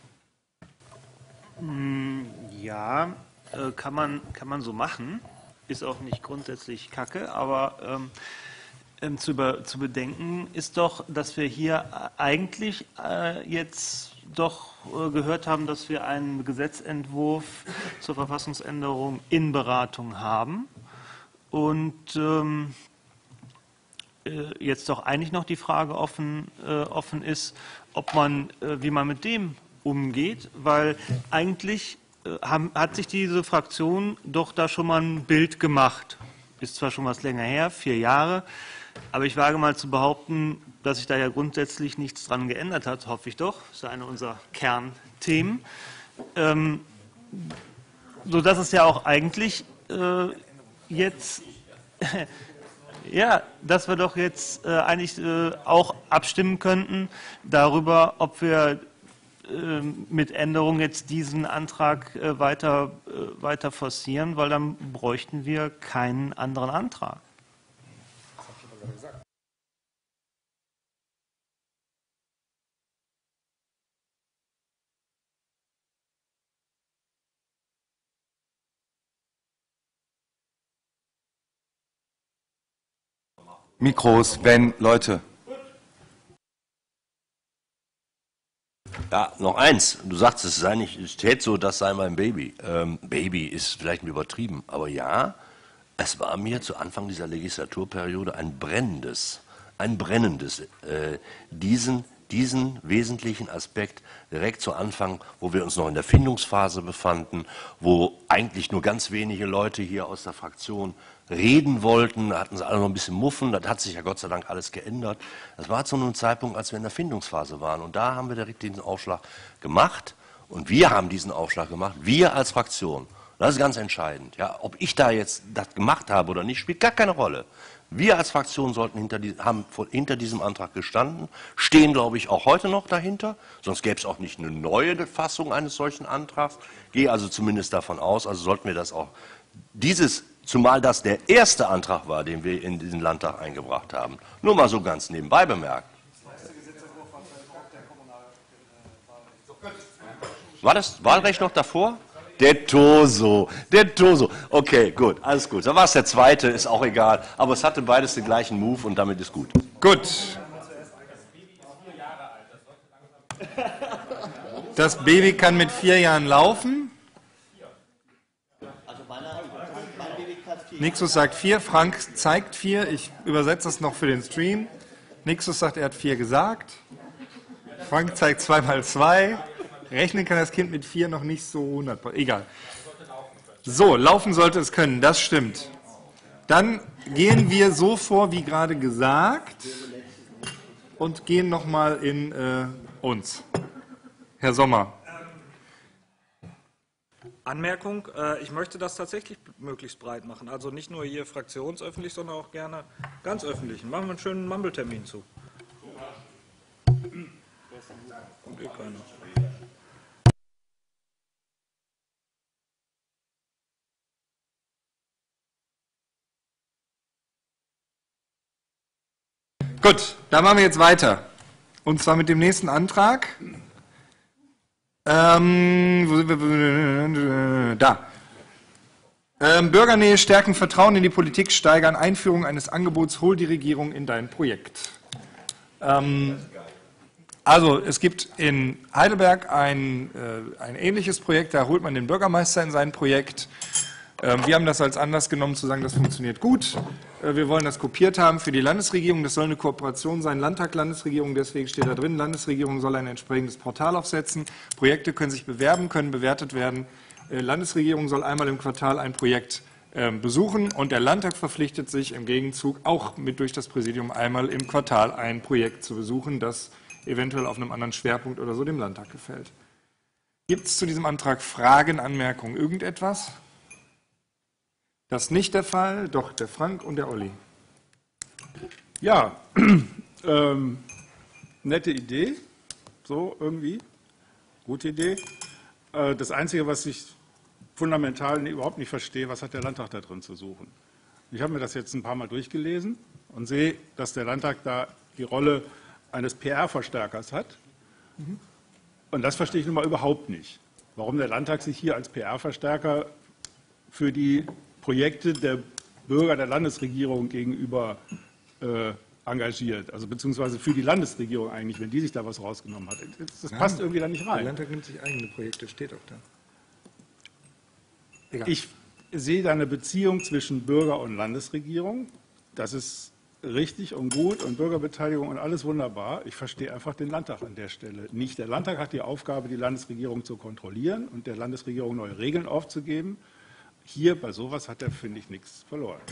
Ja, äh, kann man, kann man so machen. Ist auch nicht grundsätzlich kacke, aber ähm, ähm, zu, über, zu bedenken ist doch, dass wir hier eigentlich äh, jetzt doch äh, gehört haben, dass wir einen Gesetzentwurf zur Verfassungsänderung in Beratung haben. Und ähm, äh, jetzt doch eigentlich noch die Frage offen, äh, offen ist, ob man, äh, wie man mit dem umgeht, weil eigentlich äh, haben, hat sich diese Fraktion doch da schon mal ein Bild gemacht. Ist zwar schon was länger her, vier Jahre, aber ich wage mal zu behaupten, dass sich da ja grundsätzlich nichts dran geändert hat, hoffe ich doch. Das ist ja eine unserer Kernthemen. Ähm, sodass es ja auch eigentlich äh, jetzt, ja, dass wir doch jetzt äh, eigentlich äh, auch abstimmen könnten darüber, ob wir äh, mit Änderung jetzt diesen Antrag äh, weiter, äh, weiter forcieren, weil dann bräuchten wir keinen anderen Antrag. Das habe ich aber gesagt. Mikros, wenn, Leute. Ja, noch eins. Du sagst, es sei nicht, es täte so, das sei mein Baby. Ähm, Baby ist vielleicht übertrieben, aber ja, es war mir zu Anfang dieser Legislaturperiode ein brennendes, ein brennendes, äh, diesen diesen wesentlichen Aspekt direkt zu Anfang, wo wir uns noch in der Findungsphase befanden, wo eigentlich nur ganz wenige Leute hier aus der Fraktion reden wollten, da hatten sie alle noch ein bisschen Muffen, das hat sich ja Gott sei Dank alles geändert. Das war zu einem Zeitpunkt, als wir in der Findungsphase waren und da haben wir direkt diesen Aufschlag gemacht und wir haben diesen Aufschlag gemacht, wir als Fraktion. Das ist ganz entscheidend. Ja, ob ich da jetzt das gemacht habe oder nicht, spielt gar keine Rolle. Wir als Fraktion sollten hinter die, haben hinter diesem Antrag gestanden, stehen, glaube ich, auch heute noch dahinter. Sonst gäbe es auch nicht eine neue Fassung eines solchen Antrags. Gehe also zumindest davon aus, also sollten wir das auch, dieses, zumal das der erste Antrag war, den wir in diesen Landtag eingebracht haben, nur mal so ganz nebenbei bemerkt. War das Wahlrecht noch davor? Der Toso, der Toso. Okay, gut, alles gut. Da war es der zweite, ist auch egal. Aber es hatte beides den gleichen Move und damit ist gut. Gut. Das Baby kann mit vier Jahren laufen. Nixus sagt vier, Frank zeigt vier. Ich übersetze das noch für den Stream. Nixus sagt, er hat vier gesagt. Frank zeigt zwei mal zwei. Rechnen kann das Kind mit vier noch nicht so hundert Prozent. Egal. So, laufen sollte es können, das stimmt. Dann gehen wir so vor, wie gerade gesagt, und gehen nochmal in äh, uns. Herr Sommer. Anmerkung, äh, ich möchte das tatsächlich möglichst breit machen. Also nicht nur hier fraktionsöffentlich, sondern auch gerne ganz öffentlich. Machen wir einen schönen Mumble-Termin zu. Kommt eh keiner. Gut, dann machen wir jetzt weiter. Und zwar mit dem nächsten Antrag. Ähm, wo sind wir? Da. Ähm, Bürgernähe stärken, Vertrauen in die Politik steigern, Einführung eines Angebots, hol die Regierung in dein Projekt. Ähm, also es gibt in Heidelberg ein, äh, ein ähnliches Projekt, da holt man den Bürgermeister in sein Projekt. Ähm, wir haben das als Anlass genommen zu sagen, das funktioniert gut. Äh, wir wollen das kopiert haben für die Landesregierung. Das soll eine Kooperation sein, Landtag, Landesregierung, deswegen steht da drin, Landesregierung soll ein entsprechendes Portal aufsetzen. Projekte können sich bewerben, können bewertet werden. Äh, Landesregierung soll einmal im Quartal ein Projekt äh, besuchen und der Landtag verpflichtet sich im Gegenzug auch mit durch das Präsidium einmal im Quartal ein Projekt zu besuchen, das eventuell auf einem anderen Schwerpunkt oder so dem Landtag gefällt. Gibt es zu diesem Antrag Fragen, Anmerkungen, irgendetwas? Das ist nicht der Fall, doch der Frank und der Olli. Ja, ähm, nette Idee, so irgendwie, gute Idee. Äh, das Einzige, was ich fundamental überhaupt nicht verstehe, was hat der Landtag da drin zu suchen? Ich habe mir das jetzt ein paar Mal durchgelesen und sehe, dass der Landtag da die Rolle eines P R-Verstärkers hat. Mhm. Und das verstehe ich nun mal überhaupt nicht. Warum der Landtag sich hier als P R-Verstärker für die Projekte der Bürger der Landesregierung gegenüber äh, engagiert, also beziehungsweise für die Landesregierung eigentlich, wenn die sich da was rausgenommen hat. Das, das passt ja irgendwie da nicht rein. Der Landtag nimmt sich eigene Projekte, steht auch da. Egal. Ich sehe da eine Beziehung zwischen Bürger und Landesregierung. Das ist richtig und gut und Bürgerbeteiligung und alles wunderbar. Ich verstehe einfach den Landtag an der Stelle nicht. Der Landtag hat die Aufgabe, die Landesregierung zu kontrollieren und der Landesregierung neue Regeln aufzugeben. Hier bei sowas hat er, finde ich, nichts verloren.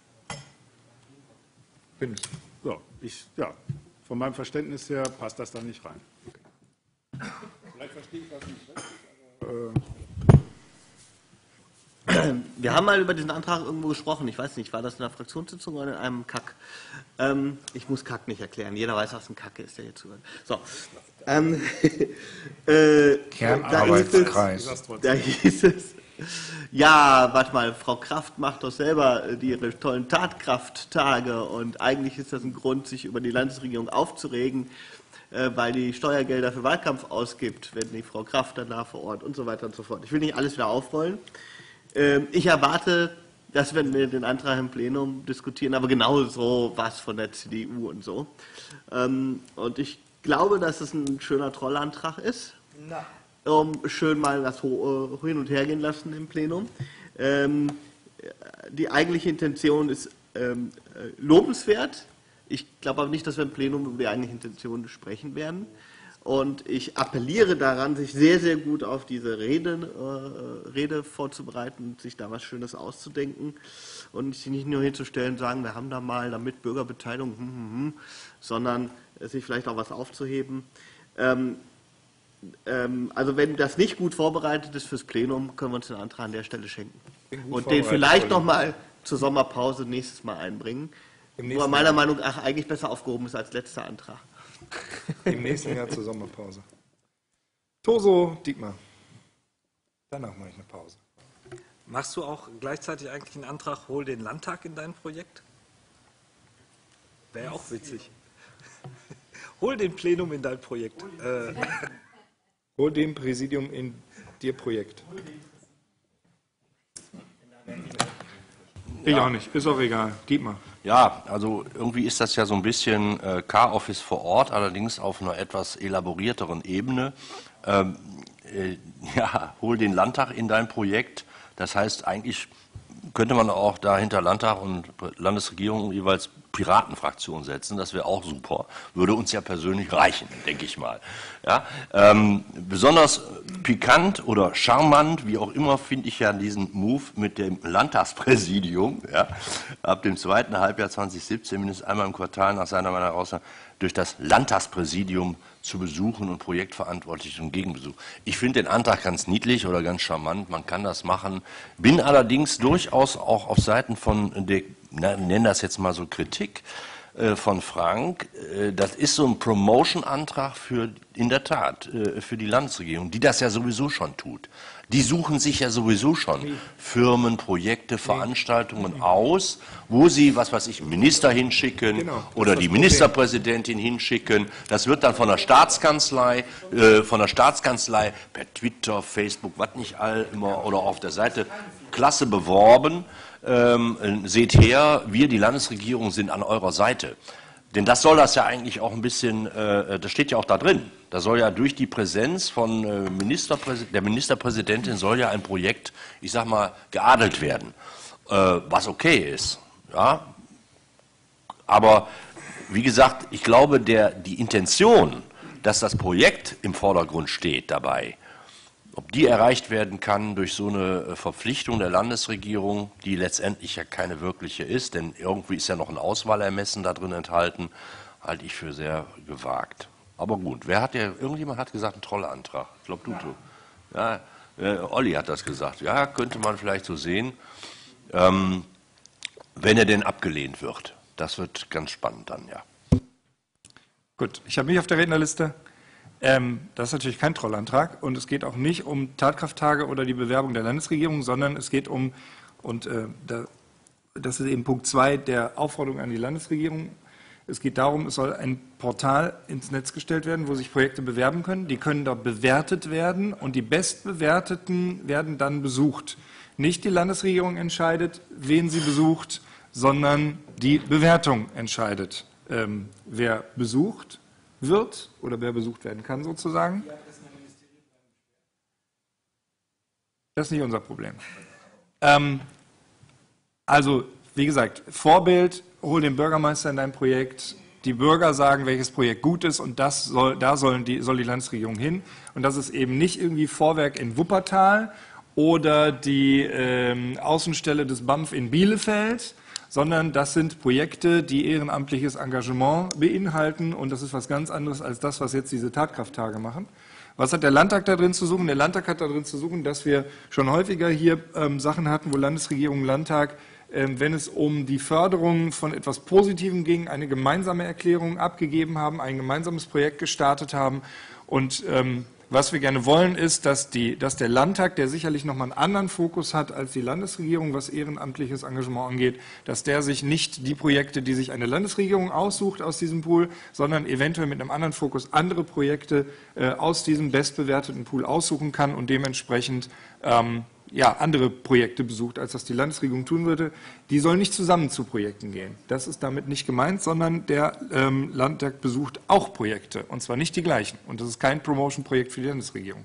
Bin ich. So, ich, ja, von meinem Verständnis her passt das da nicht rein. Vielleicht verstehe ich das nicht richtig, aber, äh Wir haben mal über diesen Antrag irgendwo gesprochen. Ich weiß nicht, war das in einer Fraktionssitzung oder in einem Kack? Ähm, ich muss Kack nicht erklären. Jeder weiß, was ein Kack ist, der hier zuhört. So. Ähm, äh, Kernarbeitskreis. Da hieß es, da hieß es ja, warte mal, Frau Kraft macht doch selber ihre tollen Tatkrafttage und eigentlich ist das ein Grund, sich über die Landesregierung aufzuregen, weil die Steuergelder für Wahlkampf ausgibt, wenn die Frau Kraft dann da vor Ort und so weiter und so fort. Ich will nicht alles wieder aufrollen. Ich erwarte, dass wenn wir den Antrag im Plenum diskutieren, aber genauso was von der C D U und so. Und ich glaube, dass es ein schöner Trollantrag ist. Na. Um schön mal das hin und her gehen lassen im Plenum. Ähm, die eigentliche Intention ist ähm, lobenswert. Ich glaube aber nicht, dass wir im Plenum über die eigentliche Intention sprechen werden. Und ich appelliere daran, sich sehr, sehr gut auf diese Rede, äh, Rede vorzubereiten, sich da was Schönes auszudenken und sich nicht nur hinzustellen und sagen, wir haben da mal damit Bürgerbeteiligung, hm, hm, hm, sondern sich vielleicht auch was aufzuheben. Ähm, ähm, also wenn das nicht gut vorbereitet ist fürs Plenum, können wir uns den Antrag an der Stelle schenken. Und den vielleicht noch mal zur Sommerpause nächstes Mal einbringen, wo er meiner Meinung nach eigentlich besser aufgehoben ist als letzter Antrag. Im nächsten Jahr zur Sommerpause. Toso, Dietmar. Danach mache ich eine Pause. Machst du auch gleichzeitig eigentlich einen Antrag, hol den Landtag in dein Projekt? Wäre ja auch witzig. Hol den Plenum in dein Projekt. Äh. Hol den Präsidium in dir Projekt. Ich Ja. auch nicht, ist auch egal. Dietmar. Ja, also irgendwie ist das ja so ein bisschen äh, Car-Office vor Ort, allerdings auf einer etwas elaborierteren Ebene. Ähm, äh, ja, hol den Landtag in dein Projekt. Das heißt, eigentlich könnte man auch da hinter Landtag und Landesregierung jeweils Piratenfraktion setzen. Das wäre auch super. Würde uns ja persönlich reichen, denke ich mal. Ja, ähm, besonders pikant oder charmant, wie auch immer, finde ich ja diesen Move mit dem Landtagspräsidium. Ja, ab dem zweiten Halbjahr zweitausendsiebzehn mindestens einmal im Quartal nach seiner Meinung heraus durch das Landtagspräsidium zu besuchen und Projektverantwortliche und Gegenbesuch. Ich finde den Antrag ganz niedlich oder ganz charmant, man kann das machen, bin allerdings durchaus auch auf Seiten von der, nennen das jetzt mal so Kritik, äh, von Frank, äh, das ist so ein Promotion-Antrag für, in der Tat, äh, für die Landesregierung, die das ja sowieso schon tut. Die suchen sich ja sowieso schon Firmen, Projekte, Veranstaltungen aus, wo sie, was weiß ich, Minister hinschicken Genau, oder die Ministerpräsidentin hinschicken. Das wird dann von der Staatskanzlei, äh, von der Staatskanzlei per Twitter, Facebook, was nicht all immer oder auf der Seite klasse beworben. Ähm, seht her, wir, die Landesregierung, sind an eurer Seite. Denn das soll das ja eigentlich auch ein bisschen, äh, das steht ja auch da drin. Da soll ja durch die Präsenz von äh, Ministerpräsid der Ministerpräsidentin soll ja ein Projekt, ich sag mal, geadelt werden, äh, was okay ist. Ja? Aber wie gesagt, ich glaube, der, die Intention, dass das Projekt im Vordergrund steht dabei, ob die erreicht werden kann durch so eine Verpflichtung der Landesregierung, die letztendlich ja keine wirkliche ist, denn irgendwie ist ja noch ein Auswahlermessen da drin enthalten, halte ich für sehr gewagt. Aber gut, wer hat ja, irgendjemand hat gesagt, ein Trollantrag. Ich glaube, du, du. Ja, äh, Olli hat das gesagt. Ja, könnte man vielleicht so sehen, ähm, wenn er denn abgelehnt wird. Das wird ganz spannend dann, ja. Gut, ich habe mich auf der Rednerliste. Ähm, das ist natürlich kein Trollantrag und es geht auch nicht um Tatkrafttage oder die Bewerbung der Landesregierung, sondern es geht um, und äh, da, das ist eben Punkt zwei der Aufforderung an die Landesregierung, es geht darum, es soll ein Portal ins Netz gestellt werden, wo sich Projekte bewerben können. Die können dort bewertet werden und die Bestbewerteten werden dann besucht. Nicht die Landesregierung entscheidet, wen sie besucht, sondern die Bewertung entscheidet, ähm, wer besucht wird oder wer besucht werden kann sozusagen. Das ist nicht unser Problem. Ähm, also, wie gesagt, Vorbild, hol den Bürgermeister in dein Projekt, die Bürger sagen, welches Projekt gut ist und das soll, da sollen die, soll die Landesregierung hin. Und das ist eben nicht irgendwie Vorwerk in Wuppertal oder die ähm, Außenstelle des B A M F in Bielefeld, sondern das sind Projekte, die ehrenamtliches Engagement beinhalten und das ist was ganz anderes als das, was jetzt diese Tatkrafttage machen. Was hat der Landtag da drin zu suchen? Der Landtag hat da drin zu suchen, dass wir schon häufiger hier ähm, Sachen hatten, wo Landesregierung, Landtag, ähm, wenn es um die Förderung von etwas Positivem ging, eine gemeinsame Erklärung abgegeben haben, ein gemeinsames Projekt gestartet haben und ähm, was wir gerne wollen, ist, dass, die, dass der Landtag, der sicherlich nochmal einen anderen Fokus hat als die Landesregierung, was ehrenamtliches Engagement angeht, dass der sich nicht die Projekte, die sich eine Landesregierung aussucht aus diesem Pool, sondern eventuell mit einem anderen Fokus andere Projekte äh, aus diesem bestbewerteten Pool aussuchen kann und dementsprechend ähm, ja, andere Projekte besucht, als das die Landesregierung tun würde. Die sollen nicht zusammen zu Projekten gehen. Das ist damit nicht gemeint, sondern der ähm, Landtag besucht auch Projekte, und zwar nicht die gleichen. Und das ist kein Promotion-Projekt für die Landesregierung.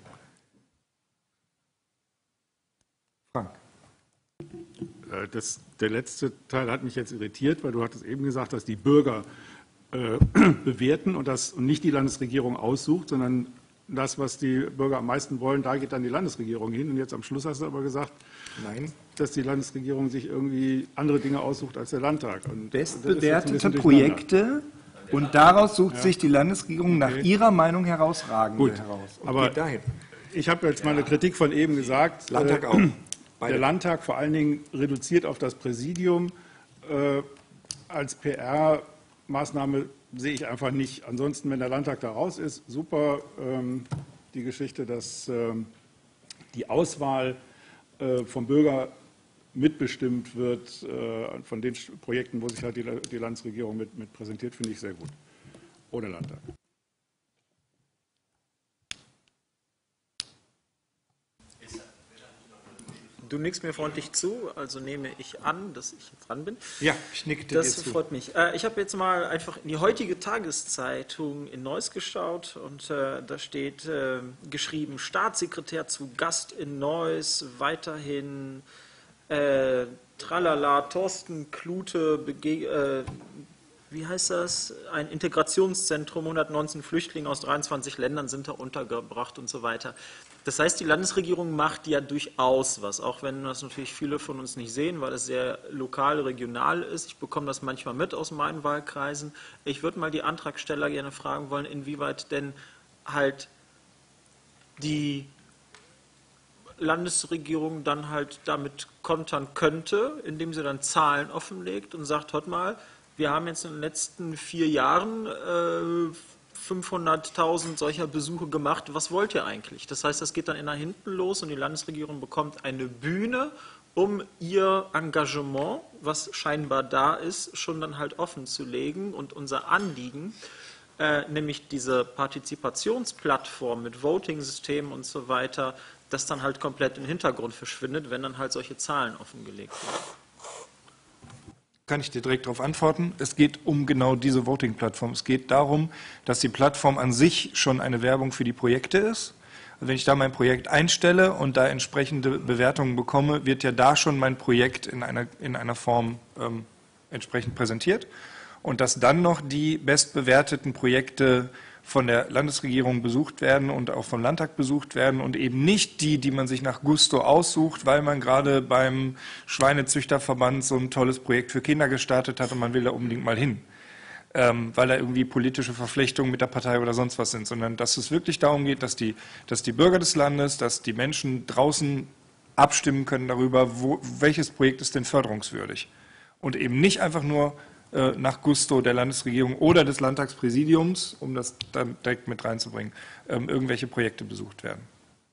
Frank. Das, der letzte Teil hat mich jetzt irritiert, weil du hattest eben gesagt, dass die Bürger äh, bewerten und, das, und nicht die Landesregierung aussucht, sondern das, was die Bürger am meisten wollen, da geht dann die Landesregierung hin. Und jetzt am Schluss hast du aber gesagt, nein, dass die Landesregierung sich irgendwie andere Dinge aussucht als der Landtag. Und bestbewertete Projekte und daraus sucht ja. sich die Landesregierung nach okay. ihrer Meinung herausragende Gut, heraus. Und aber dahin. Ich habe jetzt meine Kritik von eben gesagt. Landtag äh, auch. Der Landtag vor allen Dingen reduziert auf das Präsidium. Äh, als P R-Maßnahme sehe ich einfach nicht. Ansonsten, wenn der Landtag da raus ist, super. Ähm, die Geschichte, dass ähm, die Auswahl äh, vom Bürger mitbestimmt wird, äh, von den Projekten, wo sich halt die, die Landesregierung mit, mit präsentiert, finde ich sehr gut. Ohne Landtag. Du nickst mir freundlich zu, also nehme ich an, dass ich jetzt dran bin. Ja, ich nicke dir Das zu. freut mich. Äh, ich habe jetzt mal einfach in die heutige Tageszeitung in Neuss geschaut und äh, da steht äh, geschrieben, Staatssekretär zu Gast in Neuss, weiterhin äh, tralala, Thorsten Klute, bege äh, wie heißt das? Ein Integrationszentrum, hundertneunzehn Flüchtlinge aus dreiundzwanzig Ländern sind da untergebracht und so weiter. Das heißt, die Landesregierung macht ja durchaus was, auch wenn das natürlich viele von uns nicht sehen, weil es sehr lokal, regional ist. Ich bekomme das manchmal mit aus meinen Wahlkreisen. Ich würde mal die Antragsteller gerne fragen wollen, inwieweit denn halt die Landesregierung dann halt damit kontern könnte, indem sie dann Zahlen offenlegt und sagt, hört mal, wir haben jetzt in den letzten vier Jahren äh, fünfhunderttausend solcher Besuche gemacht. Was wollt ihr eigentlich? Das heißt, das geht dann nach hinten los und die Landesregierung bekommt eine Bühne, um ihr Engagement, was scheinbar da ist, schon dann halt offen zu legen. Und unser Anliegen, äh, nämlich diese Partizipationsplattform mit Voting-Systemen und so weiter, das dann halt komplett im Hintergrund verschwindet, wenn dann halt solche Zahlen offengelegt werden. Kann ich dir direkt darauf antworten. Es geht um genau diese Voting-Plattform. Es geht darum, dass die Plattform an sich schon eine Werbung für die Projekte ist. Also wenn ich da mein Projekt einstelle und da entsprechende Bewertungen bekomme, wird ja da schon mein Projekt in einer, in einer Form ähm, entsprechend präsentiert. Und dass dann noch die bestbewerteten Projekte von der Landesregierung besucht werden und auch vom Landtag besucht werden und eben nicht die, die man sich nach Gusto aussucht, weil man gerade beim Schweinezüchterverband so ein tolles Projekt für Kinder gestartet hat und man will da unbedingt mal hin, ähm, weil da irgendwie politische Verflechtungen mit der Partei oder sonst was sind, sondern dass es wirklich darum geht, dass die, dass die Bürger des Landes, dass die Menschen draußen abstimmen können darüber, wo, welches Projekt ist denn förderungswürdig und eben nicht einfach nur nach Gusto der Landesregierung oder des Landtagspräsidiums, um das dann direkt mit reinzubringen, ähm, irgendwelche Projekte besucht werden.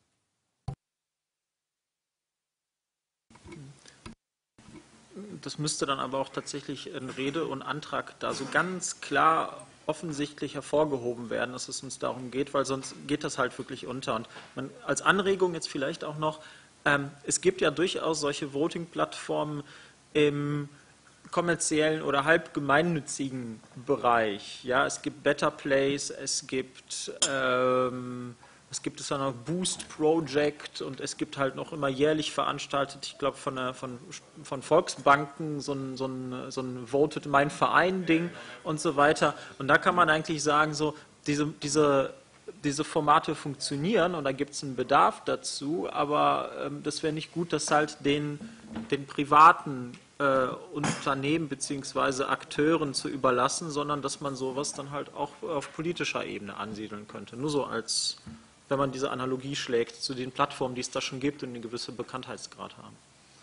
Das müsste dann aber auch tatsächlich in Rede und Antrag da so ganz klar offensichtlich hervorgehoben werden, dass es uns darum geht, weil sonst geht das halt wirklich unter. Und man, als Anregung jetzt vielleicht auch noch, ähm, es gibt ja durchaus solche Voting-Plattformen im kommerziellen oder halb gemeinnützigen Bereich. Ja, es gibt Better Place, es gibt ähm, es gibt es ja noch Boost Project und es gibt halt noch immer jährlich veranstaltet, ich glaube von, von, von Volksbanken so ein, so ein, so ein Voted Mein Verein Ding und so weiter. Und da kann man eigentlich sagen, so diese, diese, diese Formate funktionieren und da gibt es einen Bedarf dazu, aber ähm, das wäre nicht gut, das halt den, den privaten Äh, Unternehmen bzw. Akteuren zu überlassen, sondern dass man sowas dann halt auch auf politischer Ebene ansiedeln könnte. Nur so als, wenn man diese Analogie schlägt zu den Plattformen, die es da schon gibt und eine gewisse Bekanntheitsgrad haben.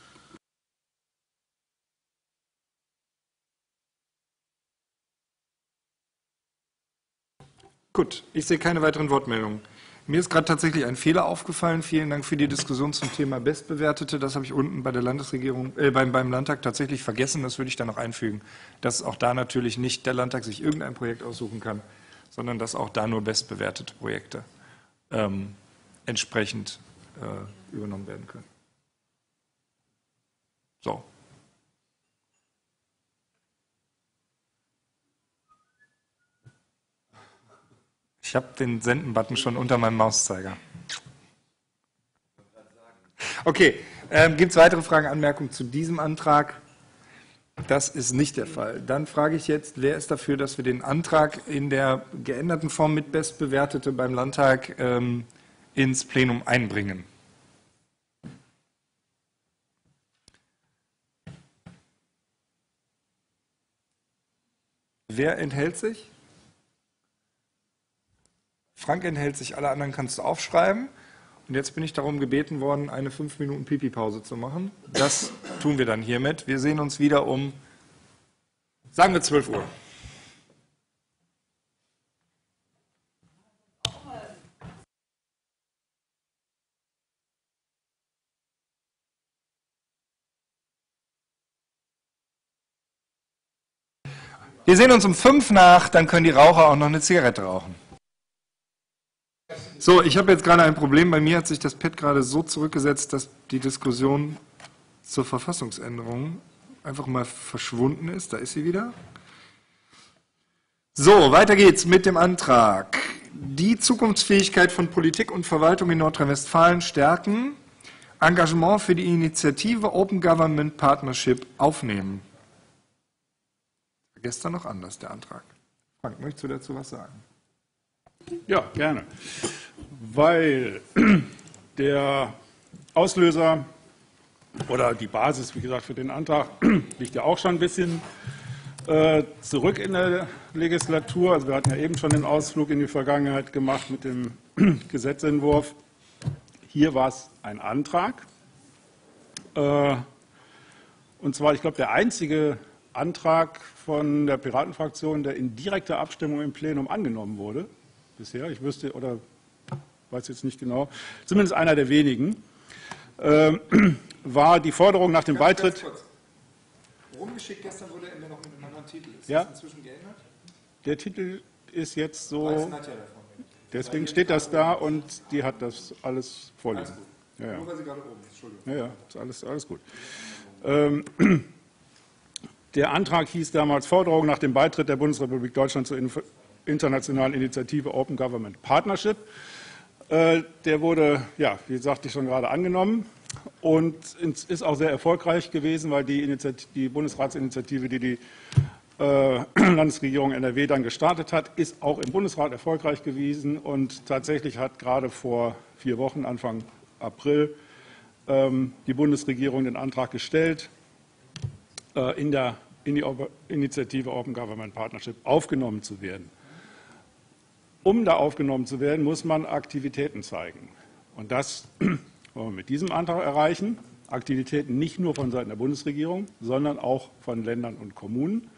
Gut, ich sehe keine weiteren Wortmeldungen. Mir ist gerade tatsächlich ein Fehler aufgefallen. Vielen Dank für die Diskussion zum Thema Bestbewertete. Das habe ich unten bei der Landesregierung, äh, beim, beim Landtag tatsächlich vergessen. Das würde ich dann noch einfügen, dass auch da natürlich nicht der Landtag sich irgendein Projekt aussuchen kann, sondern dass auch da nur bestbewertete Projekte ähm, entsprechend äh, übernommen werden können. So. Ich habe den Senden-Button schon unter meinem Mauszeiger. Okay, ähm, gibt es weitere Fragen, Anmerkungen zu diesem Antrag? Das ist nicht der Fall. Dann frage ich jetzt, wer ist dafür, dass wir den Antrag in der geänderten Form mit Bestbewertete beim Landtag ähm, ins Plenum einbringen? Wer enthält sich? Frank enthält sich, alle anderen kannst du aufschreiben. Und jetzt bin ich darum gebeten worden, eine fünf Minuten Pipi-Pause zu machen. Das tun wir dann hiermit. Wir sehen uns wieder um, sagen wir, zwölf Uhr. Wir sehen uns um fünf nach, dann können die Raucher auch noch eine Zigarette rauchen. So, ich habe jetzt gerade ein Problem. Bei mir hat sich das Pad gerade so zurückgesetzt, dass die Diskussion zur Verfassungsänderung einfach mal verschwunden ist. Da ist sie wieder. So, weiter geht's mit dem Antrag. Die Zukunftsfähigkeit von Politik und Verwaltung in Nordrhein-Westfalen stärken. Engagement für die Initiative Open Government Partnership aufnehmen. Gestern noch anders, der Antrag. Frank, möchtest du dazu was sagen? Ja, gerne. Weil der Auslöser oder die Basis, wie gesagt, für den Antrag liegt ja auch schon ein bisschen äh, zurück in der Legislatur. Also wir hatten ja eben schon den Ausflug in die Vergangenheit gemacht mit dem Gesetzentwurf. Hier war es ein Antrag. Äh, und zwar, ich glaube, der einzige Antrag von der Piratenfraktion, der in direkter Abstimmung im Plenum angenommen wurde. Bisher, ich wüsste oder weiß jetzt nicht genau, zumindest einer der wenigen, äh, war die Forderung nach dem ganz, Beitritt. Ganz kurz. Rumgeschickt gestern wurde er noch mit einem anderen Titel. Ist ja, das inzwischen geändert? Der Titel ist jetzt so. Deswegen steht das da und die hat das alles vorliegen. Alles gut. Ja, ja. Nur weil sie gerade oben ist. Entschuldigung. Ja, ja, ist alles, alles gut. Ähm, der Antrag hieß damals Forderung nach dem Beitritt der Bundesrepublik Deutschland zur internationalen Initiative Open Government Partnership. Der wurde, ja, wie sagte ich schon gerade, angenommen und ist auch sehr erfolgreich gewesen, weil die, Initiative, die Bundesratsinitiative, die die äh, Landesregierung N R W dann gestartet hat, ist auch im Bundesrat erfolgreich gewesen und tatsächlich hat gerade vor vier Wochen, Anfang April, ähm, die Bundesregierung den Antrag gestellt, äh, in, der, in die Initiative Open Government Partnership aufgenommen zu werden. Um da aufgenommen zu werden, muss man Aktivitäten zeigen. Und das wollen wir mit diesem Antrag erreichen. Aktivitäten nicht nur von Seiten der Bundesregierung, sondern auch von Ländern und Kommunen.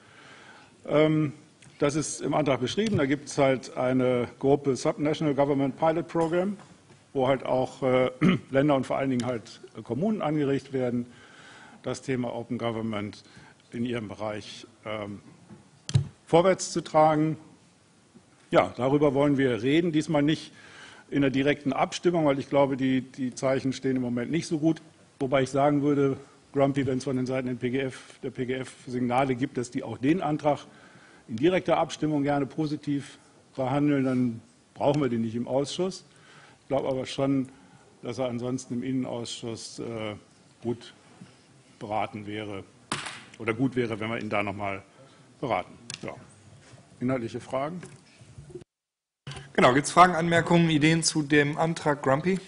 Das ist im Antrag beschrieben. Da gibt es halt eine Gruppe Subnational Government Pilot Program, wo halt auch Länder und vor allen Dingen halt Kommunen angeregt werden, das Thema Open Government in ihrem Bereich vorwärts zu tragen. Ja, darüber wollen wir reden, diesmal nicht in der direkten Abstimmung, weil ich glaube, die, die Zeichen stehen im Moment nicht so gut. Wobei ich sagen würde, Grumpy, wenn es von den Seiten der P G F, der P G F Signale gibt, dass die auch den Antrag in direkter Abstimmung gerne positiv behandeln, dann brauchen wir den nicht im Ausschuss. Ich glaube aber schon, dass er ansonsten im Innenausschuss äh, gut beraten wäre oder gut wäre, wenn wir ihn da nochmal beraten. Ja. Inhaltliche Fragen? Genau, gibt es Fragen, Anmerkungen, Ideen zu dem Antrag Grumpy?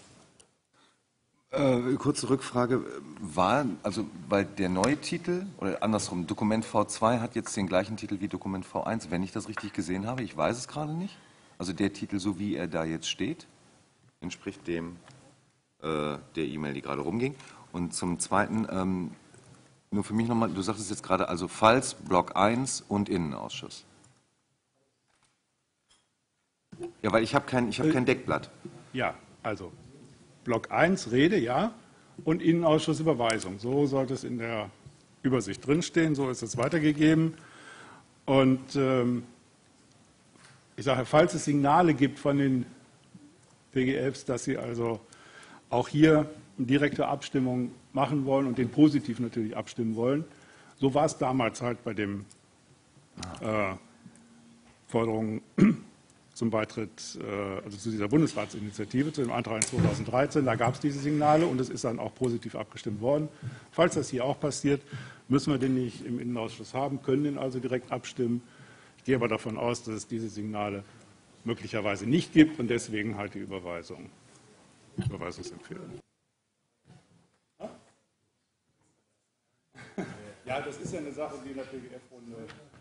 Äh, kurze Rückfrage, war, also weil der neue Titel, oder andersrum, Dokument V zwei hat jetzt den gleichen Titel wie Dokument V eins, wenn ich das richtig gesehen habe, ich weiß es gerade nicht. Also der Titel, so wie er da jetzt steht, entspricht dem äh, der E-Mail, die gerade rumging. Und zum Zweiten, ähm, nur für mich nochmal, du sagtest jetzt gerade, also falls Block eins und Innenausschuss. Ja, weil ich habe kein, ich hab kein Deckblatt. Ja, also Block eins Rede, ja, und Innenausschuss Überweisung. So sollte es in der Übersicht drinstehen, so ist es weitergegeben. Und ähm, ich sage, falls es Signale gibt von den P G Fs, dass sie also auch hier eine direkte Abstimmung machen wollen und den positiv natürlich abstimmen wollen, so war es damals halt bei dem äh, Forderungen zum Beitritt, äh, also zu dieser Bundesratsinitiative, zu dem Antrag in zweitausenddreizehn. Da gab es diese Signale und es ist dann auch positiv abgestimmt worden. Falls das hier auch passiert, müssen wir den nicht im Innenausschuss haben, können den also direkt abstimmen. Ich gehe aber davon aus, dass es diese Signale möglicherweise nicht gibt und deswegen halt die Überweisung, Überweisungsempfehlung. Ja, das ist ja eine Sache, die in der P G F-Runde.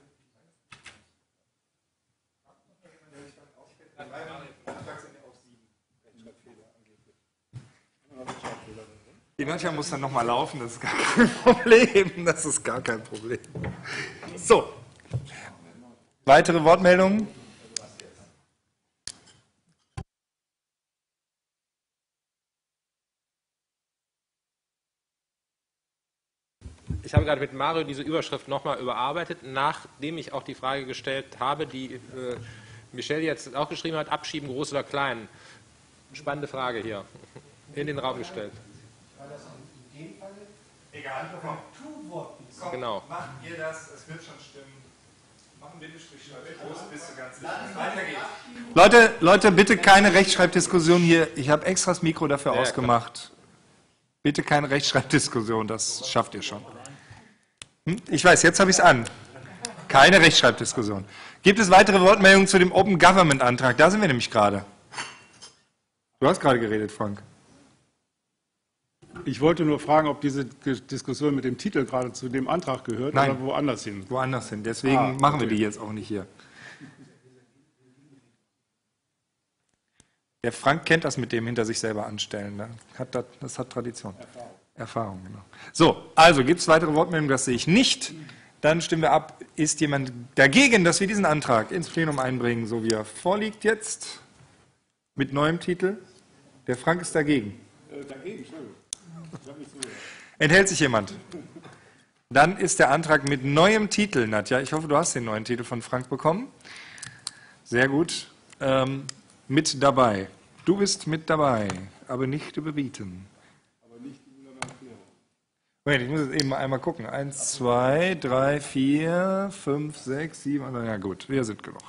Die Nadja muss dann nochmal laufen, das ist gar kein Problem. Das ist gar kein Problem. So. Weitere Wortmeldungen? Ich habe gerade mit Mario diese Überschrift nochmal überarbeitet, nachdem ich auch die Frage gestellt habe, die äh, Michelle jetzt auch geschrieben hat, abschieben, groß oder klein. Spannende Frage hier, in den Raum gestellt. Egal, komm. Komm, genau. Machen wir das, es wird schon stimmen. Machen Bindestrich, groß, bist du ganz sicher. Weiter geht's. Leute, Leute, bitte keine Rechtschreibdiskussion hier. Ich habe extra das Mikro dafür Ja, ausgemacht. Klar. Bitte keine Rechtschreibdiskussion, das schafft ihr schon. Hm? Ich weiß, jetzt habe ich es an. Keine Rechtschreibdiskussion. Gibt es weitere Wortmeldungen zu dem Open Government Antrag? Da sind wir nämlich gerade. Du hast gerade geredet, Frank. Ich wollte nur fragen, ob diese Diskussion mit dem Titel gerade zu dem Antrag gehört Nein. oder woanders hin. Woanders hin. Deswegen ah, machen okay. wir die jetzt auch nicht hier. Der Frank kennt das mit dem hinter sich selber anstellen. Ne? Hat das, das hat Tradition. Erfahrung. Erfahrung, genau. So, also gibt es weitere Wortmeldungen? Das sehe ich nicht. Dann stimmen wir ab. Ist jemand dagegen, dass wir diesen Antrag ins Plenum einbringen, so wie er vorliegt jetzt? Mit neuem Titel? Der Frank ist dagegen. Äh, dagegen, Entschuldigung. Enthält sich jemand? Dann ist der Antrag mit neuem Titel, Nadja. Ich hoffe, du hast den neuen Titel von Frank bekommen. Sehr gut. Ähm, mit dabei. Du bist mit dabei, aber nicht überbieten. Aber nicht in einer Erklärung. Moment, ich muss jetzt eben mal einmal gucken. Eins, zwei, drei, vier, fünf, sechs, sieben. Ja gut, wir sind genug.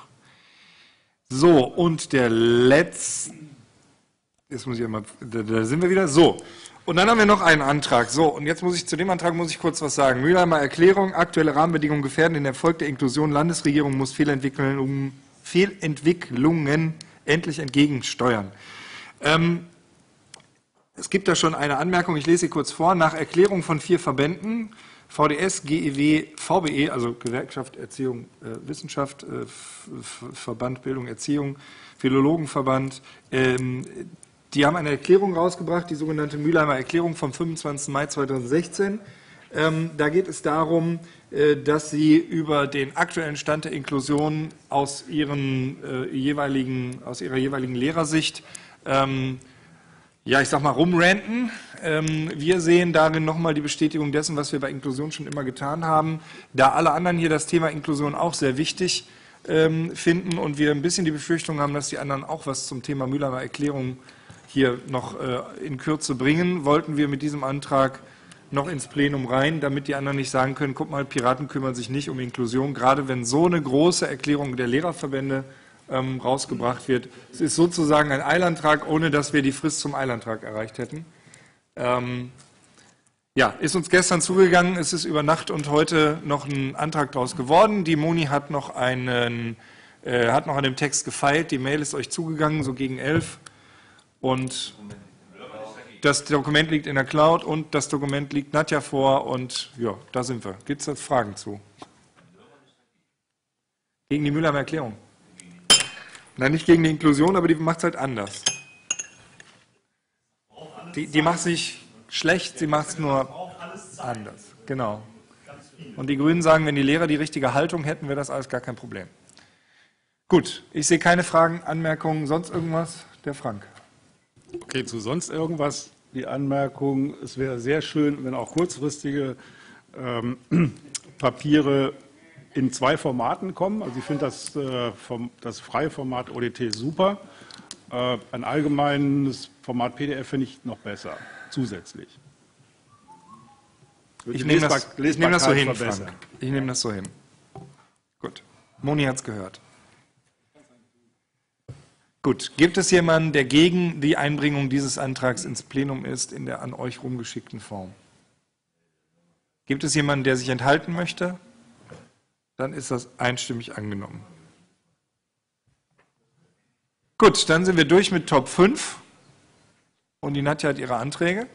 So, und der letzte. Jetzt muss ich einmal. Da, da sind wir wieder. So. Und dann haben wir noch einen Antrag. So, und jetzt muss ich zu dem Antrag muss ich kurz was sagen. Mülheimer Erklärung, aktuelle Rahmenbedingungen gefährden den Erfolg der Inklusion. Landesregierung muss Fehlentwicklungen, Fehlentwicklungen endlich entgegensteuern. Ähm, es gibt da schon eine Anmerkung, ich lese sie kurz vor. Nach Erklärung von vier Verbänden, V D S, G E W, V B E, also Gewerkschaft Erziehung, äh, Wissenschaft, äh, Verband Bildung, Erziehung, Philologenverband, ähm, die haben eine Erklärung rausgebracht, die sogenannte Mülheimer Erklärung vom fünfundzwanzigsten Mai zweitausendsechzehn. Ähm, da geht es darum, äh, dass sie über den aktuellen Stand der Inklusion aus, ihren, äh, jeweiligen, aus ihrer jeweiligen Lehrersicht, ähm, ja, ich sag mal, rumranten. Ähm, wir sehen darin nochmal die Bestätigung dessen, was wir bei Inklusion schon immer getan haben. Da alle anderen hier das Thema Inklusion auch sehr wichtig ähm, finden und wir ein bisschen die Befürchtung haben, dass die anderen auch was zum Thema Mülheimer Erklärung hier noch äh, in Kürze bringen, wollten wir mit diesem Antrag noch ins Plenum rein, damit die anderen nicht sagen können, guck mal, Piraten kümmern sich nicht um Inklusion, gerade wenn so eine große Erklärung der Lehrerverbände ähm, rausgebracht wird. Es ist sozusagen ein Eilantrag, ohne dass wir die Frist zum Eilantrag erreicht hätten. Ähm, ja, ist uns gestern zugegangen, es ist über Nacht und heute noch ein Antrag daraus geworden. Die Moni hat noch, einen, äh, hat noch an dem Text gefeilt, die Mail ist euch zugegangen, so gegen elf. Und das Dokument liegt in der Cloud und das Dokument liegt Nadja vor und ja, da sind wir. Gibt es da Fragen zu? Gegen die Mülheimer Erklärung? Nein, nicht gegen die Inklusion, aber die macht es halt anders. Die, die macht es nicht schlecht, sie macht es nur anders. Genau. Und die Grünen sagen, wenn die Lehrer die richtige Haltung hätten, wäre das alles gar kein Problem. Gut, ich sehe keine Fragen, Anmerkungen, sonst irgendwas? Der Frank. Okay, zu sonst irgendwas die Anmerkung, es wäre sehr schön, wenn auch kurzfristige ähm, Papiere in zwei Formaten kommen. Also ich finde das, äh, vom, das freie Format O D T super. Äh, ein allgemeines Format P D F finde ich noch besser, zusätzlich. Ich nehme das, ich nehme das so hin, Frank. Ich nehme das so hin. Gut. Moni hat es gehört. Gut, gibt es jemanden, der gegen die Einbringung dieses Antrags ins Plenum ist, in der an euch rumgeschickten Form? Gibt es jemanden, der sich enthalten möchte? Dann ist das einstimmig angenommen. Gut, dann sind wir durch mit Top fünf. Und die Nadja hat ihre Anträge.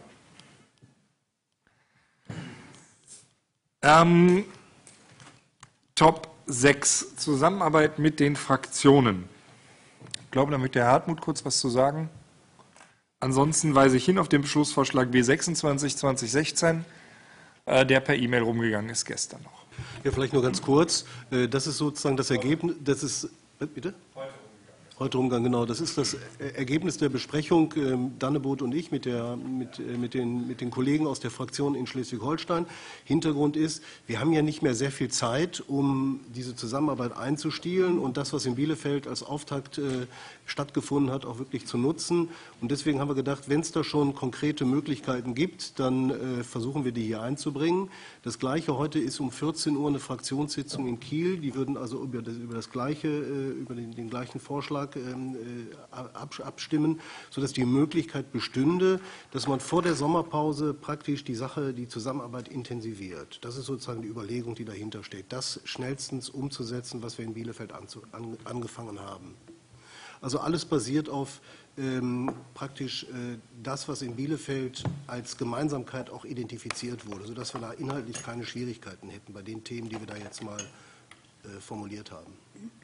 Ähm, Top sechs, Zusammenarbeit mit den Fraktionen. Ich glaube, da möchte Herr Hartmut kurz was zu sagen. Ansonsten weise ich hin auf den Beschlussvorschlag B sechsundzwanzig zwanzig sechzehn, äh, der per E-Mail rumgegangen ist gestern noch. Ja, vielleicht nur ganz kurz. Das ist sozusagen das Ergebnis, das ist, bitte? Heute umgegangen, genau. Das ist das Ergebnis der Besprechung, ähm, Danneboth und ich, mit, der, mit, äh, mit, den, mit den Kollegen aus der Fraktion in Schleswig-Holstein. Hintergrund ist, wir haben ja nicht mehr sehr viel Zeit, um diese Zusammenarbeit einzustielen und das, was in Bielefeld als Auftakt äh, stattgefunden hat, auch wirklich zu nutzen. Und deswegen haben wir gedacht, wenn es da schon konkrete Möglichkeiten gibt, dann äh, versuchen wir die hier einzubringen. Das Gleiche, heute ist um vierzehn Uhr eine Fraktionssitzung in Kiel. Die würden also über das, über das Gleiche, äh, über den, den gleichen Vorschlag abstimmen, sodass die Möglichkeit bestünde, dass man vor der Sommerpause praktisch die Sache, die Zusammenarbeit intensiviert. Das ist sozusagen die Überlegung, die dahinter steht, das schnellstens umzusetzen, was wir in Bielefeld an, an, angefangen haben. Also alles basiert auf ähm, praktisch äh, das, was in Bielefeld als Gemeinsamkeit auch identifiziert wurde, sodass wir da inhaltlich keine Schwierigkeiten hätten bei den Themen, die wir da jetzt mal äh, formuliert haben.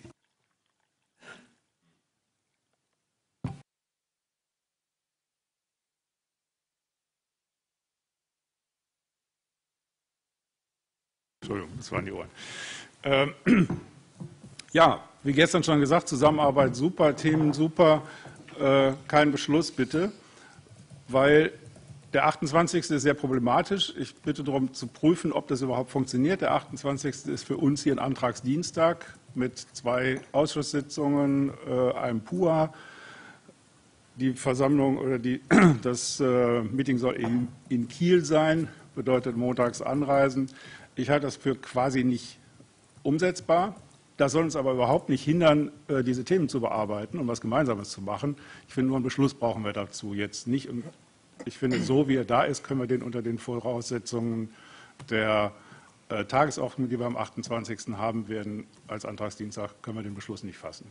Entschuldigung, das waren die Ohren. Ähm, ja, wie gestern schon gesagt, Zusammenarbeit super, Themen super, äh, kein Beschluss bitte, weil der achtundzwanzigste ist sehr problematisch. Ich bitte darum zu prüfen, ob das überhaupt funktioniert. Der achtundzwanzigste ist für uns hier ein Antragsdienstag mit zwei Ausschusssitzungen, äh, einem P U A. Die Versammlung oder die, das äh, Meeting soll in, in Kiel sein, bedeutet montags anreisen. Ich halte das für quasi nicht umsetzbar. Das soll uns aber überhaupt nicht hindern, diese Themen zu bearbeiten und was Gemeinsames zu machen. Ich finde, nur einen Beschluss brauchen wir dazu jetzt nicht. Und ich finde, so wie er da ist, können wir den unter den Voraussetzungen der äh, Tagesordnung, die wir am achtundzwanzigsten haben werden, als Antragsdienstag, können wir den Beschluss nicht fassen.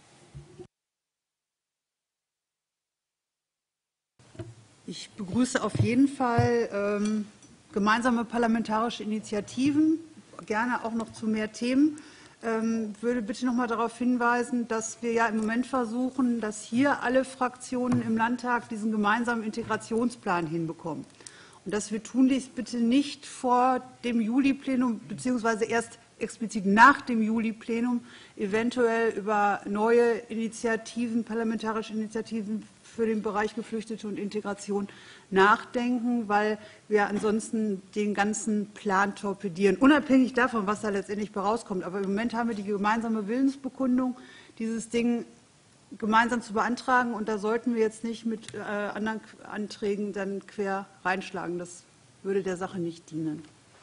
Ich begrüße auf jeden Fall ähm, gemeinsame parlamentarische Initiativen, gerne auch noch zu mehr Themen. Ähm, würde bitte noch mal darauf hinweisen, dass wir ja im Moment versuchen, dass hier alle Fraktionen im Landtag diesen gemeinsamen Integrationsplan hinbekommen. Und dass wir tunlichst bitte nicht vor dem Juli-Plenum beziehungsweise erst explizit nach dem Juli-Plenum eventuell über neue Initiativen, parlamentarische Initiativen für den Bereich Geflüchtete und Integration nachdenken, weil wir ansonsten den ganzen Plan torpedieren, unabhängig davon, was da letztendlich rauskommt. Aber im Moment haben wir die gemeinsame Willensbekundung, dieses Ding gemeinsam zu beantragen, und da sollten wir jetzt nicht mit äh, anderen Anträgen dann quer reinschlagen. Das würde der Sache nicht dienen.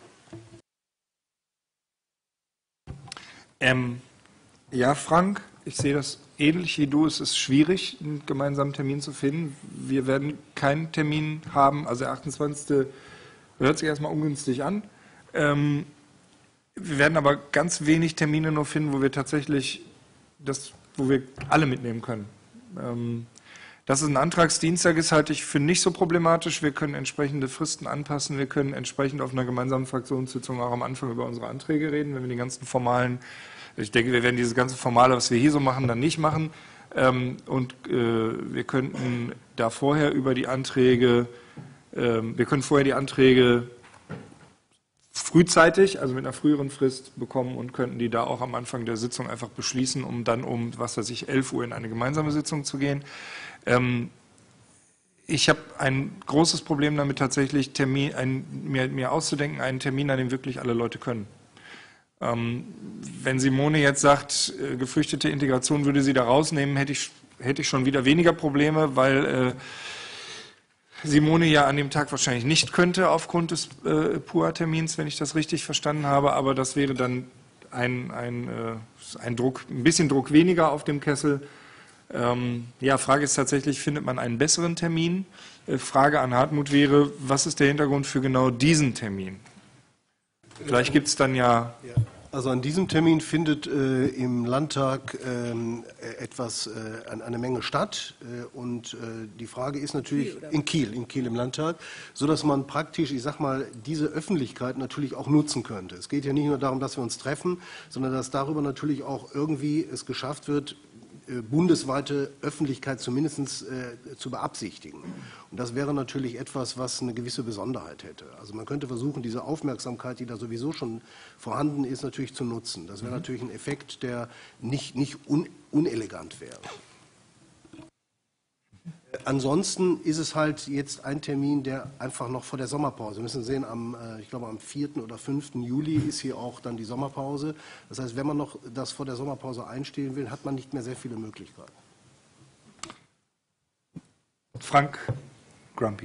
Ähm, ja, Frank, ich sehe das ähnlich wie du. Es ist schwierig, einen gemeinsamen Termin zu finden. Wir werden keinen Termin haben. Also der achtundzwanzigste hört sich erstmal ungünstig an. Ähm, wir werden aber ganz wenig Termine nur finden, wo wir tatsächlich das, wo wir alle mitnehmen können. Ähm, dass es ein Antragsdienstag ist, halte ich für nicht so problematisch. Wir können entsprechende Fristen anpassen. Wir können entsprechend auf einer gemeinsamen Fraktionssitzung auch am Anfang über unsere Anträge reden, wenn wir die ganzen formalen. Ich denke, wir werden dieses ganze Formale, was wir hier so machen, dann nicht machen. Ähm, und äh, wir könnten da vorher über die Anträge, äh, wir können vorher die Anträge frühzeitig, also mit einer früheren Frist bekommen und könnten die da auch am Anfang der Sitzung einfach beschließen, um dann um, was weiß ich, elf Uhr in eine gemeinsame Sitzung zu gehen. Ähm, ich habe ein großes Problem damit, tatsächlich Termin, ein, mir, mir auszudenken, einen Termin, an dem wirklich alle Leute können. Ähm, wenn Simone jetzt sagt, äh, geflüchtete Integration würde sie da rausnehmen, hätte ich, hätte ich schon wieder weniger Probleme, weil äh, Simone ja an dem Tag wahrscheinlich nicht könnte aufgrund des äh, P U A-Termins, wenn ich das richtig verstanden habe. Aber das wäre dann ein, ein, äh, ein, Druck, ein bisschen Druck weniger auf dem Kessel. Ähm, ja, Frage ist tatsächlich, findet man einen besseren Termin? Äh, Frage an Hartmut wäre, was ist der Hintergrund für genau diesen Termin? Vielleicht gibt es dann ja... Also an diesem Termin findet äh, im Landtag ähm, etwas, äh, eine Menge statt. Äh, und äh, die Frage ist natürlich in Kiel, in Kiel im Landtag, so dass man praktisch, ich sag mal, diese Öffentlichkeit natürlich auch nutzen könnte. Es geht ja nicht nur darum, dass wir uns treffen, sondern dass darüber natürlich auch irgendwie es geschafft wird, bundesweite Öffentlichkeit zumindest äh, zu beabsichtigen. Und das wäre natürlich etwas, was eine gewisse Besonderheit hätte. Also man könnte versuchen, diese Aufmerksamkeit, die da sowieso schon vorhanden ist, natürlich zu nutzen. Das wäre natürlich ein Effekt, der nicht, nicht un, unelegant wäre. Ansonsten ist es halt jetzt ein Termin, der einfach noch vor der Sommerpause. Wir müssen sehen, am, ich glaube am vierten oder fünften Juli ist hier auch dann die Sommerpause. Das heißt, wenn man noch das vor der Sommerpause einstellen will, hat man nicht mehr sehr viele Möglichkeiten. Frank Grumpy.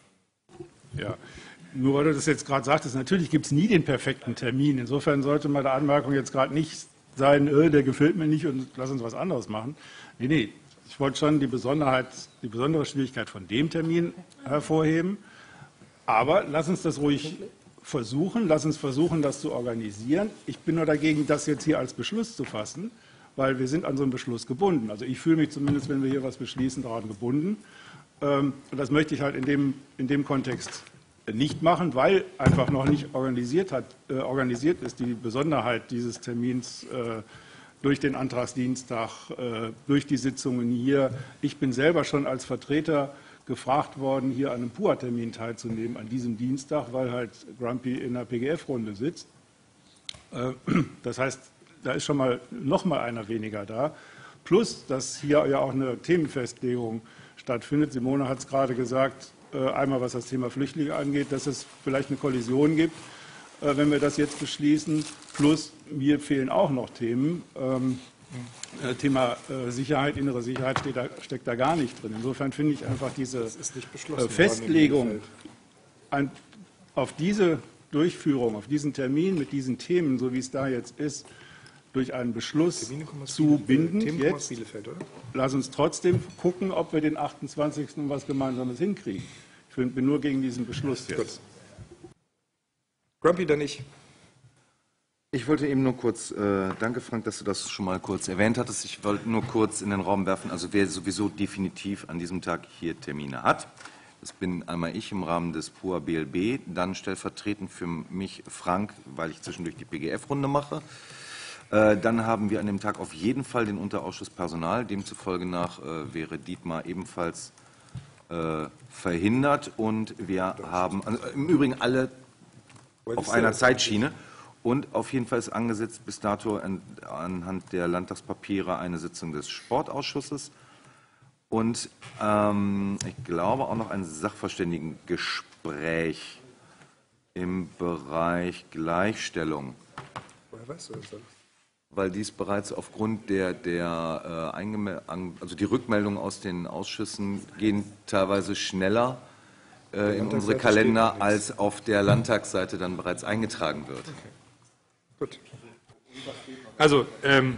Ja, nur weil du das jetzt gerade sagtest, natürlich gibt es nie den perfekten Termin. Insofern sollte meine Anmerkung jetzt gerade nicht sein, äh, der gefällt mir nicht und lass uns was anderes machen. Nee, nee. Ich wollte schon die Besonderheit, die besondere Schwierigkeit von dem Termin hervorheben. Aber lass uns das ruhig versuchen. Lass uns versuchen, das zu organisieren. Ich bin nur dagegen, das jetzt hier als Beschluss zu fassen, weil wir sind an so einen Beschluss gebunden. Also ich fühle mich zumindest, wenn wir hier was beschließen, daran gebunden. Und das möchte ich halt in dem, in dem Kontext nicht machen, weil einfach noch nicht organisiert, hat, äh, organisiert ist die Besonderheit dieses Termins äh, durch den Antragsdienstag, durch die Sitzungen hier. Ich bin selber schon als Vertreter gefragt worden, hier an einem P U A-Termin teilzunehmen, an diesem Dienstag, weil halt Grumpy in der P G F-Runde sitzt. Das heißt, da ist schon mal noch mal einer weniger da. Plus, dass hier ja auch eine Themenfestlegung stattfindet. Simone hat es gerade gesagt, einmal was das Thema Flüchtlinge angeht, dass es vielleicht eine Kollision gibt, wenn wir das jetzt beschließen. Plus, mir fehlen auch noch Themen. Ähm, äh, Thema äh, Sicherheit, innere Sicherheit steht da, steckt da gar nicht drin. Insofern finde ich einfach diese äh, Festlegung ein, auf diese Durchführung, auf diesen Termin mit diesen Themen, so wie es da jetzt ist, durch einen Beschluss zu binden. Jetzt lass uns trotzdem gucken, ob wir den achtundzwanzigsten was Gemeinsames hinkriegen. Ich bin nur gegen diesen Beschluss jetzt. Grumpy, dann ich. Ich wollte eben nur kurz, äh, danke Frank, dass du das schon mal kurz erwähnt hattest. Ich wollte nur kurz in den Raum werfen, also wer sowieso definitiv an diesem Tag hier Termine hat, das bin einmal ich im Rahmen des P U A B L B, dann stellvertretend für mich Frank, weil ich zwischendurch die P G F-Runde mache. Äh, dann haben wir an dem Tag auf jeden Fall den Unterausschuss Personal, demzufolge nach äh, wäre Dietmar ebenfalls äh, verhindert und wir haben also, im Übrigen alle auf einer Zeitschiene. Und auf jeden Fall ist angesetzt bis dato an, anhand der Landtagspapiere eine Sitzung des Sportausschusses und ähm, ich glaube auch noch ein Sachverständigengespräch im Bereich Gleichstellung. Woher weißt du das dann? Weil dies bereits aufgrund der, der äh, also die Rückmeldungen aus den Ausschüssen gehen teilweise schneller äh, in unsere Kalender, als auf der Landtagsseite dann bereits eingetragen wird. Okay. Gut. Also, ähm,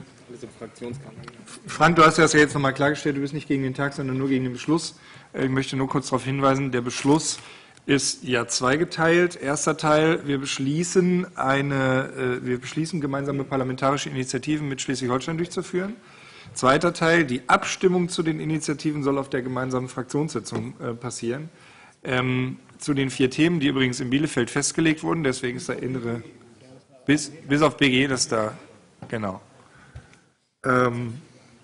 Frank, du hast das ja jetzt nochmal klargestellt, du bist nicht gegen den Tag, sondern nur gegen den Beschluss. Ich möchte nur kurz darauf hinweisen, der Beschluss ist ja zweigeteilt. Erster Teil, wir beschließen, eine, äh, wir beschließen gemeinsame parlamentarische Initiativen mit Schleswig-Holstein durchzuführen. Zweiter Teil, die Abstimmung zu den Initiativen soll auf der gemeinsamen Fraktionssitzung äh, passieren. Ähm, zu den vier Themen, die übrigens in Bielefeld festgelegt wurden, deswegen ist der innere... Bis, bis auf B G, das da, genau. Ähm,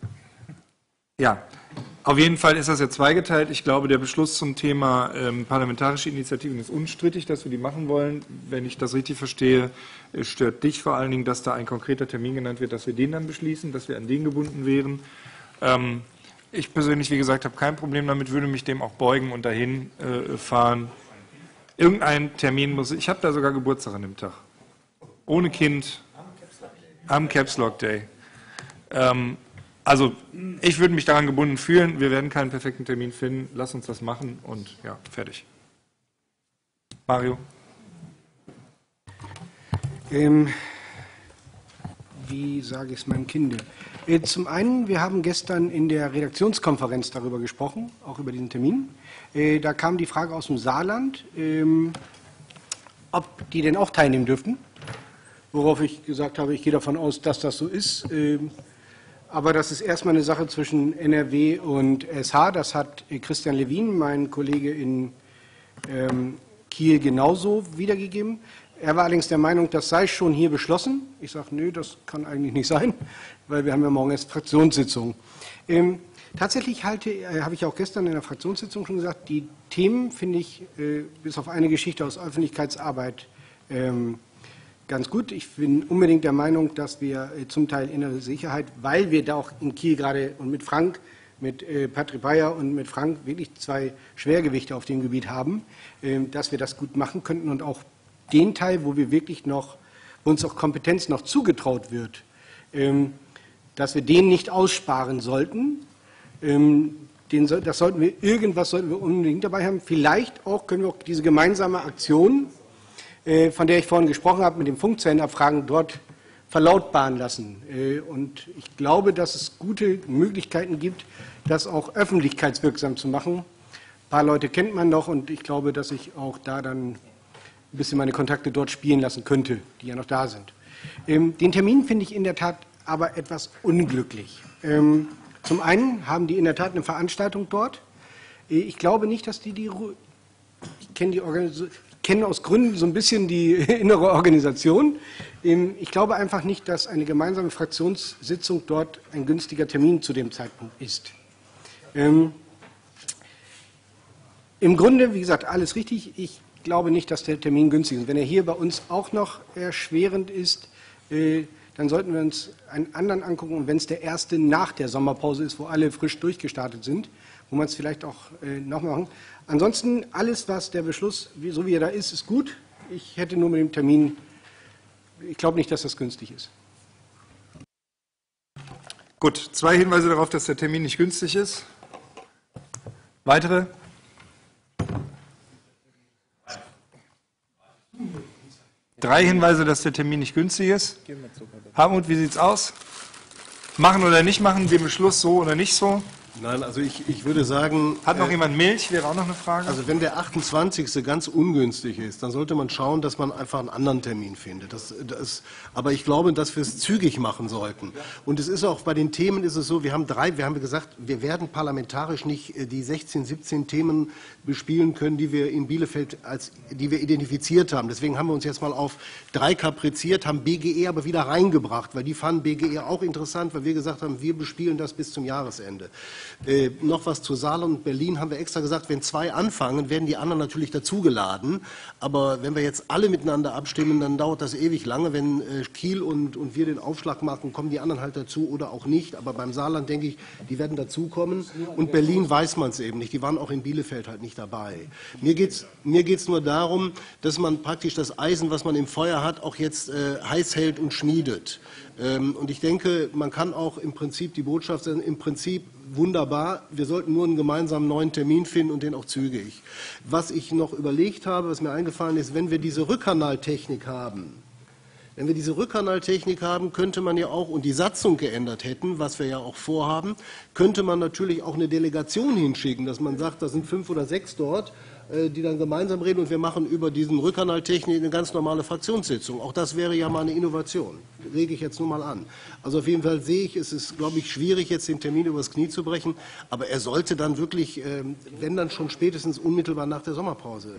ja, auf jeden Fall ist das ja zweigeteilt. Ich glaube, der Beschluss zum Thema ähm, parlamentarische Initiativen ist unstrittig, dass wir die machen wollen. Wenn ich das richtig verstehe, stört dich vor allen Dingen, dass da ein konkreter Termin genannt wird, dass wir den dann beschließen, dass wir an den gebunden wären. Ähm, ich persönlich, wie gesagt, habe kein Problem damit, würde mich dem auch beugen und dahin äh, fahren. Irgendein Termin muss, ich habe da sogar Geburtstag an dem Tag. Ohne Kind, am Caps Lock Day. Ähm, also ich würde mich daran gebunden fühlen, wir werden keinen perfekten Termin finden, lass uns das machen und ja, fertig. Mario? Ähm, wie sage ich es meinem Kinde? Äh, Zum einen, wir haben gestern in der Redaktionskonferenz darüber gesprochen, auch über diesen Termin. Äh, Da kam die Frage aus dem Saarland, ähm, ob die denn auch teilnehmen dürften. Worauf ich gesagt habe, ich gehe davon aus, dass das so ist. Ähm, Aber das ist erstmal eine Sache zwischen N R W und S H. Das hat äh, Christian Lewin, mein Kollege in ähm, Kiel, genauso wiedergegeben. Er war allerdings der Meinung, das sei schon hier beschlossen. Ich sage, nö, das kann eigentlich nicht sein, weil wir haben ja morgen erst Fraktionssitzung. Ähm, tatsächlich halte, äh, habe ich auch gestern in der Fraktionssitzung schon gesagt, die Themen finde ich äh, bis auf eine Geschichte aus Öffentlichkeitsarbeit ähm, ganz gut. Ich bin unbedingt der Meinung, dass wir äh, zum Teil innere Sicherheit, weil wir da auch in Kiel gerade und mit Frank, mit äh, Patrick Beyer und mit Frank wirklich zwei Schwergewichte auf dem Gebiet haben, äh, dass wir das gut machen könnten und auch den Teil, wo wir wirklich noch, wo uns auch Kompetenz noch zugetraut wird, ähm, dass wir den nicht aussparen sollten. Ähm, den, das sollten wir, irgendwas sollten wir unbedingt dabei haben. Vielleicht auch können wir auch diese gemeinsame Aktion, äh, von der ich vorhin gesprochen habe, mit dem Funkzellenabfragen dort verlautbaren lassen. Äh, und ich glaube, dass es gute Möglichkeiten gibt, das auch öffentlichkeitswirksam zu machen. Ein paar Leute kennt man noch und ich glaube, dass ich auch da dann ein bisschen meine Kontakte dort spielen lassen könnte, die ja noch da sind. Ähm, den Termin finde ich in der Tat aber etwas unglücklich. Ähm, zum einen haben die in der Tat eine Veranstaltung dort. Äh, ich glaube nicht, dass die die... Ru ich kenne die Organisation, ich kenne aus Gründen so ein bisschen die innere Organisation. Ähm, ich glaube einfach nicht, dass eine gemeinsame Fraktionssitzung dort ein günstiger Termin zu dem Zeitpunkt ist. Ähm, Im Grunde, wie gesagt, alles richtig. Ich Ich glaube nicht, dass der Termin günstig ist. Wenn er hier bei uns auch noch erschwerend ist, äh, dann sollten wir uns einen anderen angucken. Und wenn es der erste nach der Sommerpause ist, wo alle frisch durchgestartet sind, wo man es vielleicht auch äh, noch machen. Ansonsten, alles, was der Beschluss, wie, so wie er da ist, ist gut. Ich hätte nur mit dem Termin, ich glaube nicht, dass das günstig ist. Gut, zwei Hinweise darauf, dass der Termin nicht günstig ist. Weitere? Drei Hinweise, dass der Termin nicht günstig ist. Hartmut, wie sieht es aus? Machen oder nicht machen, den Beschluss so oder nicht so? Nein, also ich, ich würde sagen... Hat noch äh, jemand Milch? Wäre auch noch eine Frage. Also wenn der achtundzwanzigste ganz ungünstig ist, dann sollte man schauen, dass man einfach einen anderen Termin findet. Das, das, aber ich glaube, dass wir es zügig machen sollten. Und es ist auch, bei den Themen ist es so, wir haben drei, wir haben gesagt, wir werden parlamentarisch nicht die sechzehn, siebzehn Themen bespielen können, die wir in Bielefeld als, die wir identifiziert haben. Deswegen haben wir uns jetzt mal auf drei kapriziert, haben B G E aber wieder reingebracht, weil die fanden B G E auch interessant, weil wir gesagt haben, wir bespielen das bis zum Jahresende. Äh, noch was zu Saarland und Berlin haben wir extra gesagt, wenn zwei anfangen, werden die anderen natürlich dazugeladen. Aber wenn wir jetzt alle miteinander abstimmen, dann dauert das ewig lange. Wenn äh, Kiel und, und wir den Aufschlag machen, kommen die anderen halt dazu oder auch nicht. Aber beim Saarland denke ich, die werden dazukommen. Und Berlin weiß man es eben nicht. Die waren auch in Bielefeld halt nicht dabei. Mir geht es mir geht's nur darum, dass man praktisch das Eisen, was man im Feuer hat, auch jetzt äh, heiß hält und schmiedet. Ähm, und ich denke, man kann auch im Prinzip die Botschaft sagen, im Prinzip wunderbar, wir sollten nur einen gemeinsamen neuen Termin finden und den auch zügig. Was ich noch überlegt habe, was mir eingefallen ist, wenn wir diese Rückkanaltechnik haben, wenn wir diese Rückkanaltechnik haben, könnte man ja auch, und die Satzung geändert hätten, was wir ja auch vorhaben, könnte man natürlich auch eine Delegation hinschicken, dass man sagt, da sind fünf oder sechs dort, die dann gemeinsam reden und wir machen über diesen Rückkanaltechnik eine ganz normale Fraktionssitzung. Auch das wäre ja mal eine Innovation. Rege ich jetzt nur mal an. Also auf jeden Fall sehe ich, es ist, glaube ich, schwierig, jetzt den Termin übers Knie zu brechen, aber er sollte dann wirklich, wenn dann schon spätestens unmittelbar nach der Sommerpause.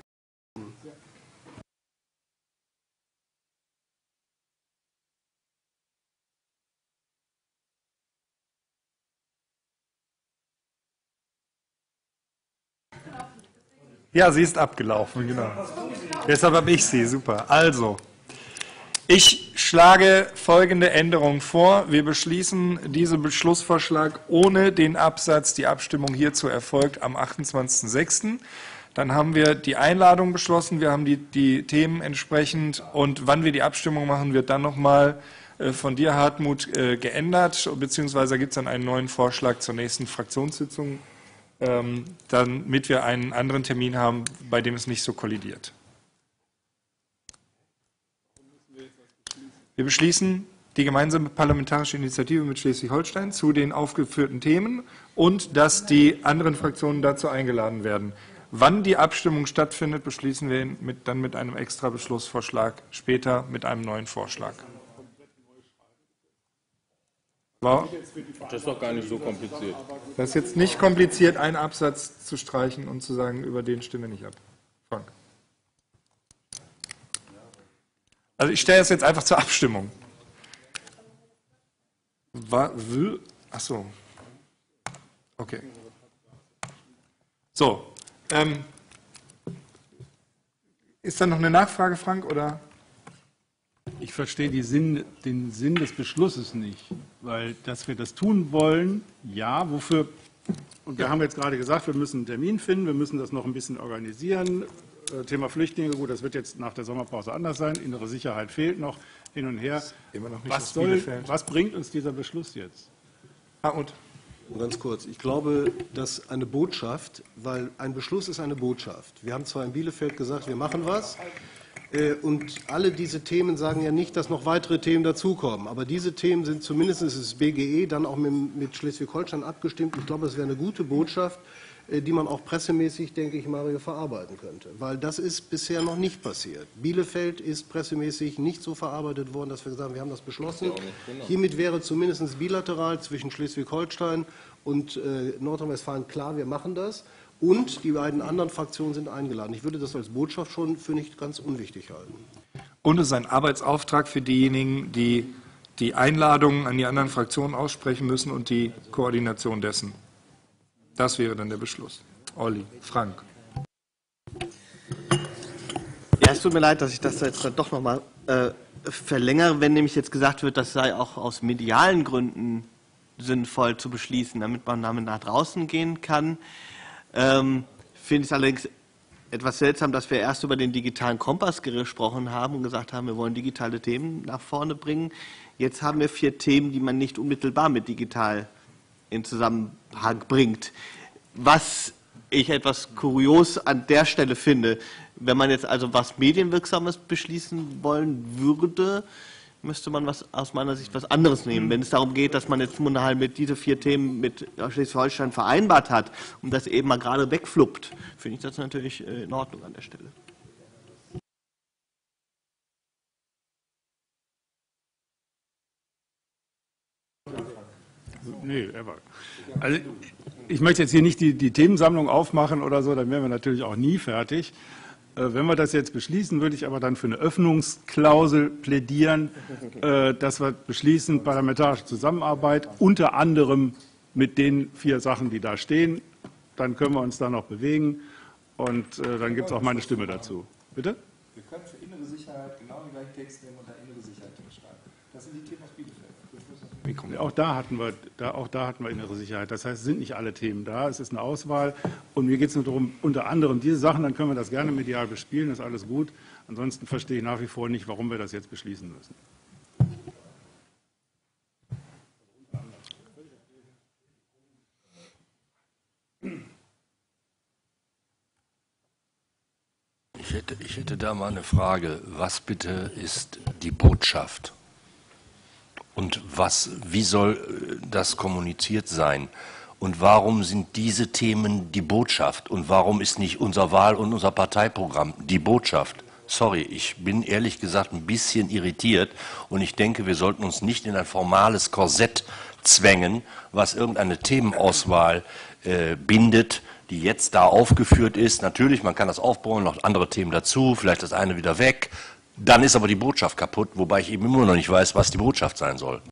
Ja, sie ist abgelaufen, genau. Deshalb habe ich sie, super. Also, ich schlage folgende Änderung vor. Wir beschließen diesen Beschlussvorschlag ohne den Absatz, die Abstimmung hierzu erfolgt am achtundzwanzigsten sechsten Dann haben wir die Einladung beschlossen, wir haben die, die Themen entsprechend und wann wir die Abstimmung machen, wird dann nochmal äh, von dir, Hartmut, äh, geändert, beziehungsweise gibt es dann einen neuen Vorschlag zur nächsten Fraktionssitzung, ähm, damit wir einen anderen Termin haben, bei dem es nicht so kollidiert. Wir beschließen die gemeinsame parlamentarische Initiative mit Schleswig-Holstein zu den aufgeführten Themen und dass die anderen Fraktionen dazu eingeladen werden. Wann die Abstimmung stattfindet, beschließen wir mit, dann mit einem extra Beschlussvorschlag später mit einem neuen Vorschlag. Wow. Das ist doch gar nicht so kompliziert. Das ist jetzt nicht kompliziert, einen Absatz zu streichen und zu sagen, über den stimmen wir nicht ab. Frank. Also ich stelle das jetzt einfach zur Abstimmung. War, will, ach so. Okay. So. Ähm, ist da noch eine Nachfrage, Frank, oder? Ich verstehe die Sinn, den Sinn des Beschlusses nicht, weil dass wir das tun wollen, ja, wofür, und wir haben jetzt gerade gesagt, wir müssen einen Termin finden, wir müssen das noch ein bisschen organisieren. Äh, Thema Flüchtlinge, gut, das wird jetzt nach der Sommerpause anders sein, innere Sicherheit fehlt noch, hin und her. Immer noch nicht was, soll, was bringt uns dieser Beschluss jetzt? Ah, und? Ganz kurz. Ich glaube, dass eine Botschaft, weil ein Beschluss ist eine Botschaft. Wir haben zwar in Bielefeld gesagt, wir machen was, äh, und alle diese Themen sagen ja nicht, dass noch weitere Themen dazukommen. Aber diese Themen sind zumindest das B G E dann auch mit, mit Schleswig-Holstein abgestimmt. Ich glaube, das wäre eine gute Botschaft, äh, die man auch pressemäßig, denke ich, Mario, verarbeiten könnte. Weil das ist bisher noch nicht passiert. Bielefeld ist pressemäßig nicht so verarbeitet worden, dass wir gesagt haben, wir haben das beschlossen. Hiermit wäre zumindest bilateral zwischen Schleswig-Holstein und äh, Nordrhein-Westfalen klar, wir machen das. Und die beiden anderen Fraktionen sind eingeladen. Ich würde das als Botschaft schon für nicht ganz unwichtig halten. Und es ist ein Arbeitsauftrag für diejenigen, die die Einladungen an die anderen Fraktionen aussprechen müssen und die Koordination dessen. Das wäre dann der Beschluss. Olli, Frank. Ja, es tut mir leid, dass ich das jetzt dann doch noch mal äh, verlängere, wenn nämlich jetzt gesagt wird, das sei auch aus medialen Gründen sinnvoll zu beschließen, damit man damit nach draußen gehen kann. Ähm, finde ich es allerdings etwas seltsam, dass wir erst über den digitalen Kompass gesprochen haben und gesagt haben, wir wollen digitale Themen nach vorne bringen. Jetzt haben wir vier Themen, die man nicht unmittelbar mit digital in Zusammenhang bringt. Was ich etwas kurios an der Stelle finde, wenn man jetzt also was Medienwirksames beschließen wollen würde, müsste man was aus meiner Sicht was anderes nehmen. Wenn es darum geht, dass man jetzt halt mit diese vier Themen mit Schleswig-Holstein vereinbart hat und das eben mal gerade wegfluppt, finde ich das natürlich in Ordnung an der Stelle. Nee, ever. Also ich möchte jetzt hier nicht die, die Themensammlung aufmachen oder so, dann wären wir natürlich auch nie fertig. Äh, wenn wir das jetzt beschließen, würde ich aber dann für eine Öffnungsklausel plädieren, äh, dass wir beschließen, parlamentarische Zusammenarbeit, unter anderem mit den vier Sachen, die da stehen. Dann können wir uns da noch bewegen und äh, dann gibt es auch meine Stimme dazu. Bitte? Wir können für innere Sicherheit genau den gleichen Text nehmen und da innere Sicherheit schreiben. Das sind die Themen aus Bielefeld. Auch da, hatten wir, da, auch da hatten wir innere Sicherheit. Das heißt, es sind nicht alle Themen da, es ist eine Auswahl. Und mir geht es nur darum, unter anderem diese Sachen, dann können wir das gerne medial bespielen, ist alles gut. Ansonsten verstehe ich nach wie vor nicht, warum wir das jetzt beschließen müssen. Ich hätte, ich hätte da mal eine Frage. Was bitte ist die Botschaft? Und was, wie soll das kommuniziert sein? Und warum sind diese Themen die Botschaft? Und warum ist nicht unser Wahl- und unser Parteiprogramm die Botschaft? Sorry, ich bin ehrlich gesagt ein bisschen irritiert und ich denke, wir sollten uns nicht in ein formales Korsett zwängen, was irgendeine Themenauswahl äh, bindet, die jetzt da aufgeführt ist. Natürlich, man kann das aufbauen, noch andere Themen dazu, vielleicht das eine wieder weg. Dann ist aber die Botschaft kaputt, wobei ich eben immer noch nicht weiß, was die Botschaft sein soll.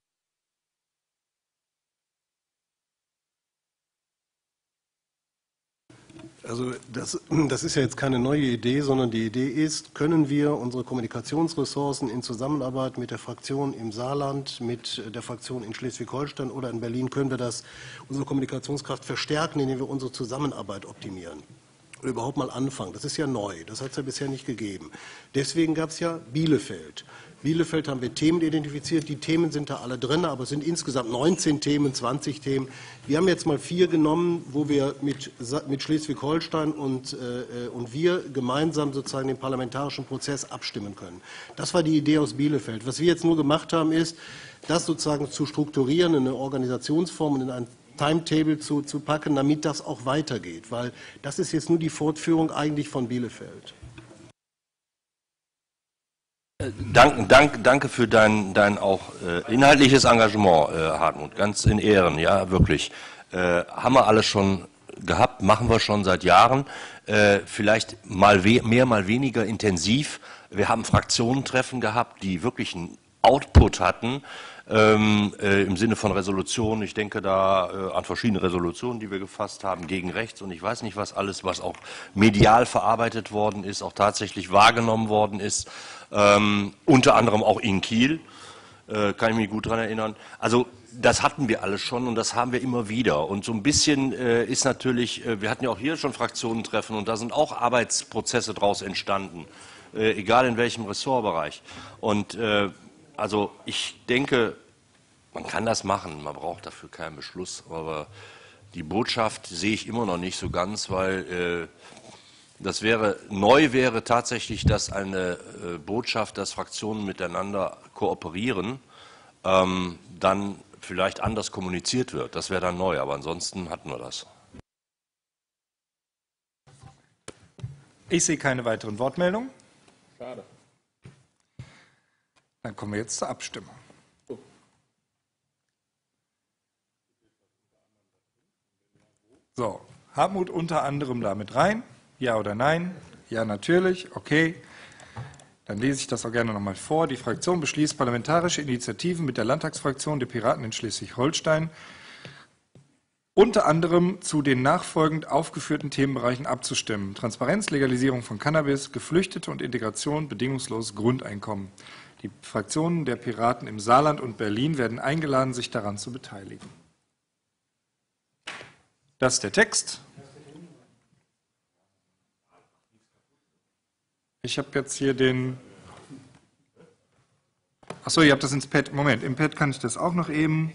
Also das, das ist ja jetzt keine neue Idee, sondern die Idee ist, können wir unsere Kommunikationsressourcen in Zusammenarbeit mit der Fraktion im Saarland, mit der Fraktion in Schleswig-Holstein oder in Berlin, können wir das, unsere Kommunikationskraft verstärken, indem wir unsere Zusammenarbeit optimieren. oder überhaupt mal anfangen. Das ist ja neu, das hat es ja bisher nicht gegeben. Deswegen gab es ja Bielefeld. Bielefeld haben wir Themen identifiziert, die Themen sind da alle drin, aber es sind insgesamt neunzehn Themen, zwanzig Themen. Wir haben jetzt mal vier genommen, wo wir mit, mit Schleswig-Holstein und, äh, und wir gemeinsam sozusagen den parlamentarischen Prozess abstimmen können. Das war die Idee aus Bielefeld. Was wir jetzt nur gemacht haben, ist, das sozusagen zu strukturieren, in eine Organisationsform und in ein Timetable zu, zu packen, damit das auch weitergeht, weil das ist jetzt nur die Fortführung eigentlich von Bielefeld. Dank, dank, danke für dein, dein auch äh, inhaltliches Engagement, äh, Hartmut, ganz in Ehren, ja, wirklich. Äh, haben wir alles schon gehabt, machen wir schon seit Jahren, äh, vielleicht mal mehr, mal weniger intensiv. Wir haben Fraktionentreffen gehabt, die wirklich einen Output hatten, ähm, äh, im Sinne von Resolutionen. Ich denke da äh, an verschiedene Resolutionen, die wir gefasst haben, gegen rechts und ich weiß nicht was alles, was auch medial verarbeitet worden ist, auch tatsächlich wahrgenommen worden ist. Ähm, unter anderem auch in Kiel, äh, kann ich mich gut daran erinnern. Also das hatten wir alles schon und das haben wir immer wieder. Und so ein bisschen äh, ist natürlich, äh, wir hatten ja auch hier schon Fraktionentreffen und da sind auch Arbeitsprozesse daraus entstanden, äh, egal in welchem Ressortbereich. Und äh, also ich denke, man kann das machen, man braucht dafür keinen Beschluss, aber die Botschaft sehe ich immer noch nicht so ganz, weil äh, das wäre, neu wäre tatsächlich, dass eine äh, Botschaft, dass Fraktionen miteinander kooperieren, ähm, dann vielleicht anders kommuniziert wird. Das wäre dann neu, aber ansonsten hatten wir das. Ich sehe keine weiteren Wortmeldungen. Schade. Dann kommen wir jetzt zur Abstimmung. So, Hartmut unter anderem damit rein. Ja oder nein? Ja, natürlich. Okay. Dann lese ich das auch gerne nochmal vor. Die Fraktion beschließt, parlamentarische Initiativen mit der Landtagsfraktion der Piraten in Schleswig-Holstein unter anderem zu den nachfolgend aufgeführten Themenbereichen abzustimmen. Transparenz, Legalisierung von Cannabis, Geflüchtete und Integration, bedingungsloses Grundeinkommen. Die Fraktionen der Piraten im Saarland und Berlin werden eingeladen, sich daran zu beteiligen. Das ist der Text. Ich habe jetzt hier den... Achso, ihr habt das ins Pad. Moment, im Pad kann ich das auch noch eben...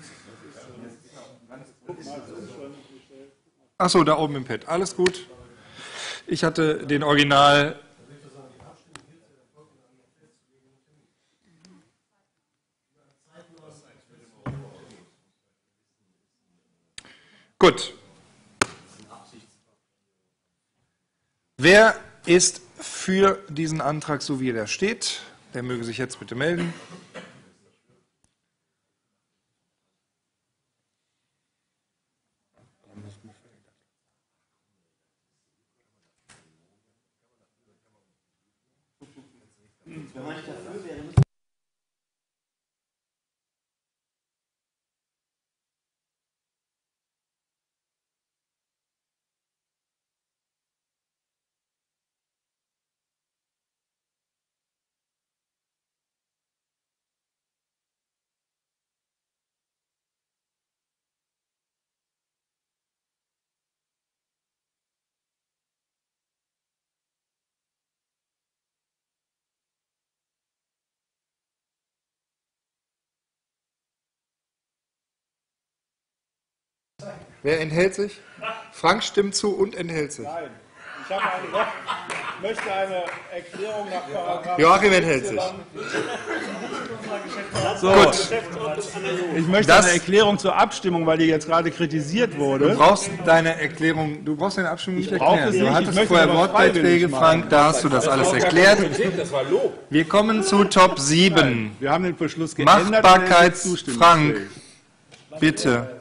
Achso, da oben im Pad. Alles gut. Ich hatte den Original... Gut. Wer ist für diesen Antrag, so wie er da steht? Der möge sich jetzt bitte melden. Wer enthält sich? Frank stimmt zu und enthält sich. Nein, ich, habe eine, ich möchte eine Erklärung nach Paragraph. Joachim enthält sich. So, gut. Ich möchte das, eine Erklärung zur Abstimmung, weil die jetzt gerade kritisiert wurde. Du brauchst deine Erklärung, du brauchst deine Abstimmung nicht ich erklären. Nicht, du hattest vorher Wortbeiträge, Frank, da hast du das alles erklärt. Wir kommen zu Top sieben. Wir haben den Beschluss geändert. Machbarkeits, Frank, bitte.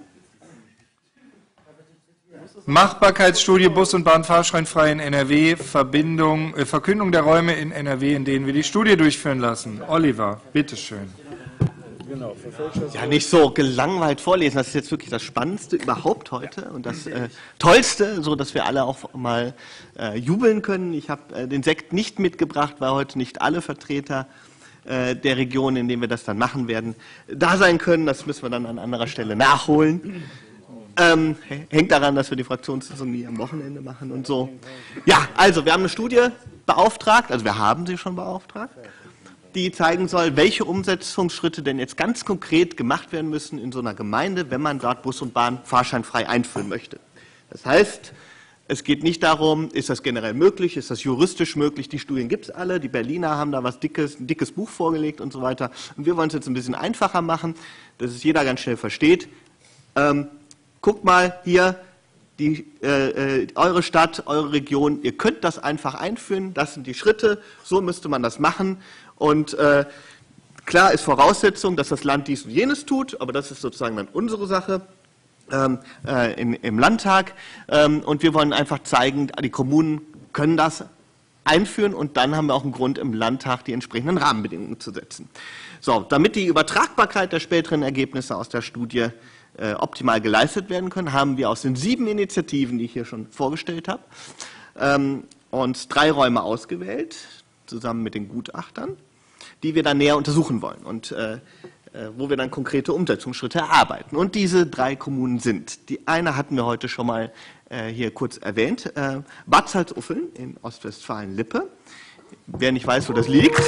Machbarkeitsstudie Bus- und Bahnfahrscheinfrei in N R W, Verbindung, äh, Verkündung der Räume in N R W, in denen wir die Studie durchführen lassen. Oliver, bitteschön. Ja, nicht so gelangweilt vorlesen. Das ist jetzt wirklich das Spannendste überhaupt heute und das äh, Tollste, so dass wir alle auch mal äh, jubeln können. Ich habe äh, den Sekt nicht mitgebracht, weil heute nicht alle Vertreter äh, der Region, in denen wir das dann machen werden, da sein können. Das müssen wir dann an anderer Stelle nachholen. Ähm, hängt daran, dass wir die Fraktionssitzung nie am Wochenende machen und so. Ja, also wir haben eine Studie beauftragt, also wir haben sie schon beauftragt, die zeigen soll, welche Umsetzungsschritte denn jetzt ganz konkret gemacht werden müssen in so einer Gemeinde, wenn man dort Bus und Bahn fahrscheinfrei einführen möchte. Das heißt, es geht nicht darum, ist das generell möglich, ist das juristisch möglich, die Studien gibt es alle, die Berliner haben da was dickes, ein dickes Buch vorgelegt und so weiter. Und wir wollen es jetzt ein bisschen einfacher machen, dass es jeder ganz schnell versteht. Ähm, guckt mal hier, die, äh, äh, eure Stadt, eure Region, ihr könnt das einfach einführen, das sind die Schritte, so müsste man das machen. Und äh, klar ist Voraussetzung, dass das Land dies und jenes tut, aber das ist sozusagen dann unsere Sache ähm, äh, in, im Landtag. Ähm, und wir wollen einfach zeigen, die Kommunen können das einführen und dann haben wir auch einen Grund, im Landtag die entsprechenden Rahmenbedingungen zu setzen. So, damit die Übertragbarkeit der späteren Ergebnisse aus der Studie äh, optimal geleistet werden können, haben wir aus den sieben Initiativen, die ich hier schon vorgestellt habe, ähm, uns drei Räume ausgewählt, zusammen mit den Gutachtern, die wir dann näher untersuchen wollen und äh, wo wir dann konkrete Umsetzungsschritte erarbeiten. Und diese drei Kommunen sind, die eine hatten wir heute schon mal äh, hier kurz erwähnt, äh, Bad Salzuffeln in Ostwestfalen-Lippe. Wer nicht weiß, wo das liegt,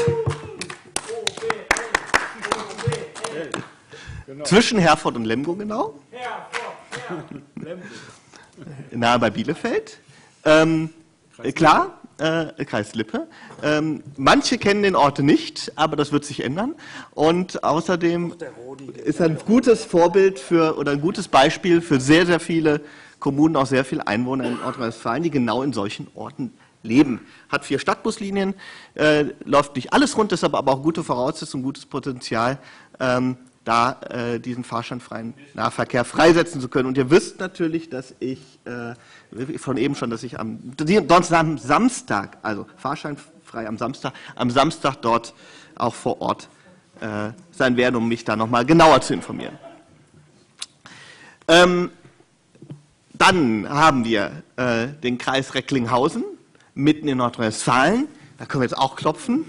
zwischen Herford und Lemgo genau, nahe bei Bielefeld. Ähm, klar, Äh, Kreis Lippe. Ähm, manche kennen den Ort nicht, aber das wird sich ändern. Und außerdem ist er ein gutes Vorbild für oder ein gutes Beispiel für sehr, sehr viele Kommunen, auch sehr viele Einwohner in Nordrhein-Westfalen, die genau in solchen Orten leben. Hat vier Stadtbuslinien, äh, läuft nicht alles rund, ist aber, aber auch gute Voraussetzungen, gutes Potenzial, ähm, da äh, diesen fahrscheinfreien Nahverkehr freisetzen zu können. Und ihr wisst natürlich, dass ich äh, von eben schon, dass ich am, am Samstag, also fahrscheinfrei am Samstag, am Samstag dort auch vor Ort äh, sein werde, um mich da nochmal genauer zu informieren. Ähm, dann haben wir äh, den Kreis Recklinghausen, mitten in Nordrhein-Westfalen. Da können wir jetzt auch klopfen.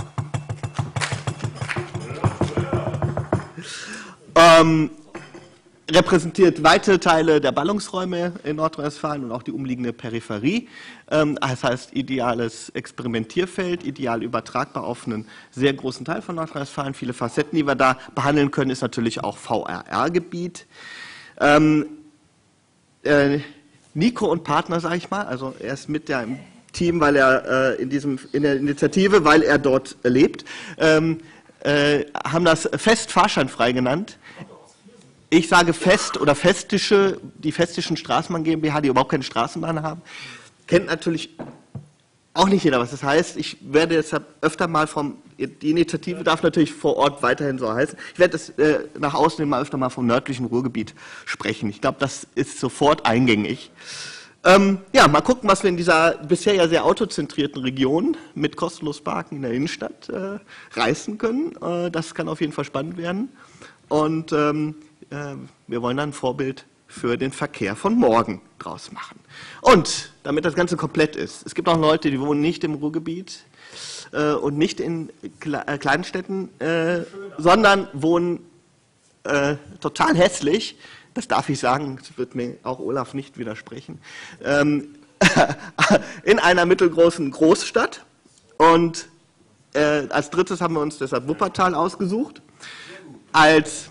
Ähm, repräsentiert weite Teile der Ballungsräume in Nordrhein-Westfalen und auch die umliegende Peripherie. Ähm, das heißt, ideales Experimentierfeld, ideal übertragbar auf einen sehr großen Teil von Nordrhein-Westfalen. Viele Facetten, die wir da behandeln können, ist natürlich auch V R R-Gebiet. Ähm, äh, Nico und Partner, sage ich mal, also er ist mit der im Team, weil er äh, in, diesem, in der Initiative, weil er dort äh, lebt, ähm, äh, haben das Fest fahrscheinfrei genannt. Ich sage Fest oder Festische, die Festischen Straßenbahn GmbH, die überhaupt keine Straßenbahn haben, kennt natürlich auch nicht jeder, was das heißt. Ich werde deshalb öfter mal vom, die Initiative darf natürlich vor Ort weiterhin so heißen. Ich werde das äh, nach außen hin mal öfter mal vom nördlichen Ruhrgebiet sprechen. Ich glaube, das ist sofort eingängig. Ähm, ja, mal gucken, was wir in dieser bisher ja sehr autozentrierten Region mit kostenlos Parken in der Innenstadt äh, reißen können. Äh, das kann auf jeden Fall spannend werden. Und ähm, äh, wir wollen dann ein Vorbild für den Verkehr von morgen draus machen. Und damit das Ganze komplett ist, es gibt auch Leute, die wohnen nicht im Ruhrgebiet äh, und nicht in Kle äh, kleinen Städten, äh, sondern wohnen äh, total hässlich. Das darf ich sagen, das wird mir auch Olaf nicht widersprechen, ähm, in einer mittelgroßen Großstadt. Und äh, als drittes haben wir uns deshalb Wuppertal ausgesucht. Als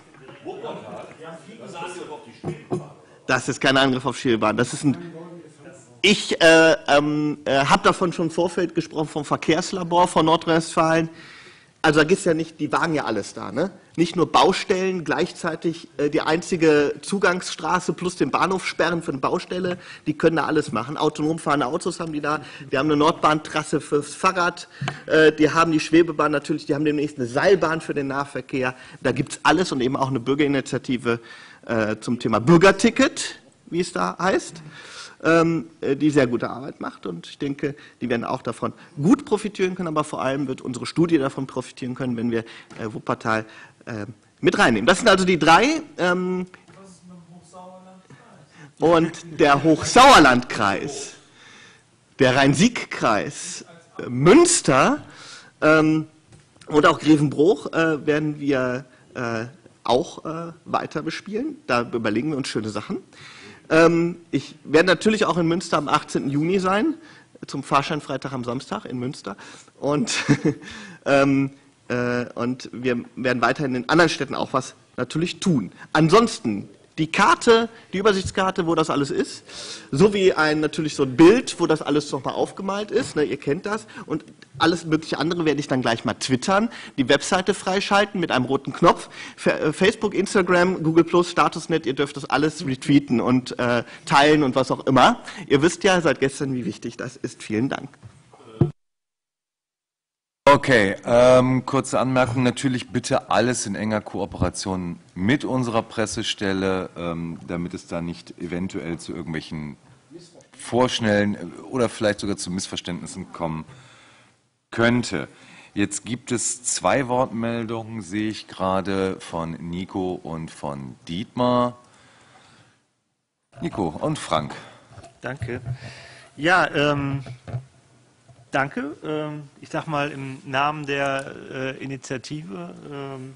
das ist kein Angriff auf Schielbahn. Das ist ein. Ich äh, ähm, äh, habe davon schon im Vorfeld gesprochen vom Verkehrslabor von Nordrhein-Westfalen. Also da gibt es ja nicht, die wagen ja alles da, ne? Nicht nur Baustellen, gleichzeitig äh, die einzige Zugangsstraße plus den Bahnhof sperren für eine Baustelle, die können da alles machen. Autonom fahrende Autos haben die da, die haben eine Nordbahntrasse fürs Fahrrad, äh, die haben die Schwebebahn natürlich, die haben demnächst eine Seilbahn für den Nahverkehr. Da gibt es alles und eben auch eine Bürgerinitiative äh, zum Thema Bürgerticket, wie es da heißt, ähm, die sehr gute Arbeit macht und ich denke, die werden auch davon gut profitieren können, aber vor allem wird unsere Studie davon profitieren können, wenn wir äh, Wuppertal äh, mit reinnehmen. Das sind also die drei ähm, und der Hochsauerlandkreis, der Rhein-Sieg-Kreis, äh, Münster ähm, und auch Grevenbruch äh, werden wir äh, auch äh, weiter bespielen. Da überlegen wir uns schöne Sachen. Ähm, ich werde natürlich auch in Münster am achtzehnten Juni sein, zum Fahrscheinfreitag am Samstag in Münster. Und, ähm, äh, und wir werden weiterhin in anderen Städten auch was natürlich tun. Ansonsten die Karte, die Übersichtskarte, wo das alles ist, sowie ein natürlich so ein Bild, wo das alles nochmal aufgemalt ist, ne, ihr kennt das, und alles mögliche andere werde ich dann gleich mal twittern, die Webseite freischalten mit einem roten Knopf, Facebook, Instagram, Google Plus, Statusnet, ihr dürft das alles retweeten und äh, teilen und was auch immer. Ihr wisst ja seit gestern, wie wichtig das ist. Vielen Dank. Okay, ähm, kurze Anmerkung, natürlich bitte alles in enger Kooperation mit unserer Pressestelle, ähm, damit es da nicht eventuell zu irgendwelchen vorschnellen oder vielleicht sogar zu Missverständnissen kommen könnte. Jetzt gibt es zwei Wortmeldungen, sehe ich gerade, von Nico und von Dietmar. Nico und Frank. Danke. Ja, ähm... Danke. Ich sage mal im Namen der äh, Initiative. Ähm,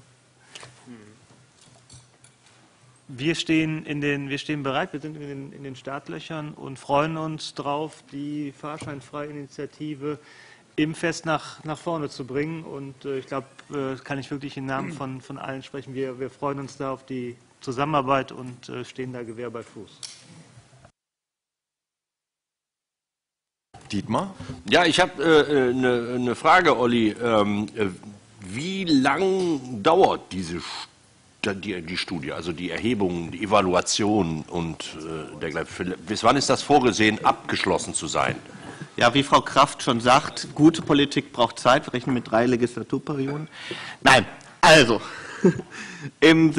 wir stehen in den, wir stehen bereit, wir sind in den, in den Startlöchern und freuen uns drauf, die Fahrscheinfreie Initiative im Fest nach, nach vorne zu bringen. Und äh, ich glaube, äh, kann ich wirklich im Namen von, von allen sprechen. Wir, wir freuen uns da auf die Zusammenarbeit und äh, stehen da Gewehr bei Fuß. Dietmar? Ja, ich habe äh, eine, eine Frage, Olli. Ähm, äh, wie lang dauert diese die, die Studie, also die Erhebung, die Evaluation und äh, dergleichen? Bis wann ist das vorgesehen, abgeschlossen zu sein? Ja, wie Frau Kraft schon sagt, gute Politik braucht Zeit. Wir rechnen mit drei Legislaturperioden. Nein, also, im,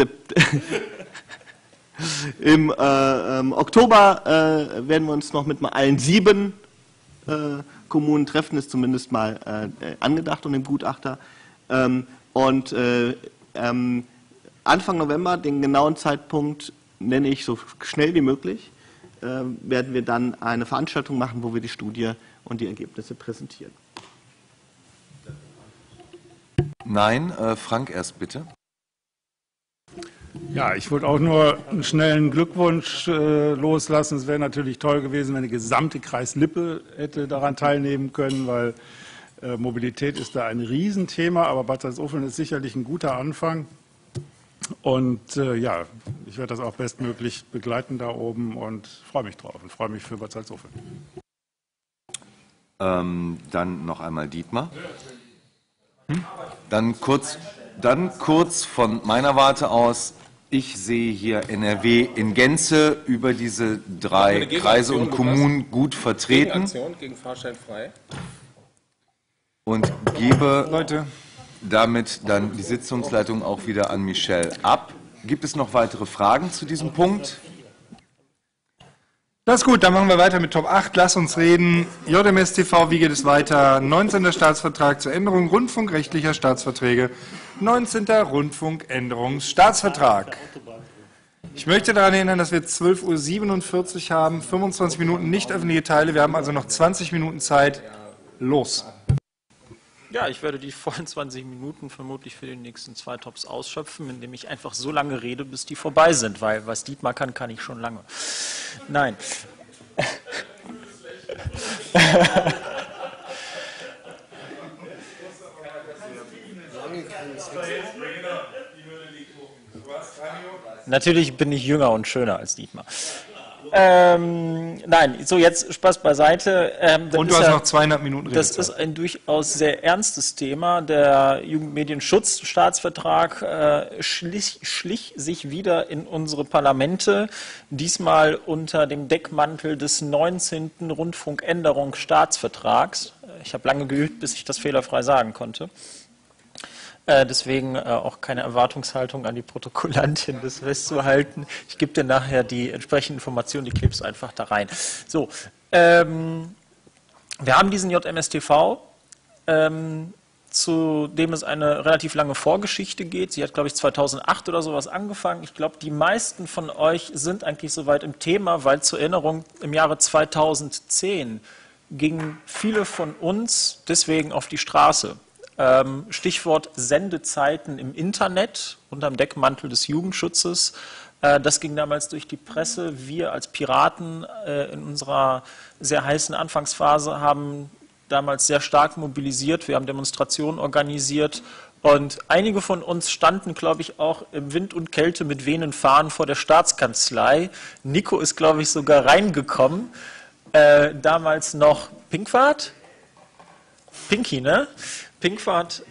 im äh, ähm, Oktober äh, werden wir uns noch mit mal allen sieben Äh, Kommunen treffen, ist zumindest mal äh, angedacht und dem Gutachter. Ähm, und äh, ähm, Anfang November, den genauen Zeitpunkt nenne ich so schnell wie möglich, äh, werden wir dann eine Veranstaltung machen, wo wir die Studie und die Ergebnisse präsentieren. Nein, äh, Frank erst bitte. Ja, ich wollte auch nur einen schnellen Glückwunsch äh, loslassen. Es wäre natürlich toll gewesen, wenn der gesamte Kreis Lippe hätte daran teilnehmen können, weil äh, Mobilität ist da ein Riesenthema, aber Bad Salzuflen ist sicherlich ein guter Anfang. Und äh, ja, ich werde das auch bestmöglich begleiten da oben und freue mich drauf und freue mich für Bad Salzuflen. Ähm, dann noch einmal Dietmar. Hm? Dann kurz, dann kurz von meiner Warte aus. Ich sehe hier N R W in Gänze über diese drei Kreise und Kommunen gut vertreten. Gegenaktion gegen Fahrscheinfrei. Und gebe Leute. damit dann die Sitzungsleitung auch wieder an Michelle ab. Gibt es noch weitere Fragen zu diesem Punkt? Das ist gut, dann machen wir weiter mit Top acht. Lass uns reden. J M S T V, wie geht es weiter? neunzehnter Staatsvertrag zur Änderung rundfunkrechtlicher Staatsverträge. neunzehnter Rundfunkänderungsstaatsvertrag. Ich möchte daran erinnern, dass wir zwölf Uhr siebenundvierzig haben, fünfundzwanzig Minuten nicht öffentliche Teile. Wir haben also noch zwanzig Minuten Zeit. Los. Ja, ich werde die vollen zwanzig Minuten vermutlich für die nächsten zwei Tops ausschöpfen, indem ich einfach so lange rede, bis die vorbei sind, weil was Dietmar kann, kann ich schon lange. Nein. Natürlich bin ich jünger und schöner als Dietmar. Ähm, nein, so jetzt Spaß beiseite. Ähm, und du hast ja noch zweieinhalb Minuten Redezeit. Das ist ein durchaus sehr ernstes Thema. Der Jugendmedienschutzstaatsvertrag äh, schlich, schlich sich wieder in unsere Parlamente, diesmal unter dem Deckmantel des neunzehnten Rundfunkänderungsstaatsvertrags. Ich habe lange geübt, bis ich das fehlerfrei sagen konnte. Deswegen auch keine Erwartungshaltung an die Protokollantin, das festzuhalten. Ich gebe dir nachher die entsprechenden Informationen, die klebst du einfach da rein. So, ähm, wir haben diesen J M S T V, ähm, zu dem es eine relativ lange Vorgeschichte geht. Sie hat, glaube ich, zweitausendacht oder sowas angefangen. Ich glaube, die meisten von euch sind eigentlich soweit im Thema, weil zur Erinnerung im Jahre zweitausendzehn gingen viele von uns deswegen auf die Straße. Stichwort Sendezeiten im Internet unter dem Deckmantel des Jugendschutzes Äh, das ging damals durch die Presse. Wir als Piraten äh, in unserer sehr heißen Anfangsphase haben damals sehr stark mobilisiert. Wir haben Demonstrationen organisiert. Und einige von uns standen, glaube ich, auch im Wind und Kälte mit wehenden Fahnen vor der Staatskanzlei. Nico ist, glaube ich, sogar reingekommen. Äh, damals noch Pinkwart? Pinky, ne? Pinkwart.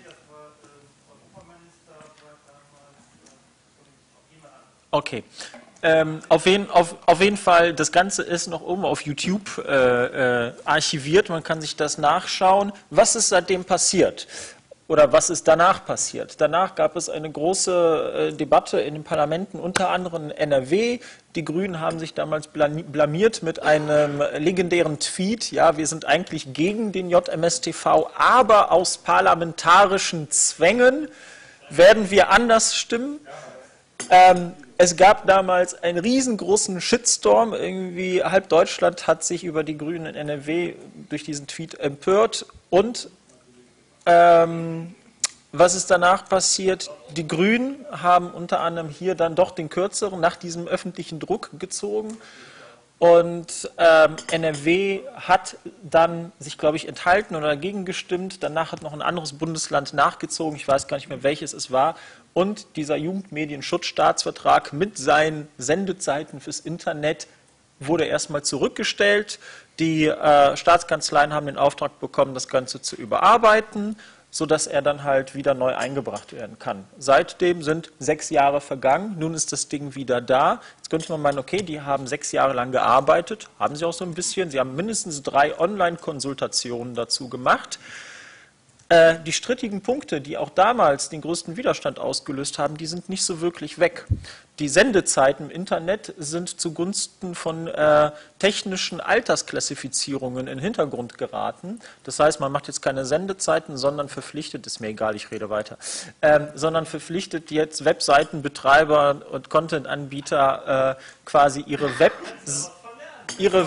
Okay. Ähm, auf, jeden, auf, auf jeden Fall, das Ganze ist noch oben auf YouTube äh, äh, archiviert. Man kann sich das nachschauen. Was ist seitdem passiert? Oder was ist danach passiert? Danach gab es eine große äh, Debatte in den Parlamenten, unter anderem in N R W. Die Grünen haben sich damals blamiert mit einem legendären Tweet. Ja, wir sind eigentlich gegen den J M S T V, aber aus parlamentarischen Zwängen werden wir anders stimmen. Ähm, es gab damals einen riesengroßen Shitstorm. Irgendwie halb Deutschland hat sich über die Grünen in N R W durch diesen Tweet empört. Und Ähm, was ist danach passiert? Die Grünen haben unter anderem hier dann doch den kürzeren nach diesem öffentlichen Druck gezogen und ähm, N R W hat dann sich, glaube ich, enthalten oder dagegen gestimmt. Danach hat noch ein anderes Bundesland nachgezogen, ich weiß gar nicht mehr, welches es war. Und dieser Jugendmedienschutzstaatsvertrag mit seinen Sendezeiten fürs Internet wurde erstmal zurückgestellt. Die äh, Staatskanzleien haben den Auftrag bekommen, das Ganze zu überarbeiten, sodass er dann halt wieder neu eingebracht werden kann. Seitdem sind sechs Jahre vergangen, nun ist das Ding wieder da. Jetzt könnte man meinen, okay, die haben sechs Jahre lang gearbeitet, haben sie auch so ein bisschen, sie haben mindestens drei Online-Konsultationen dazu gemacht. Äh, die strittigen Punkte, die auch damals den größten Widerstand ausgelöst haben, die sind nicht so wirklich weg. Die Sendezeiten im Internet sind zugunsten von äh, technischen Altersklassifizierungen in den Hintergrund geraten. Das heißt, man macht jetzt keine Sendezeiten, sondern verpflichtet, ist mir egal, ich rede weiter, ähm, sondern verpflichtet jetzt Webseitenbetreiber und Content-Anbieter äh, quasi ihre Web... ihre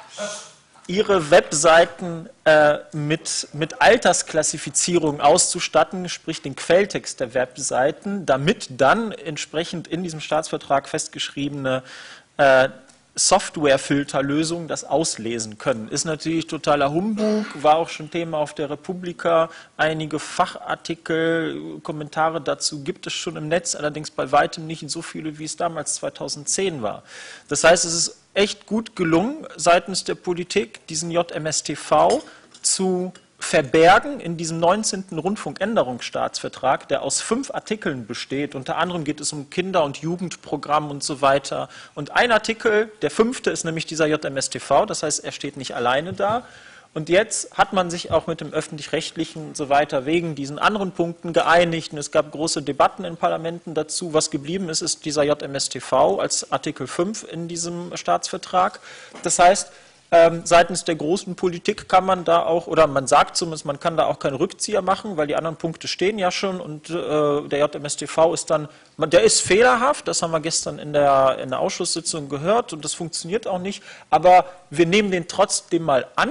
ihre Webseiten äh, mit, mit Altersklassifizierung auszustatten, sprich den Quelltext der Webseiten, damit dann entsprechend in diesem Staatsvertrag festgeschriebene äh, Softwarefilterlösungen das auslesen können. Ist natürlich totaler Humbug, war auch schon Thema auf der Republika. Einige Fachartikel, Kommentare dazu gibt es schon im Netz, allerdings bei weitem nicht so viele, wie es damals zweitausendzehn war. Das heißt, es ist echt gut gelungen, seitens der Politik diesen J M S T V zu verbergen in diesem neunzehnten Rundfunkänderungsstaatsvertrag, der aus fünf Artikeln besteht. Unter anderem geht es um Kinder- und Jugendprogramm und so weiter. Und ein Artikel, der fünfte, ist nämlich dieser J M S T V, das heißt, er steht nicht alleine da. Und jetzt hat man sich auch mit dem Öffentlich-Rechtlichen und so weiter wegen diesen anderen Punkten geeinigt. Und es gab große Debatten in Parlamenten dazu. Was geblieben ist, ist dieser J M S T V als Artikel fünf in diesem Staatsvertrag. Das heißt, ähm, seitens der großen Politik kann man da auch, oder man sagt zumindest, man kann da auch keinen Rückzieher machen, weil die anderen Punkte stehen ja schon. Und äh, der J M S T V ist dann, der ist fehlerhaft, das haben wir gestern in der, in der Ausschusssitzung gehört. Und das funktioniert auch nicht. Aber wir nehmen den trotzdem mal an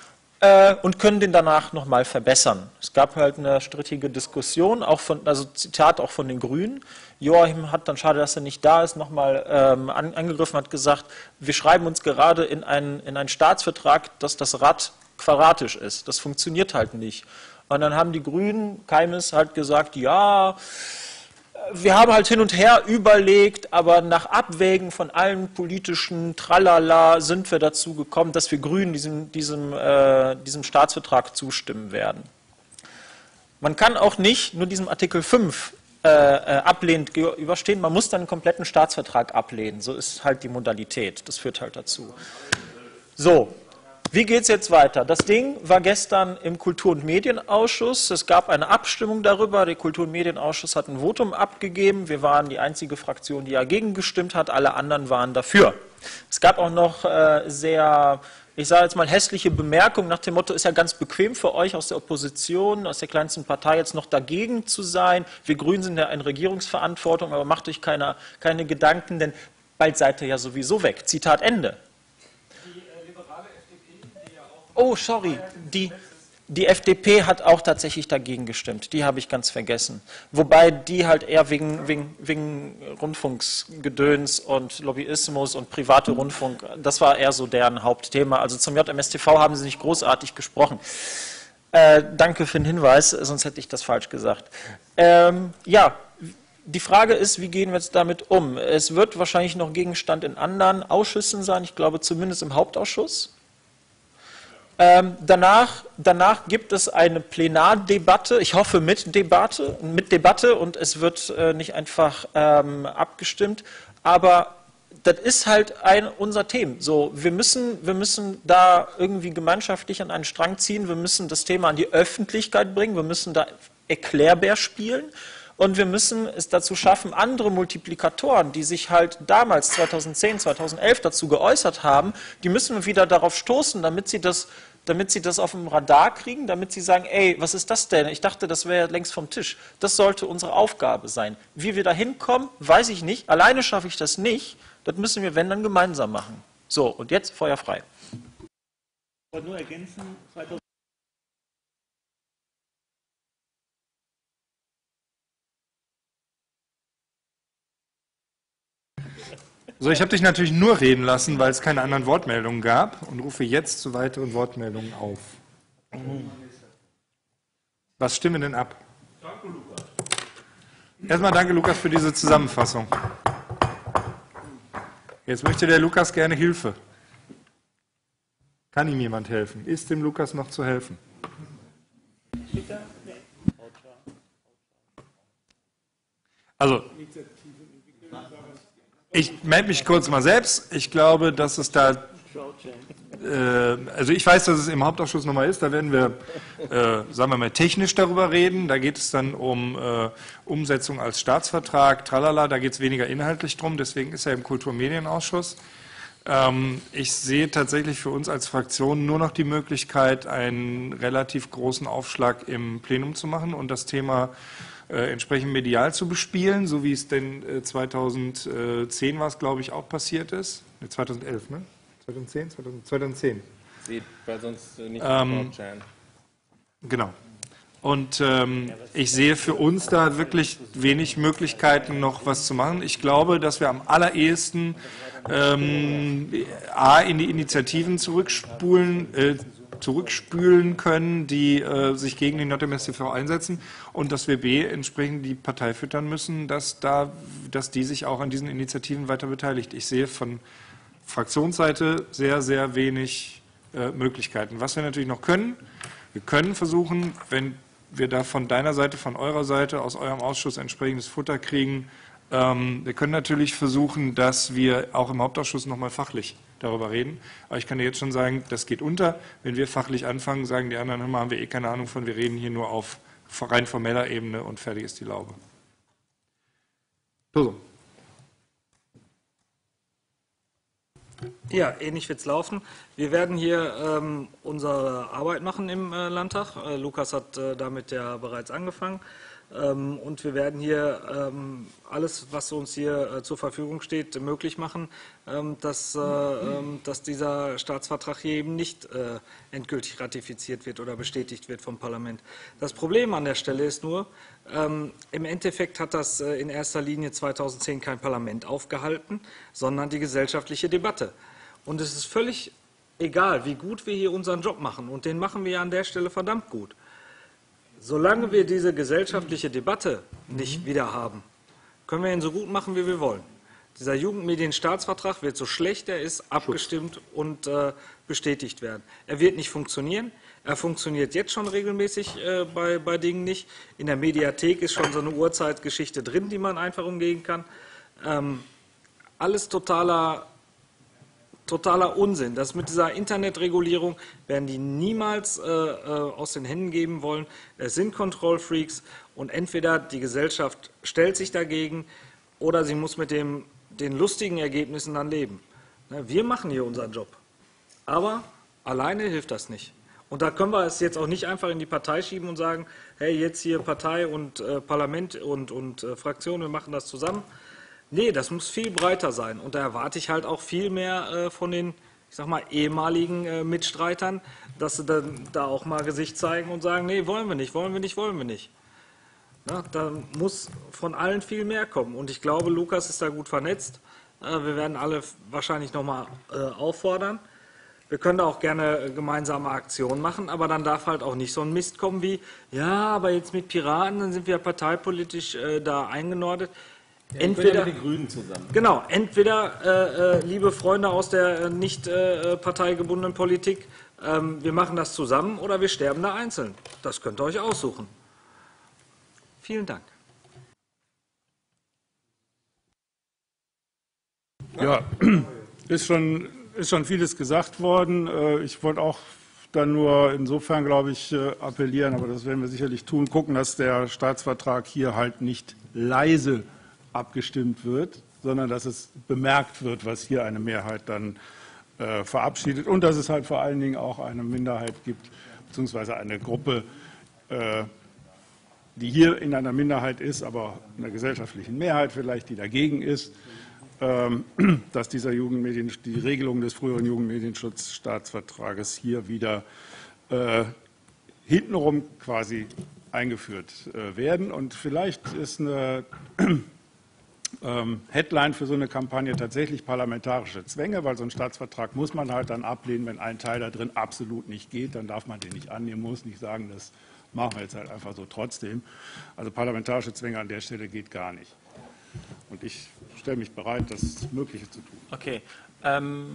und können den danach nochmal verbessern. Es gab halt eine strittige Diskussion, auch von, also Zitat auch von den Grünen. Joachim hat dann, schade, dass er nicht da ist, nochmal ähm, an, angegriffen, hat gesagt, wir schreiben uns gerade in einen, in einen Staatsvertrag, dass das Rad quadratisch ist. Das funktioniert halt nicht. Und dann haben die Grünen, Keimes, halt gesagt, ja, wir haben halt hin und her überlegt, aber nach Abwägen von allen politischen Tralala sind wir dazu gekommen, dass wir Grünen diesem, diesem, äh, diesem Staatsvertrag zustimmen werden. Man kann auch nicht nur diesem Artikel fünf äh, ablehnend gegenüberstehen, man muss dann einen kompletten Staatsvertrag ablehnen. So ist halt die Modalität, das führt halt dazu. So. Wie geht es jetzt weiter? Das Ding war gestern im Kultur- und Medienausschuss. Es gab eine Abstimmung darüber. Der Kultur- und Medienausschuss hat ein Votum abgegeben. Wir waren die einzige Fraktion, die dagegen gestimmt hat. Alle anderen waren dafür. Es gab auch noch äh, sehr, ich sage jetzt mal, hässliche Bemerkungen nach dem Motto, ist ja ganz bequem für euch aus der Opposition, aus der kleinsten Partei jetzt noch dagegen zu sein. Wir Grünen sind ja in Regierungsverantwortung, aber macht euch keine, keine Gedanken, denn bald seid ihr ja sowieso weg. Zitat Ende. Oh, sorry, die, Die F D P hat auch tatsächlich dagegen gestimmt, die habe ich ganz vergessen. Wobei die halt eher wegen, wegen, wegen Rundfunksgedöns und Lobbyismus und private Rundfunk, das war eher so deren Hauptthema. Also zum J M S T V haben sie nicht großartig gesprochen. Äh, danke für den Hinweis, sonst hätte ich das falsch gesagt. Ähm, ja, die Frage ist, wie gehen wir jetzt damit um? Es wird wahrscheinlich noch Gegenstand in anderen Ausschüssen sein, ich glaube zumindest im Hauptausschuss. Ähm, danach, danach gibt es eine Plenardebatte, ich hoffe mit Debatte, mit Debatte und es wird äh, nicht einfach ähm, abgestimmt, aber das ist halt ein, unser Thema. So, wir müssen, wir müssen da irgendwie gemeinschaftlich an einen Strang ziehen, wir müssen das Thema an die Öffentlichkeit bringen, wir müssen da Erklärbär spielen und wir müssen es dazu schaffen, andere Multiplikatoren, die sich halt damals zweitausendzehn, zweitausendelf dazu geäußert haben, die müssen wir wieder darauf stoßen, damit sie das, damit sie das auf dem Radar kriegen, damit sie sagen, ey, was ist das denn? Ich dachte, das wäre längst vom Tisch. Das sollte unsere Aufgabe sein. Wie wir da hinkommen, weiß ich nicht. Alleine schaffe ich das nicht. Das müssen wir, wenn, dann gemeinsam machen. So, und jetzt Feuer frei. Ich wollte nur ergänzen, zweitausend So, ich habe dich natürlich nur reden lassen, weil es keine anderen Wortmeldungen gab und rufe jetzt zu weiteren Wortmeldungen auf. Was stimmen wir denn ab? Danke, Lukas. Erstmal danke, Lukas, für diese Zusammenfassung. Jetzt möchte der Lukas gerne Hilfe. Kann ihm jemand helfen? Ist dem Lukas noch zu helfen? Also, ich melde mich kurz mal selbst. Ich glaube, dass es da, äh, also ich weiß, dass es im Hauptausschuss nochmal ist. Da werden wir, äh, sagen wir mal, technisch darüber reden. Da geht es dann um äh, Umsetzung als Staatsvertrag, tralala. Da geht es weniger inhaltlich drum. Deswegen ist er im Kulturmedienausschuss. Ähm, ich sehe tatsächlich für uns als Fraktion nur noch die Möglichkeit, einen relativ großen Aufschlag im Plenum zu machen und das Thema Äh, entsprechend medial zu bespielen, so wie es denn äh, zweitausendzehn war es, glaube ich, auch passiert ist. Ne, zweitausendelf, ne? zweitausendzehn? zweitausendzehn. Sieht bei sonst nicht Ähm, genau. Und ähm, ich sehe für uns da wirklich wenig Möglichkeiten, noch was zu machen. Ich glaube, dass wir am allerersten ähm, A, in die Initiativen zurückspulen, äh, zurückspülen können, die äh, sich gegen den J M S T V einsetzen und dass wir B, entsprechend die Partei füttern müssen, dass, da, dass die sich auch an diesen Initiativen weiter beteiligt. Ich sehe von Fraktionsseite sehr, sehr wenig äh, Möglichkeiten. Was wir natürlich noch können, wir können versuchen, wenn wir da von deiner Seite, von eurer Seite, aus eurem Ausschuss entsprechendes Futter kriegen, ähm, wir können natürlich versuchen, dass wir auch im Hauptausschuss nochmal fachlich darüber reden. Aber ich kann dir jetzt schon sagen, das geht unter. Wenn wir fachlich anfangen, sagen die anderen, hör mal, haben wir eh keine Ahnung von, wir reden hier nur auf rein formeller Ebene und fertig ist die Laube. So. Ja, ähnlich wird es laufen. Wir werden hier ähm, unsere Arbeit machen im äh, Landtag. Äh, Lukas hat äh, damit ja bereits angefangen. Ähm, und wir werden hier ähm, alles, was uns hier äh, zur Verfügung steht, möglich machen, ähm, dass, äh, ähm, dass dieser Staatsvertrag hier eben nicht äh, endgültig ratifiziert wird oder bestätigt wird vom Parlament. Das Problem an der Stelle ist nur, ähm, im Endeffekt hat das äh, in erster Linie zweitausendzehn kein Parlament aufgehalten, sondern die gesellschaftliche Debatte. Und es ist völlig egal, wie gut wir hier unseren Job machen. Und den machen wir ja an der Stelle verdammt gut. Solange wir diese gesellschaftliche Debatte nicht wieder haben, können wir ihn so gut machen, wie wir wollen. Dieser Jugendmedienstaatsvertrag wird, so schlecht er ist, abgestimmt und äh, bestätigt werden. Er wird nicht funktionieren. Er funktioniert jetzt schon regelmäßig äh, bei, bei Dingen nicht. In der Mediathek ist schon so eine Urzeitgeschichte drin, die man einfach umgehen kann. Ähm, alles totaler... Totaler Unsinn. Das mit dieser Internetregulierung werden die niemals äh, aus den Händen geben wollen. Es sind Kontrollfreaks und entweder die Gesellschaft stellt sich dagegen oder sie muss mit dem, den lustigen Ergebnissen dann leben. Wir machen hier unseren Job, aber alleine hilft das nicht. Und da können wir es jetzt auch nicht einfach in die Partei schieben und sagen, hey, jetzt hier Partei und äh, Parlament und, und äh, Fraktion, wir machen das zusammen. Nee, das muss viel breiter sein. Und da erwarte ich halt auch viel mehr äh, von den ich sag mal, ehemaligen äh, Mitstreitern, dass sie dann da auch mal Gesicht zeigen und sagen, nee, wollen wir nicht, wollen wir nicht, wollen wir nicht. Na, da muss von allen viel mehr kommen. Und ich glaube, Lukas ist da gut vernetzt. Äh, wir werden alle wahrscheinlich nochmal äh, auffordern. Wir können da auch gerne gemeinsame Aktionen machen, aber dann darf halt auch nicht so ein Mist kommen wie, ja, aber jetzt mit Piraten, dann sind wir parteipolitisch äh, da eingenordet. Entweder ja mit den Grünen zusammen. Genau, entweder, äh, äh, liebe Freunde aus der äh, nicht äh, parteigebundenen Politik, ähm, wir machen das zusammen oder wir sterben da einzeln. Das könnt ihr euch aussuchen. Vielen Dank. Ja, ist schon, ist schon vieles gesagt worden. Ich wollte auch dann nur insofern, glaube ich, appellieren, aber das werden wir sicherlich tun, gucken, dass der Staatsvertrag hier halt nicht leise abgestimmt wird, sondern dass es bemerkt wird, was hier eine Mehrheit dann äh, verabschiedet und dass es halt vor allen Dingen auch eine Minderheit gibt, beziehungsweise eine Gruppe, äh, die hier in einer Minderheit ist, aber in einer gesellschaftlichen Mehrheit vielleicht, die dagegen ist, ähm, dass dieser Jugendmedien, die Regelung des früheren Jugendmedienschutzstaatsvertrages hier wieder äh, hintenrum quasi eingeführt äh, werden. Und vielleicht ist eine Headline für so eine Kampagne tatsächlich parlamentarische Zwänge, weil so einen Staatsvertrag muss man halt dann ablehnen, wenn ein Teil da drin absolut nicht geht, dann darf man den nicht annehmen, muss nicht sagen, das machen wir jetzt halt einfach so trotzdem. Also parlamentarische Zwänge an der Stelle geht gar nicht. Und ich stelle mich bereit, das Mögliche zu tun. Okay. Ähm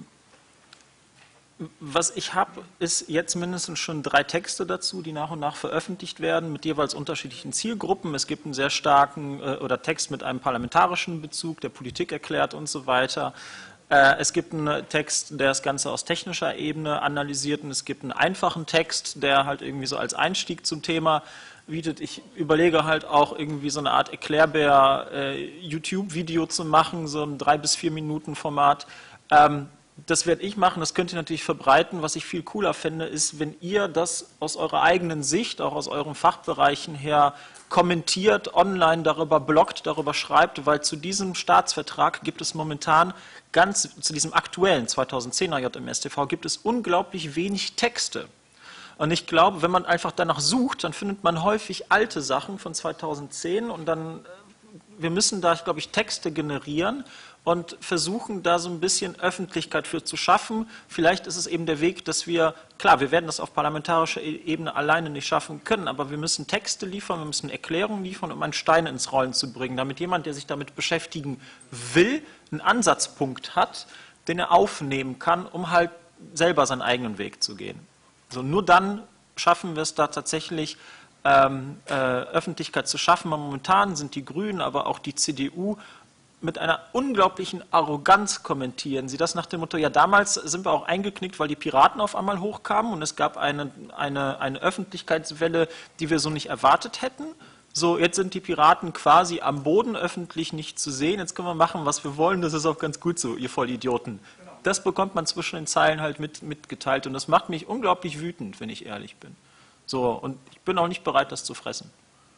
Was ich habe, ist jetzt mindestens schon drei Texte dazu, die nach und nach veröffentlicht werden, mit jeweils unterschiedlichen Zielgruppen. Es gibt einen sehr starken äh, oder Text mit einem parlamentarischen Bezug, der Politik erklärt und so weiter. Äh, es gibt einen Text, der das Ganze aus technischer Ebene analysiert, und es gibt einen einfachen Text, der halt irgendwie so als Einstieg zum Thema bietet. Ich überlege halt auch irgendwie so eine Art Erklärbär-YouTube-Video äh, zu machen, so ein drei bis vier Minuten Format. Ähm, Das werde ich machen, das könnt ihr natürlich verbreiten. Was ich viel cooler finde, ist, wenn ihr das aus eurer eigenen Sicht, auch aus euren Fachbereichen her, kommentiert, online darüber bloggt, darüber schreibt, weil zu diesem Staatsvertrag gibt es momentan ganz, zu diesem aktuellen zweitausendzehner J M S T V gibt es unglaublich wenig Texte. Und ich glaube, wenn man einfach danach sucht, dann findet man häufig alte Sachen von zweitausendzehn und dann, wir müssen da, glaube ich, Texte generieren und versuchen, da so ein bisschen Öffentlichkeit für zu schaffen. Vielleicht ist es eben der Weg, dass wir, klar, wir werden das auf parlamentarischer Ebene alleine nicht schaffen können, aber wir müssen Texte liefern, wir müssen Erklärungen liefern, um einen Stein ins Rollen zu bringen, damit jemand, der sich damit beschäftigen will, einen Ansatzpunkt hat, den er aufnehmen kann, um halt selber seinen eigenen Weg zu gehen. So, nur dann schaffen wir es da tatsächlich, ähm, äh, Öffentlichkeit zu schaffen. Momentan sind die Grünen, aber auch die C D U mit einer unglaublichen Arroganz kommentieren sie das nach dem Motto, ja, damals sind wir auch eingeknickt, weil die Piraten auf einmal hochkamen und es gab eine, eine, eine Öffentlichkeitswelle, die wir so nicht erwartet hätten. So, jetzt sind die Piraten quasi am Boden öffentlich nicht zu sehen, jetzt können wir machen, was wir wollen, das ist auch ganz gut so, ihr Vollidioten. Das bekommt man zwischen den Zeilen halt mit, mitgeteilt und das macht mich unglaublich wütend, wenn ich ehrlich bin. So, und ich bin auch nicht bereit, das zu fressen.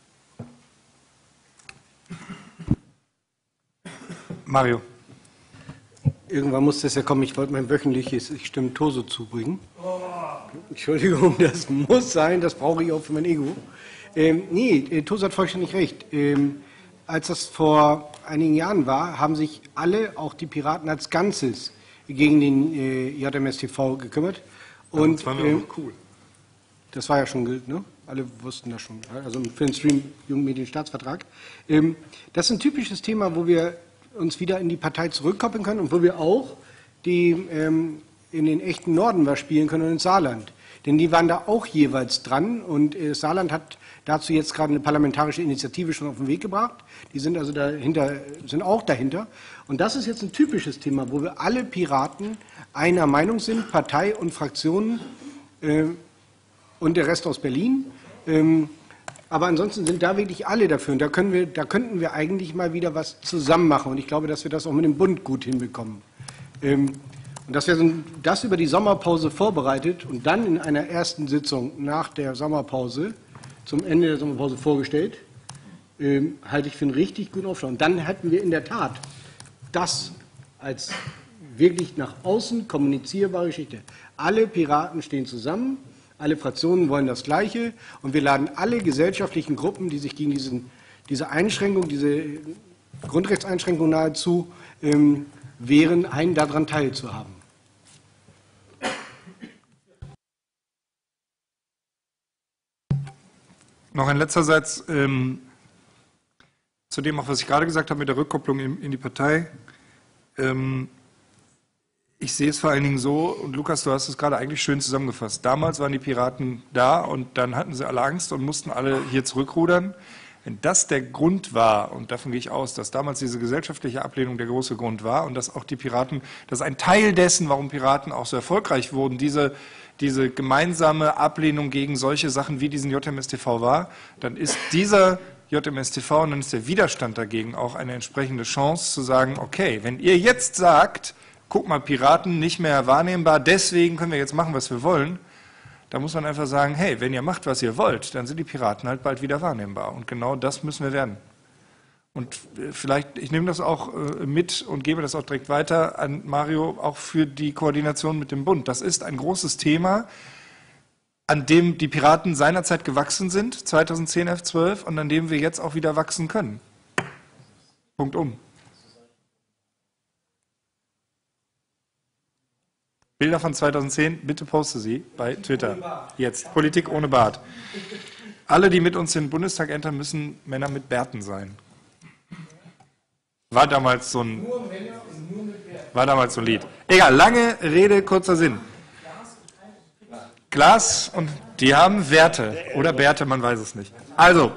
Mario. Irgendwann muss das ja kommen. Ich wollte mein wöchentliches Ich stimme Toso zubringen. Entschuldigung, das muss sein. Das brauche ich auch für mein Ego. Ähm, nee, Toso hat vollständig recht. Ähm, als das vor einigen Jahren war, haben sich alle, auch die Piraten als Ganzes, gegen den äh, J M S T V gekümmert. Und, ja, das war ähm, auch cool. Das war ja schon, ne? Alle wussten das schon. Also für den Stream Jugendmedienstaatsvertrag. Ähm, das ist ein typisches Thema, wo wir uns wieder in die Partei zurückkoppeln können und wo wir auch die ähm, in den echten Norden was spielen können und ins Saarland. Denn die waren da auch jeweils dran und äh, Saarland hat dazu jetzt gerade eine parlamentarische Initiative schon auf den Weg gebracht. Die sind also dahinter, sind auch dahinter. Und das ist jetzt ein typisches Thema, wo wir alle Piraten einer Meinung sind, Partei und Fraktionen äh, und der Rest aus Berlin. Ähm, Aber ansonsten sind da wirklich alle dafür. Und da, können wir, da könnten wir eigentlich mal wieder was zusammen machen. Und ich glaube, dass wir das auch mit dem Bund gut hinbekommen. Ähm, und dass wir das über die Sommerpause vorbereitet und dann in einer ersten Sitzung nach der Sommerpause, zum Ende der Sommerpause vorgestellt, ähm, halte ich für einen richtig guten Aufschlag. Und dann hätten wir in der Tat das als wirklich nach außen kommunizierbare Geschichte. Alle Piraten stehen zusammen, alle Fraktionen wollen das Gleiche und wir laden alle gesellschaftlichen Gruppen, die sich gegen diesen, diese Einschränkung, diese Grundrechtseinschränkung nahezu ähm, wehren, ein, daran teilzuhaben. Noch ein letzter Satz ähm, zu dem, auch was ich gerade gesagt habe mit der Rückkopplung in, in die Partei. Ähm, ich sehe es vor allen Dingen so, und Lukas, du hast es gerade eigentlich schön zusammengefasst. Damals waren die Piraten da und dann hatten sie alle Angst und mussten alle hier zurückrudern. Wenn das der Grund war, und davon gehe ich aus, dass damals diese gesellschaftliche Ablehnung der große Grund war und dass auch die Piraten, dass ein Teil dessen, warum Piraten auch so erfolgreich wurden, diese, diese gemeinsame Ablehnung gegen solche Sachen wie diesen J M S T V war, dann ist dieser J M S T V und dann ist der Widerstand dagegen auch eine entsprechende Chance zu sagen, okay, wenn ihr jetzt sagt, guck mal, Piraten nicht mehr wahrnehmbar, deswegen können wir jetzt machen, was wir wollen, da muss man einfach sagen, hey, wenn ihr macht, was ihr wollt, dann sind die Piraten halt bald wieder wahrnehmbar. Und genau das müssen wir werden. Und vielleicht, ich nehme das auch mit und gebe das auch direkt weiter an Mario, auch für die Koordination mit dem Bund. Das ist ein großes Thema, an dem die Piraten seinerzeit gewachsen sind, zweitausendzehn, elf, zwölf, und an dem wir jetzt auch wieder wachsen können. Punkt um. Bilder von zweitausendzehn, bitte poste sie bei Twitter. Jetzt. Politik ohne Bart. Alle, die mit uns in den Bundestag entern, müssen Männer mit Bärten sein. War damals so ein, war damals so ein Lied. Egal, lange Rede, kurzer Sinn. Glas und die haben Werte oder Bärte, man weiß es nicht. Also,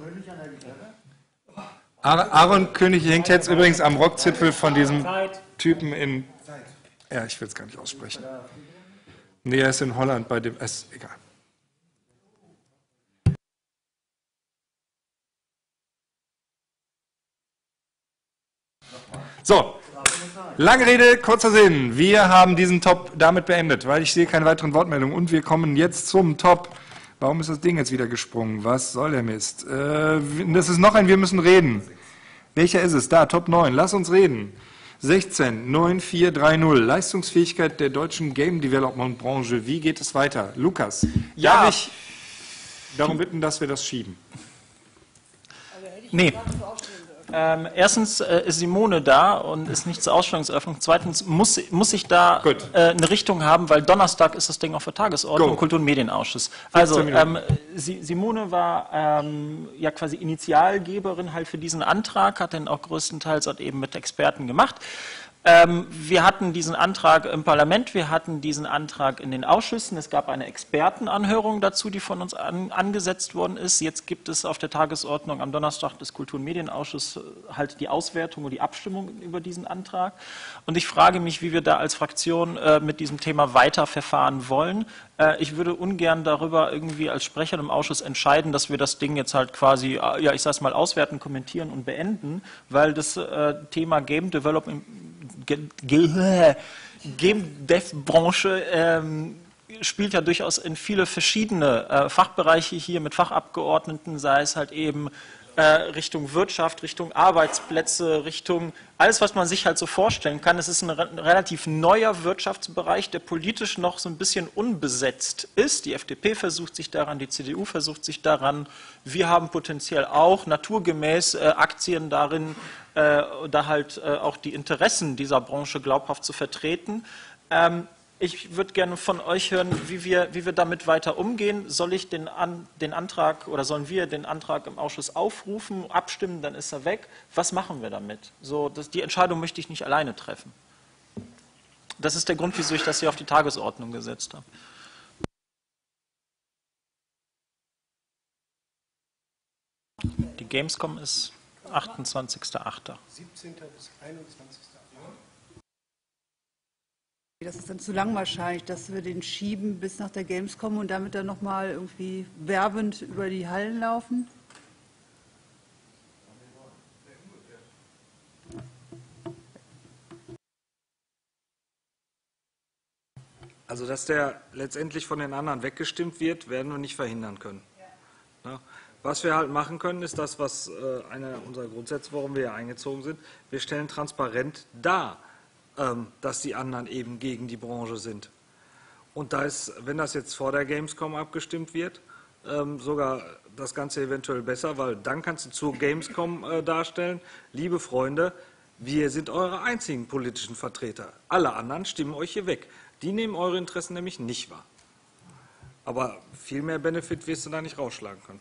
Aaron König hängt jetzt übrigens am Rockzipfel von diesem Typen in... Ja, ich will es gar nicht aussprechen. Nee, er ist in Holland bei dem... Ist egal. So, lange Rede, kurzer Sinn. Wir haben diesen Top damit beendet, weil ich sehe keine weiteren Wortmeldungen. Und wir kommen jetzt zum Top. Warum ist das Ding jetzt wieder gesprungen? Was soll der Mist? Äh, das ist noch ein Wir müssen reden. Welcher ist es? Da, Top neun. Lass uns reden. sechzehn neun vier drei null. Leistungsfähigkeit der deutschen Game Development Branche. Wie geht es weiter? Lukas, ja. Darf ich darum bitten, dass wir das schieben? Nee. Ähm, erstens äh, ist Simone da und ist nicht zur Ausstellungseröffnung. Zweitens muss, muss ich da äh, eine Richtung haben, weil Donnerstag ist das Ding auf der Tagesordnung, Go. Kultur- und Medienausschuss. Also ähm, Simone war ähm, ja quasi Initialgeberin halt für diesen Antrag, hat den auch größtenteils halt eben mit Experten gemacht. Ähm, wir hatten diesen Antrag im Parlament, wir hatten diesen Antrag in den Ausschüssen. Es gab eine Expertenanhörung dazu, die von uns an, angesetzt worden ist. Jetzt gibt es auf der Tagesordnung am Donnerstag des Kultur- und Medienausschusses halt die Auswertung und die Abstimmung über diesen Antrag. Und ich frage mich, wie wir da als Fraktion äh, mit diesem Thema weiterverfahren wollen. Äh, ich würde ungern darüber irgendwie als Sprecher im Ausschuss entscheiden, dass wir das Ding jetzt halt quasi, ja, ich sage es mal, auswerten, kommentieren und beenden, weil das äh, Thema Game Development Game Dev Branche ähm, spielt ja durchaus in viele verschiedene äh, Fachbereiche hier mit Fachabgeordneten, sei es halt eben äh, Richtung Wirtschaft, Richtung Arbeitsplätze, Richtung alles, was man sich halt so vorstellen kann. Es ist ein re relativ neuer Wirtschaftsbereich, der politisch noch so ein bisschen unbesetzt ist. Die F D P versucht sich daran, die C D U versucht sich daran. Wir haben potenziell auch naturgemäß äh, Aktien darin, äh, da halt äh, auch die Interessen dieser Branche glaubhaft zu vertreten. Ähm, Ich würde gerne von euch hören, wie wir, wie wir damit weiter umgehen. Soll ich den, An, den Antrag oder sollen wir den Antrag im Ausschuss aufrufen, abstimmen, dann ist er weg? Was machen wir damit? So, das, die Entscheidung möchte ich nicht alleine treffen. Das ist der Grund, wieso ich das hier auf die Tagesordnung gesetzt habe. Die Gamescom ist achtundzwanzigster achter siebzehnten bis einundzwanzigsten Das ist dann zu lang wahrscheinlich, dass wir den schieben bis nach der Gamescom und damit dann nochmal irgendwie werbend über die Hallen laufen. Also, dass der letztendlich von den anderen weggestimmt wird, werden wir nicht verhindern können. Ja. Was wir halt machen können, ist das, was äh, einer unserer Grundsätze, warum wir hier eingezogen sind. Wir stellen transparent dar, ähm, dass die anderen eben gegen die Branche sind. Und da ist, wenn das jetzt vor der Gamescom abgestimmt wird, ähm, sogar das Ganze eventuell besser, weil dann kannst du zur Gamescom äh, darstellen, liebe Freunde, wir sind eure einzigen politischen Vertreter. Alle anderen stimmen euch hier weg. Die nehmen eure Interessen nämlich nicht wahr. Aber viel mehr Benefit wirst du da nicht rausschlagen können.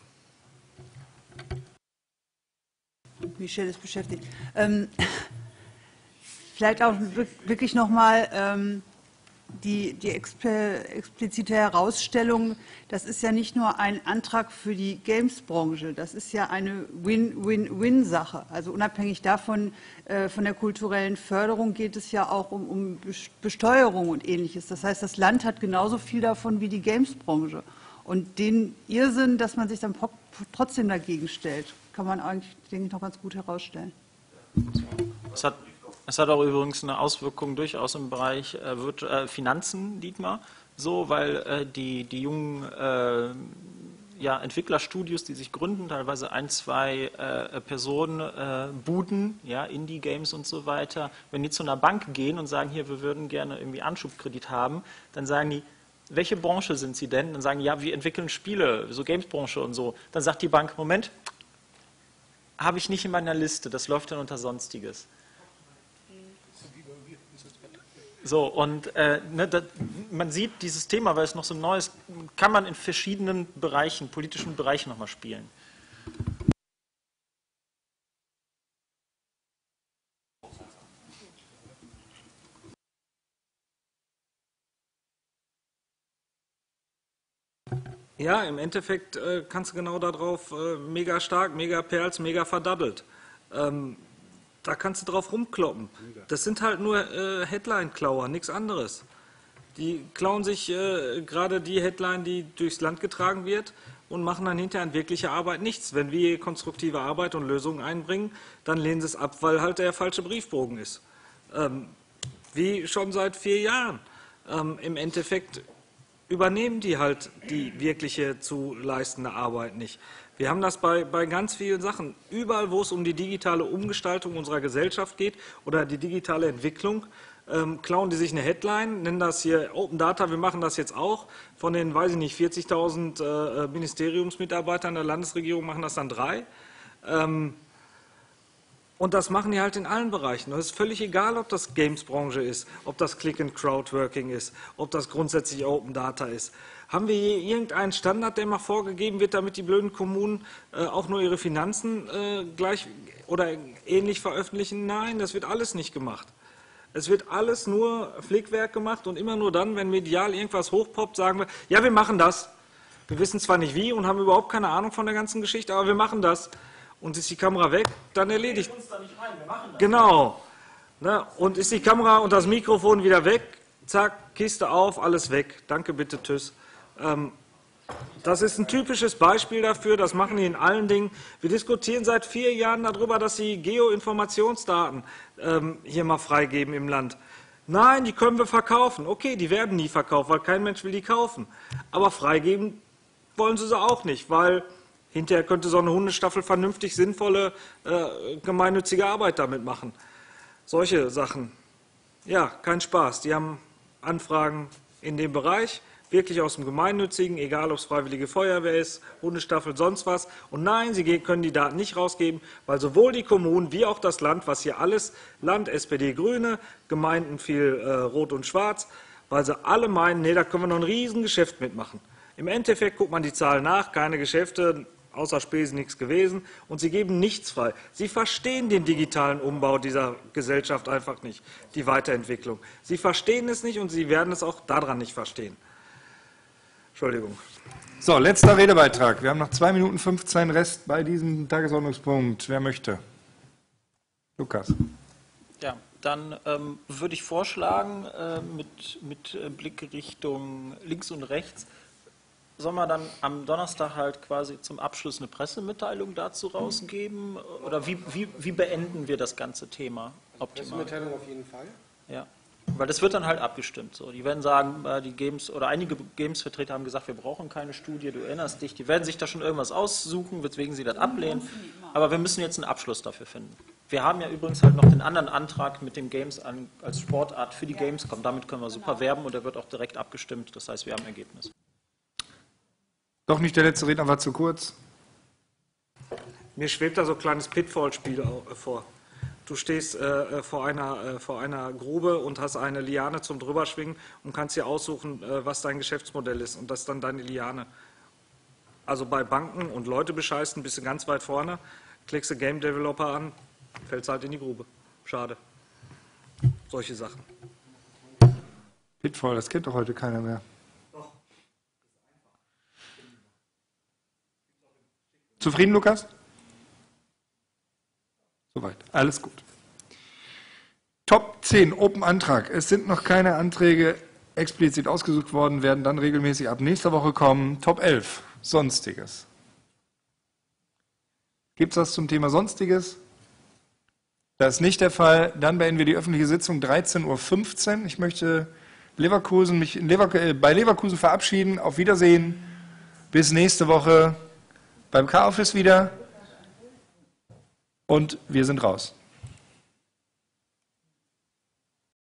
Michel ist beschäftigt. Ähm, vielleicht auch wirklich nochmal ähm, die, die explizite Herausstellung, das ist ja nicht nur ein Antrag für die Games-Branche, das ist ja eine Win-Win-Win-Sache. Also unabhängig davon, äh, von der kulturellen Förderung geht es ja auch um, um Besteuerung und Ähnliches. Das heißt, das Land hat genauso viel davon wie die Games-Branche. Und den Irrsinn, dass man sich dann trotzdem dagegen stellt, kann man eigentlich, denke ich, noch ganz gut herausstellen. Es hat, es hat auch übrigens eine Auswirkung durchaus im Bereich äh, Wirt, äh, Finanzen, Dietmar, so, weil äh, die, die jungen äh, ja, Entwicklerstudios, die sich gründen, teilweise ein, zwei äh, Personen, äh, Buden, ja, Indie-Games und so weiter, wenn die zu einer Bank gehen und sagen, hier, wir würden gerne irgendwie Anschubkredit haben, dann sagen die, welche Branche sind Sie denn? Dann sagen die, ja, wir entwickeln Spiele, so Games-Branche und so. Dann sagt die Bank, Moment, habe ich nicht in meiner Liste, das läuft dann unter Sonstiges. So, und äh, ne, das, man sieht, dieses Thema, weil es noch so neu ist, kann man in verschiedenen Bereichen, politischen Bereichen nochmal spielen. Ja, im Endeffekt äh, kannst du genau darauf äh, mega stark, mega Perls, mega verdaddelt. Ähm, da kannst du drauf rumkloppen. Das sind halt nur äh, Headline-Klauer, nichts anderes. Die klauen sich äh, gerade die Headline, die durchs Land getragen wird und machen dann hinterher an wirklicher Arbeit nichts. Wenn wir konstruktive Arbeit und Lösungen einbringen, dann lehnen sie es ab, weil halt der falsche Briefbogen ist. Ähm, wie schon seit vier Jahren. Ähm, im Endeffekt übernehmen die halt die wirkliche zu leistende Arbeit nicht. Wir haben das bei, bei ganz vielen Sachen. Überall, wo es um die digitale Umgestaltung unserer Gesellschaft geht oder die digitale Entwicklung, ähm, klauen die sich eine Headline, nennen das hier Open Data, wir machen das jetzt auch. Von den, weiß ich nicht, vierzigtausend äh, Ministeriumsmitarbeitern der Landesregierung machen das dann drei. Ähm, Und das machen die halt in allen Bereichen. Es ist völlig egal, ob das Games-Branche ist, ob das Click-and-Crowdworking ist, ob das grundsätzlich Open Data ist. Haben wir hier irgendeinen Standard, der mal vorgegeben wird, damit die blöden Kommunen äh, auch nur ihre Finanzen äh, gleich oder ähnlich veröffentlichen? Nein, das wird alles nicht gemacht. Es wird alles nur Flickwerk gemacht und immer nur dann, wenn medial irgendwas hochpoppt, sagen wir, ja, wir machen das. Wir wissen zwar nicht wie und haben überhaupt keine Ahnung von der ganzen Geschichte, aber wir machen das. Und ist die Kamera weg, dann erledigt. Genau. Ne? Und ist die Kamera und das Mikrofon wieder weg, zack, Kiste auf, alles weg. Danke, bitte, tschüss. Ähm, das ist ein typisches Beispiel dafür, das machen die in allen Dingen. Wir diskutieren seit vier Jahren darüber, dass sie Geoinformationsdaten ähm, hier mal freigeben im Land. Nein, die können wir verkaufen. Okay, die werden nie verkauft, weil kein Mensch will die kaufen. Aber freigeben wollen sie sie auch nicht, weil hinterher könnte so eine Hundestaffel vernünftig sinnvolle, äh, gemeinnützige Arbeit damit machen. Solche Sachen. Ja, kein Spaß. Die haben Anfragen in dem Bereich, wirklich aus dem Gemeinnützigen, egal ob es Freiwillige Feuerwehr ist, Hundestaffel, sonst was. Und nein, sie können die Daten nicht rausgeben, weil sowohl die Kommunen wie auch das Land, was hier alles, Land, S P D, Grüne, Gemeinden viel äh, Rot und Schwarz, weil sie alle meinen, nee, da können wir noch ein Riesengeschäft mitmachen. Im Endeffekt guckt man die Zahlen nach, keine Geschäfte, außer Spesen nichts gewesen, und sie geben nichts frei. Sie verstehen den digitalen Umbau dieser Gesellschaft einfach nicht, die Weiterentwicklung. Sie verstehen es nicht und sie werden es auch daran nicht verstehen. Entschuldigung. So, letzter Redebeitrag. Wir haben noch zwei Minuten fünfzehn Rest bei diesem Tagesordnungspunkt. Wer möchte? Lukas. Ja, dann ähm, würde ich vorschlagen, äh, mit, mit Blick Richtung links und rechts, sollen wir dann am Donnerstag halt quasi zum Abschluss eine Pressemitteilung dazu rausgeben? Oder wie, wie, wie beenden wir das ganze Thema optimal? Pressemitteilung auf jeden Fall. Ja, weil das wird dann halt abgestimmt. So. Die werden sagen, die Games oder einige Games-Vertreter haben gesagt, wir brauchen keine Studie, du erinnerst dich. Die werden sich da schon irgendwas aussuchen, weswegen sie das ablehnen. Aber wir müssen jetzt einen Abschluss dafür finden. Wir haben ja übrigens halt noch den anderen Antrag mit den Games an, als Sportart für die Gamescom. Damit können wir super werben und der wird auch direkt abgestimmt. Das heißt, wir haben ein Ergebnis. Doch nicht der letzte Redner war zu kurz. Mir schwebt da so ein kleines Pitfall-Spiel vor. Du stehst äh, vor, einer, äh, vor einer Grube und hast eine Liane zum Drüberschwingen und kannst dir aussuchen, äh, was dein Geschäftsmodell ist. Und das ist dann deine Liane. Also bei Banken und Leute bescheißen, bist du ganz weit vorne, klickst du Game Developer an, fällst halt in die Grube. Schade. Solche Sachen. Pitfall, das kennt doch heute keiner mehr. Zufrieden, Lukas? Soweit. Alles gut. Top zehn, Open Antrag. Es sind noch keine Anträge explizit ausgesucht worden, werden dann regelmäßig ab nächster Woche kommen. Top elf, Sonstiges. Gibt es was zum Thema Sonstiges? Das ist nicht der Fall. Dann beenden wir die öffentliche Sitzung dreizehn Uhr fünfzehn. Ich möchte Leverkusen, mich in Lever äh, bei Leverkusen verabschieden. Auf Wiedersehen. Bis nächste Woche beim K-Office wieder. Und wir sind raus.